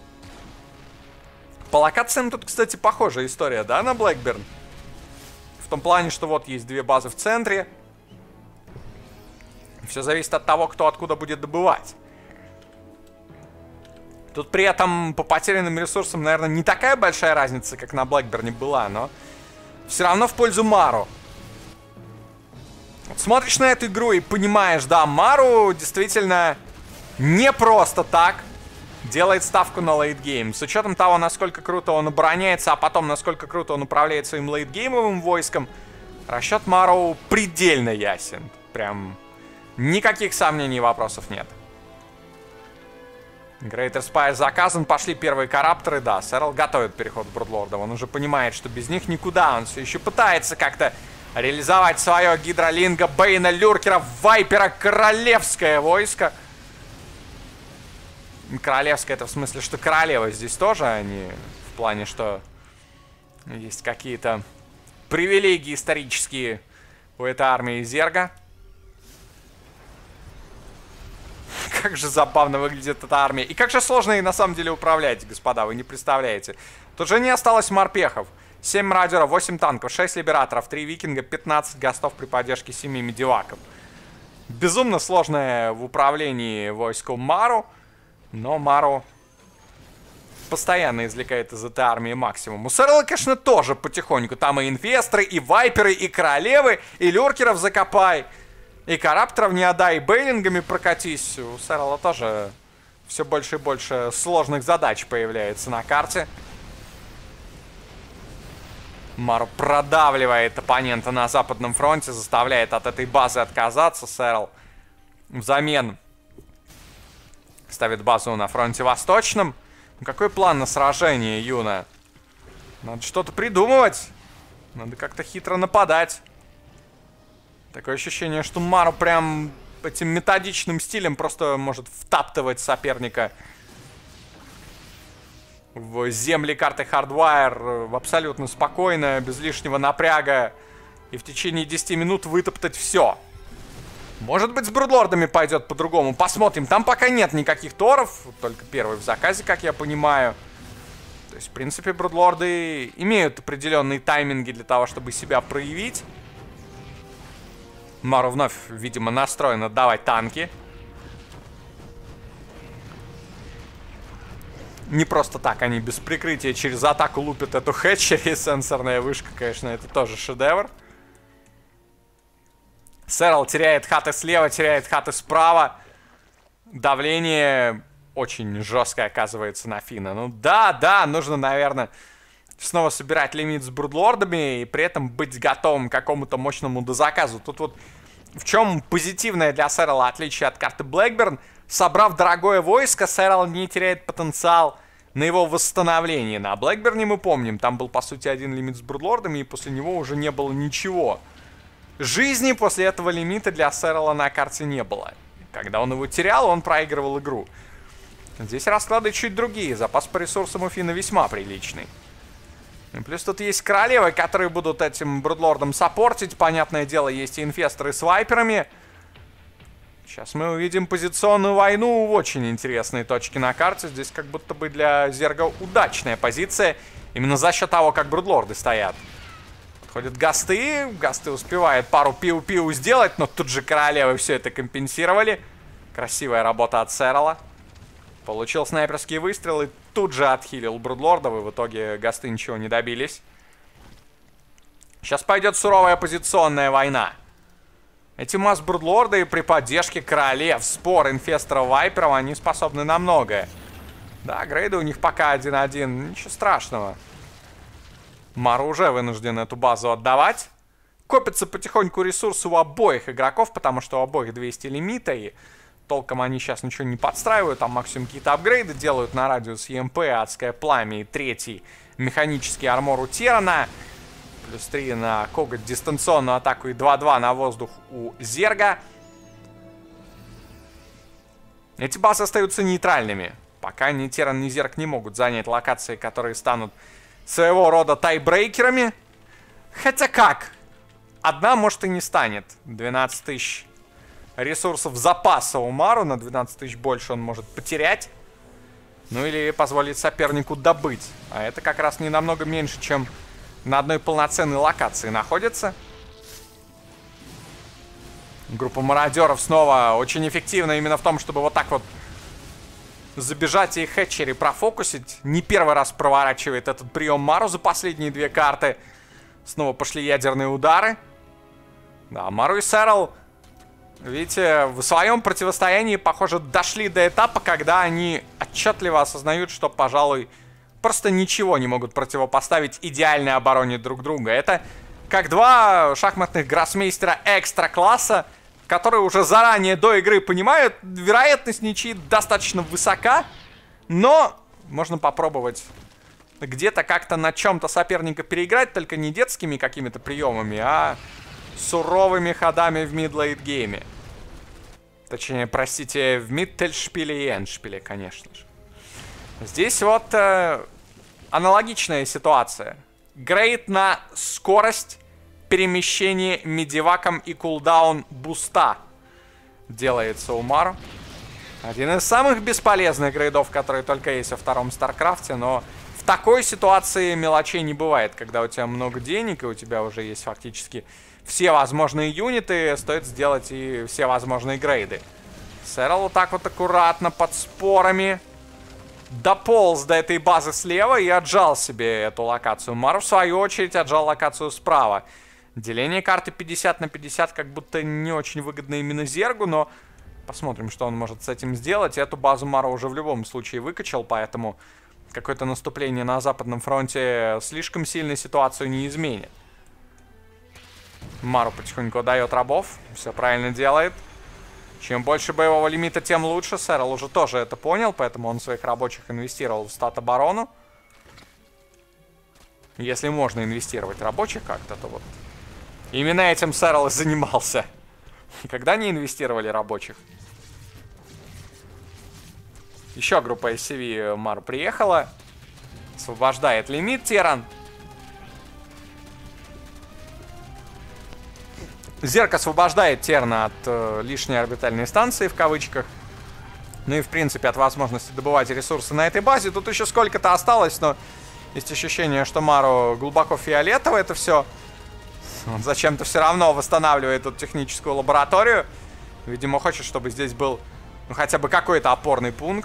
По локациям тут, кстати, похожая история, да, на Блэкберн? В том плане, что вот есть 2 базы в центре. Все зависит от того, кто откуда будет добывать. Тут при этом по потерянным ресурсам, наверное, не такая большая разница, как на Блэкберне была, но все равно в пользу Мару. Вот смотришь на эту игру и понимаешь, да, Мару действительно не просто так делает ставку на лейтгейм. С учетом того, насколько круто он обороняется, а потом насколько круто он управляет своим лейтгеймовым войском, расчет Мару предельно ясен. Прям никаких сомнений и вопросов нет. Грейтер Спайр заказан, пошли первые карапторы, да, Сэрл готовит переход Брудлорда, он уже понимает, что без них никуда, он все еще пытается как-то реализовать свое Гидролинга, Бейна, Люркера, Вайпера, королевское войско. Королевское это в смысле, что королева здесь тоже, а не в плане, что есть какие-то привилегии исторические у этой армии Зерга. Как же забавно выглядит эта армия. И как же сложно ей на самом деле управлять, господа, вы не представляете. Тут же не осталось морпехов. 7 мародеров, 8 танков, 6 либераторов, 3 викинга, 15 гастов при поддержке 7 медиваков. Безумно сложное в управлении войском Мару. Но Мару постоянно извлекает из этой армии максимум. У Сэрла, конечно, тоже потихоньку. Там и инфестры, и вайперы, и королевы, и люркеров закопай. И карапторов не отдай, и бейлингами прокатись. У Сэрла тоже все больше и больше сложных задач появляется на карте. Мару продавливает оппонента на западном фронте, заставляет от этой базы отказаться. Сэрл взамен ставит базу на фронте восточном. Ну, какой план на сражение, Юна? Надо что-то придумывать. Надо как-то хитро нападать. Такое ощущение, что Мару прям этим методичным стилем просто может втаптывать соперника в земли карты Hardwire абсолютно спокойно, без лишнего напряга. И в течение 10 минут вытоптать все. Может быть, с Брудлордами пойдет по-другому. Посмотрим. Там пока нет никаких торов. Только первый в заказе, как я понимаю. То есть, в принципе, Брудлорды имеют определенные тайминги для того, чтобы себя проявить. Мару вновь, видимо, настроен отдавать танки. Не просто так они без прикрытия через атаку лупят эту хэтчери. Сенсорная вышка, конечно, это тоже шедевр. Сэрл теряет хаты слева, теряет хаты справа. Давление очень жесткое оказывается на Финна. Ну да, нужно, наверное, снова собирать лимит с Брудлордами и при этом быть готовым к какому-то мощному дозаказу. Тут вот в чем позитивное для Сэрла отличие от карты Блэкберн. Собрав дорогое войско, Сэрл не теряет потенциал на его восстановление. На Блэкберне мы помним, там был по сути один лимит с Брудлордами, и после него уже не было ничего. Жизни после этого лимита для Сэрла на карте не было. Когда он его терял, он проигрывал игру. Здесь расклады чуть другие. Запас по ресурсам у Финна весьма приличный. И плюс тут есть королевы, которые будут этим Брудлордом саппортить. Понятное дело, есть и инфесторы с вайперами. Сейчас мы увидим позиционную войну в очень интересной точке на карте. Здесь как будто бы для Зерга удачная позиция. Именно за счет того, как Брудлорды стоят. Ходят гасты. Гасты успевают пару пиу-пиу сделать, но тут же королевы все это компенсировали. Красивая работа от Сэрла. Получил снайперский выстрел и тут же отхилил Брудлордов. И в итоге гасты ничего не добились. Сейчас пойдет суровая позиционная война. Эти масс-брудлорды при поддержке королев, спор, инфесторов, вайперов, они способны на многое. Да, грейды у них пока 1-1. Ничего страшного. Мару уже вынужден эту базу отдавать. Копятся потихоньку ресурсы у обоих игроков, потому что у обоих 200 лимита, и толком они сейчас ничего не подстраивают. Там максимум какие-то апгрейды делают на радиус ЕМП, адское пламя и третий механический армор у Терана. Плюс 3 на коготь, дистанционную атаку и 2-2 на воздух у Зерга. Эти базы остаются нейтральными. Пока ни Теран, ни Зерг не могут занять локации, которые станут своего рода тайбрейкерами. Хотя как? Одна, может, и не станет. 12 тысяч ресурсов запаса у Мару. На 12 тысяч больше он может потерять. Ну или позволить сопернику добыть. А это как раз не намного меньше, чем на одной полноценной локации находится. Группа мародеров снова очень эффективна именно в том, чтобы вот так вот забежать и хэтчери профокусить. Не первый раз проворачивает этот прием Мару за последние две карты. Снова пошли ядерные удары. Да, Мару и Сэрл, видите, в своем противостоянии, похоже, дошли до этапа, когда они отчетливо осознают, что, пожалуй, просто ничего не могут противопоставить идеальной обороне друг друга. Это как два шахматных гроссмейстера экстра-класса, которые уже заранее до игры понимают, вероятность ничьи достаточно высока. Но можно попробовать где-то как-то на чем-то соперника переиграть, только не детскими какими-то приемами, а суровыми ходами в мид-лейт-гейме. Точнее, простите, в мид-тельшпиле и эндшпиле, конечно же. Здесь вот аналогичная ситуация. Грейд на скорость перемещения медиваком и кулдаун буста делается у Мару. Один из самых бесполезных грейдов, которые только есть во втором Старкрафте, но в такой ситуации мелочей не бывает. Когда у тебя много денег и у тебя уже есть фактически все возможные юниты, стоит сделать и все возможные грейды. Сэрл вот так вот аккуратно под спорами дополз до этой базы слева и отжал себе эту локацию. Мару, в свою очередь, отжал локацию справа. Деление карты 50 на 50 как будто не очень выгодно именно Зергу, но посмотрим, что он может с этим сделать. Эту базу Мару уже в любом случае выкачал, поэтому какое-то наступление на Западном фронте слишком сильно ситуацию не изменит. Мару потихоньку дает рабов, все правильно делает. Чем больше боевого лимита, тем лучше. Сэрл уже тоже это понял, поэтому он своих рабочих инвестировал в стат-оборону. Если можно инвестировать рабочих как-то, то вот именно этим Сэрл и занимался. Когда не инвестировали рабочих. Еще группа SCV Мару приехала. Освобождает лимит Теран. Зерк освобождает Терна от лишней орбитальной станции, в кавычках. Ну и, в принципе, от возможности добывать ресурсы на этой базе. Тут еще сколько-то осталось, но есть ощущение, что Мару глубоко фиолетово это все. Он зачем-то все равно восстанавливает эту техническую лабораторию. Видимо, хочет, чтобы здесь был ну, хотя бы какой-то опорный пункт.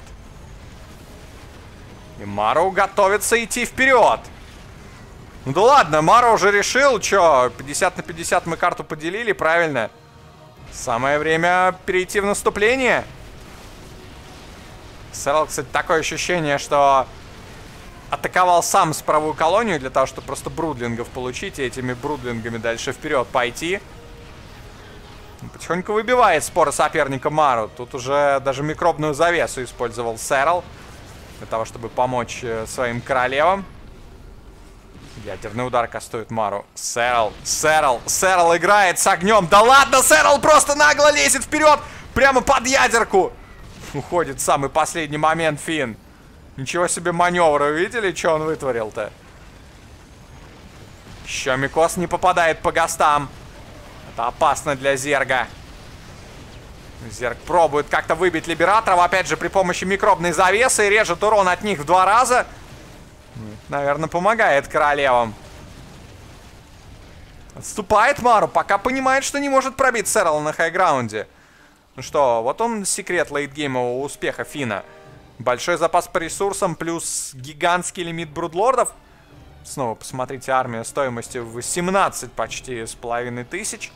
И Мару готовится идти вперед. Ну да ладно, Мару уже решил, что 50 на 50 мы карту поделили, правильно. Самое время перейти в наступление. Сэрл, кстати, такое ощущение, что атаковал сам справую колонию для того, чтобы просто брудлингов получить и этими брудлингами дальше вперед пойти. Потихоньку выбивает споры соперника Мару. Тут уже даже микробную завесу использовал Сэрл для того, чтобы помочь своим королевам. Ядерный удар кастует Мару. Сэрл играет с огнем. Да ладно, Сэрл просто нагло лезет вперед, прямо под ядерку. Уходит в самый последний момент Финн. Ничего себе маневры, видели, что он вытворил-то? Еще Микос не попадает по гостам. Это опасно для Зерга. Зерг пробует как-то выбить Либераторов, опять же, при помощи микробной завесы, и режет урон от них в 2 раза. Наверное, помогает королевам. Отступает Мару, пока понимает, что не может пробить Сэрла на хайграунде. Ну что, вот он секрет лейтгеймового успеха Финна. Большой запас по ресурсам плюс гигантский лимит брудлордов. Снова посмотрите, армия стоимостью в 18 почти с половиной тысяч.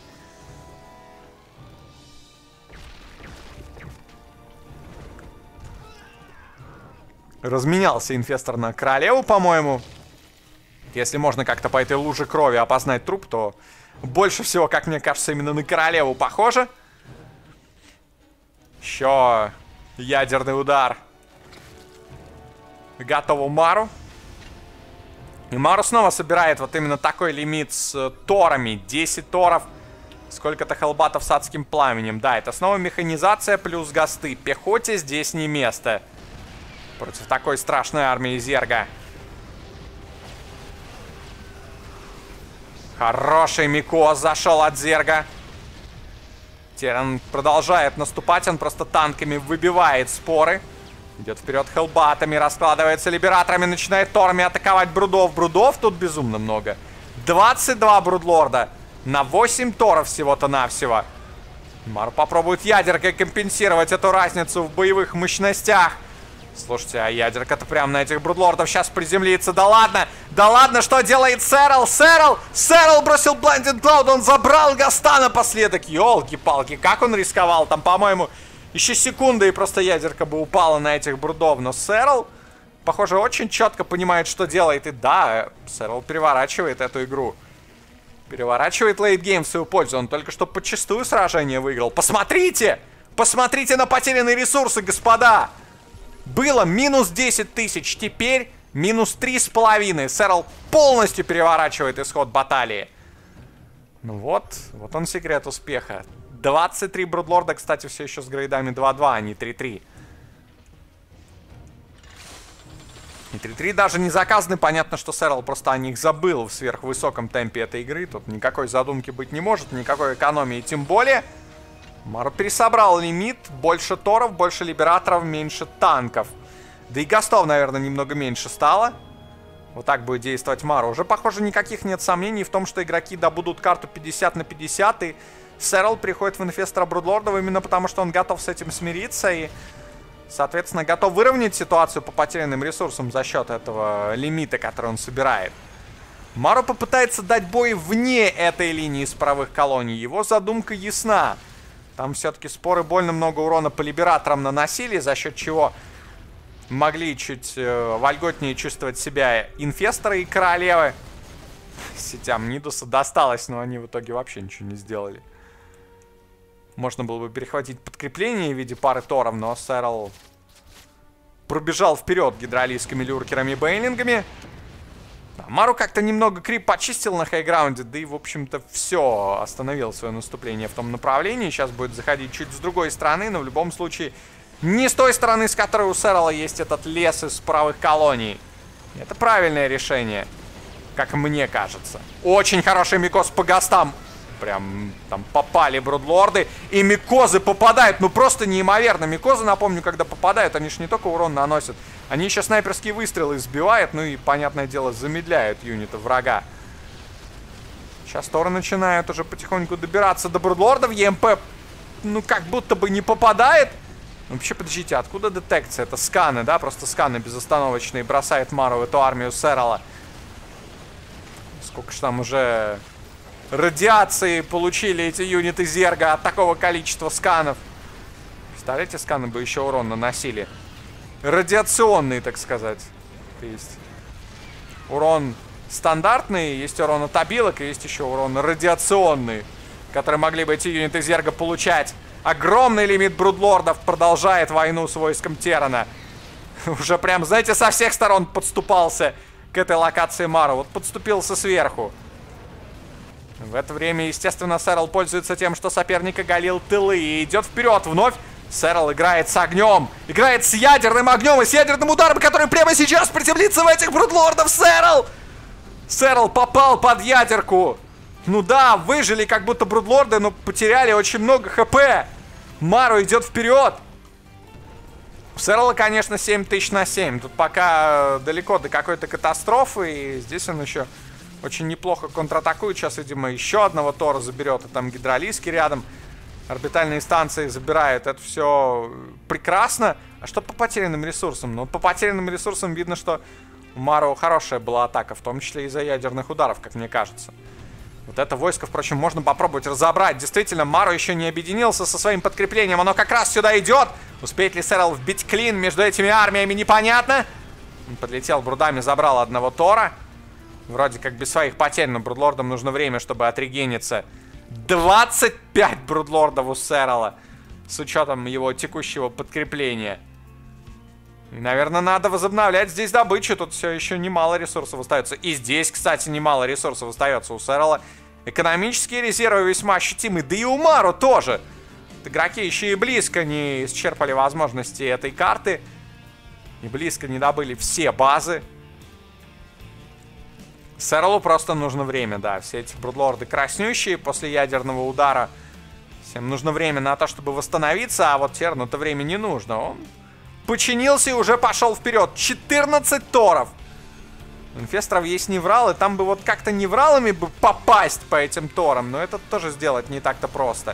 Разменялся инфестор на королеву, по-моему. Если можно как-то по этой луже крови опознать труп, то больше всего, как мне кажется, именно на королеву похоже. Еще ядерный удар. Готово Мару. И Мару снова собирает вот именно такой лимит с торами. 10 торов. Сколько-то хелбатов с адским пламенем. Да, это снова механизация плюс гасты. Пехоте здесь не место. Против такой страшной армии Зерга. Хороший Микос зашел от Зерга. Теран продолжает наступать. Он просто танками выбивает споры. Идет вперед хелбатами, раскладывается либераторами, начинает торами атаковать брудов. Брудов тут безумно много. 22 брудлорда на 8 торов всего-то навсего. Мару попробует ядеркой компенсировать эту разницу в боевых мощностях. Слушайте, а ядерка-то прям на этих брудлордов сейчас приземлится. Да ладно, что делает Сэрл? Сэрл бросил Blinded Cloud, он забрал Гаста напоследок. Ёлки-палки, как он рисковал там, по-моему, еще секунда, и просто ядерка бы упала на этих брудов. Но Сэрл, похоже, очень четко понимает, что делает. И да, Сэрл переворачивает эту игру. Переворачивает лейтгейм в свою пользу. Он только что подчистую сражение выиграл. Посмотрите! Посмотрите на потерянные ресурсы, господа! Было минус 10 тысяч, теперь минус 3,5. Сэрл полностью переворачивает исход баталии. Ну вот он секрет успеха. 23 Брудлорда, кстати, все еще с грейдами 2-2, а не 3-3. И 3-3 даже не заказаны. Понятно, что Сэрл просто о них забыл в сверхвысоком темпе этой игры. Тут никакой задумки быть не может, никакой экономии тем более. Маро пересобрал лимит. Больше торов, больше либераторов, меньше танков. Да и гастов, наверное, немного меньше стало. Вот так будет действовать Маро. Уже, похоже, никаких нет сомнений в том, что игроки добудут карту 50 на 50. И Сэрл приходит в инфестора Брудлордов именно потому, что он готов с этим смириться. И, соответственно, готов выровнять ситуацию по потерянным ресурсам за счет этого лимита, который он собирает. Маро попытается дать бой вне этой линии с правых колоний. Его задумка ясна. Там все-таки споры больно много урона по либераторам наносили, за счет чего могли чуть вольготнее чувствовать себя инфесторы и королевы. Сетям Нидуса досталось, но они в итоге вообще ничего не сделали. Можно было бы перехватить подкрепление в виде пары торов, но Сэрл пробежал вперед гидролийскими люркерами и бейлингами. Мару как-то немного крип почистил на хайграунде, да и, в общем-то, все, остановил свое наступление в том направлении. Сейчас будет заходить чуть с другой стороны, но в любом случае не с той стороны, с которой у Сэрла есть этот лес из правых колоний. Это правильное решение, как мне кажется. Очень хороший микоз по гастам. Прям там попали Брудлорды. И микозы попадают. Ну просто неимоверно. Микозы, напомню, когда попадают, они же не только урон наносят. Они еще снайперские выстрелы сбивают. Ну и, понятное дело, замедляют юнита врага. Сейчас Торы начинают уже потихоньку добираться до Брудлордов. ЕМП, ну как будто бы не попадает. Вообще, подождите, откуда детекция? Это сканы, да? Просто сканы безостановочные. Бросает Мару в эту армию Сэрла. Сколько ж там уже радиации получили эти юниты Зерга от такого количества сканов. Представляете, сканы бы еще урон наносили. Радиационный, так сказать. То есть урон стандартный, есть урон от обилок, и есть еще урон радиационный, который могли бы эти юниты Зерга получать. Огромный лимит Брудлордов продолжает войну с войском Террана. Уже прям, знаете, со всех сторон подступался к этой локации Мару. Вот подступился сверху. В это время, естественно, Сэрл пользуется тем, что соперник оголил тылы и идет вперед вновь. Сэрл играет с огнем, играет с ядерным огнем и с ядерным ударом, который прямо сейчас приземлится в этих Брудлордов. Сэрл попал под ядерку. Ну да, выжили как будто Брудлорды, но потеряли очень много хп. Мару идет вперед. У Сэрла, конечно, 7000 на 7. Тут пока далеко до какой-то катастрофы. И здесь он еще очень неплохо контратакует. Сейчас, видимо, еще одного Тора заберет. И там гидролийский рядом. Орбитальные станции забирают. Это все прекрасно. А что по потерянным ресурсам? Ну, по потерянным ресурсам видно, что у Мару хорошая была атака. В том числе из-за ядерных ударов, как мне кажется. Вот это войско, впрочем, можно попробовать разобрать. Действительно, Мару еще не объединился со своим подкреплением. Оно как раз сюда идет. Успеет ли Сэрл вбить клин между этими армиями, непонятно. Он подлетел брудами, забрал одного Тора. Вроде как без своих потерь, но Брудлордам нужно время, чтобы отрегениться. 25 Брудлордов у Сэрла, с учетом его текущего подкрепления. И, наверное, надо возобновлять здесь добычу. Тут все еще немало ресурсов остается. И здесь, кстати, немало ресурсов остается у Сэрла. Экономические резервы весьма ощутимы. Да и у Мару тоже. Игроки еще и близко не исчерпали возможности этой карты. И близко не добыли все базы. Сэрлу просто нужно время, да. Все эти Брудлорды краснющие после ядерного удара. Всем нужно время на то, чтобы восстановиться. А вот Терну-то время не нужно. Он починился и уже пошел вперед. 14 Торов. Инфесторов есть невралы. Там бы вот как-то невралами бы попасть по этим Торам. Но это тоже сделать не так-то просто.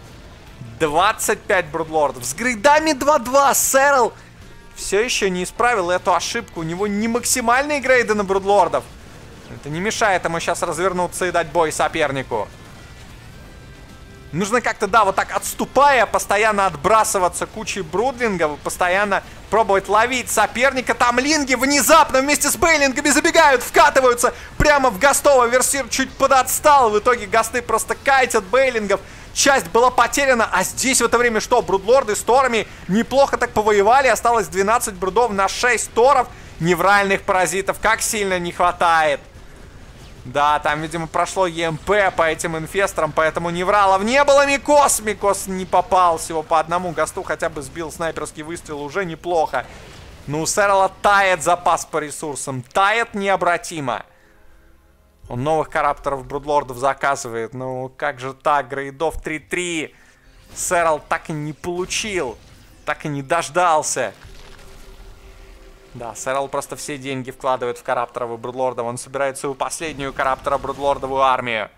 25 Брудлордов. С грейдами 2-2. Сэрл все еще не исправил эту ошибку. У него не максимальные грейды на Брудлордов. Это не мешает ему сейчас развернуться и дать бой сопернику. Нужно как-то, да, вот так отступая, постоянно отбрасываться кучей брудлингов, постоянно пробовать ловить соперника. Там линги внезапно вместе с бейлингами забегают, вкатываются прямо в гастова. Версир чуть подотстал, в итоге гасты просто кайтят бейлингов. часть была потеряна, а здесь в это время что? Брудлорды с торами неплохо так повоевали. Осталось 12 брудов на 6 торов. Невральных паразитов как сильно не хватает. Да, там, видимо, прошло ЕМП по этим инфесторам, поэтому невралов не было. Микос! Микос не попал всего по одному гасту, хотя бы сбил снайперский выстрел, уже неплохо. Ну, у Сэрла тает запас по ресурсам, тает необратимо. Он новых карапторов Брудлордов заказывает. Ну, как же так? Грейдов 3-3. Сэрл так и не получил. Так и не дождался. Да, Сэрл просто все деньги вкладывает в карапторов и Брудлордов. Он собирает свою последнюю караптора-брудлордовую армию.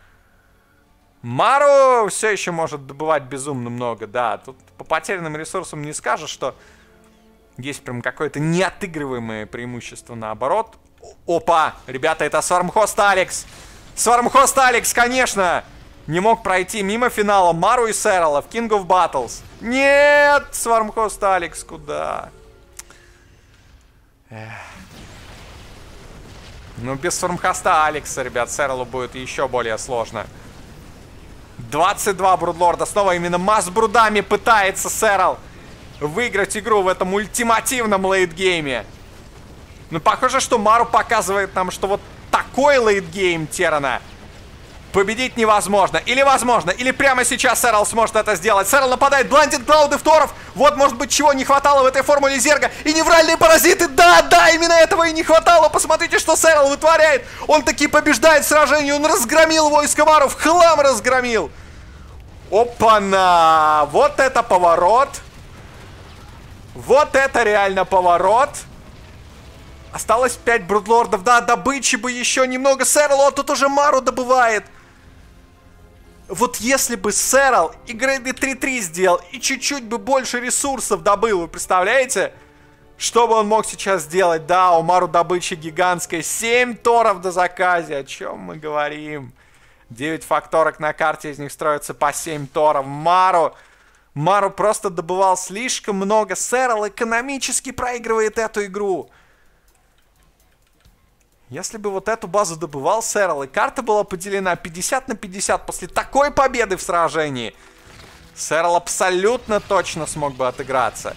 Мару все еще может добывать безумно много. Да, тут по потерянным ресурсам не скажешь, что есть прям какое-то неотыгрываемое преимущество, наоборот. Опа! Ребята, это Свармхост Алекс! Свармхост Алекс, конечно! Не мог пройти мимо финала Мару и Сэрла в King of Battles. Нет! Свармхост Алекс, куда? Ну, без Свармхоста Алекса, ребят, Сэрлу будет еще более сложно. 22 Брудлорда. Снова именно масс брудами пытается Сэрл выиграть игру в этом ультимативном лейтгейме. Ну, похоже, что Мару показывает нам, что вот такой лейтгейм Террана победить невозможно. Или возможно, или прямо сейчас Сэрл сможет это сделать. Сэрл нападает, бландит Клауды в торов. Вот, может быть, чего не хватало в этой формуле Зерга. И невральные паразиты. Да, да, именно этого и не хватало. Посмотрите, что Сэрл вытворяет. Он таки побеждает в сражении. Он разгромил войско Мару, в хлам разгромил. Опа-на! Вот это поворот. Вот это реально поворот. Осталось 5 Брудлордов. Да, добычи бы еще немного. Сэрл, он тут уже Мару добывает. Вот если бы Сэрл и грейды 3-3 сделал, и чуть-чуть бы больше ресурсов добыл, вы представляете? Что бы он мог сейчас сделать? Да, у Мару добыча гигантская. 7 торов до заказа. О чем мы говорим? 9 факторок на карте, из них строится по 7 торов. Мару просто добывал слишком много. Сэрл экономически проигрывает эту игру. Если бы вот эту базу добывал Сэрл, и карта была поделена 50 на 50 после такой победы в сражении, Сэрл абсолютно точно смог бы отыграться.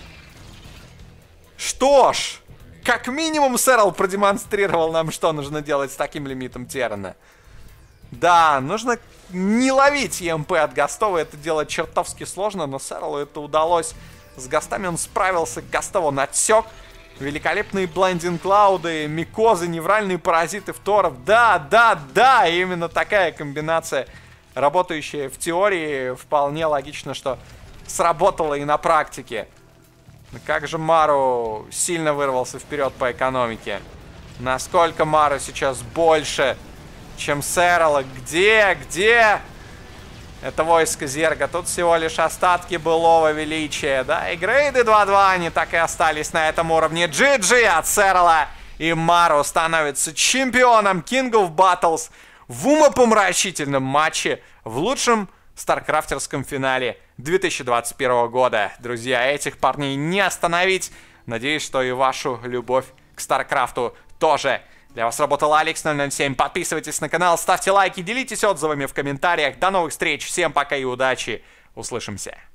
Что ж, как минимум Сэрл продемонстрировал нам, что нужно делать с таким лимитом Террана. Да, нужно не ловить ЕМП от Гастова, это делать чертовски сложно, но Сэрлу это удалось. С Гастами он справился, Гастов он отсек. Великолепные блайндинг клауды, микозы, невральные паразиты второв. Да, да, да, именно такая комбинация, работающая в теории, вполне логично, что сработала и на практике. Как же Мару сильно вырвался вперед по экономике. Насколько Мару сейчас больше, чем Сэрла. Где? Это войско Зерга. Тут всего лишь остатки былого величия. Да, и грейды 2-2, они так и остались на этом уровне. GG от Сэрла. И Мару становится чемпионом King of Battles в умопомрачительном матче в лучшем старкрафтерском финале 2021 года. Друзья, этих парней не остановить. Надеюсь, что и вашу любовь к Старкрафту тоже. Для вас работал Алекс 007. Подписывайтесь на канал, ставьте лайки, делитесь отзывами в комментариях. До новых встреч. Всем пока и удачи. Услышимся.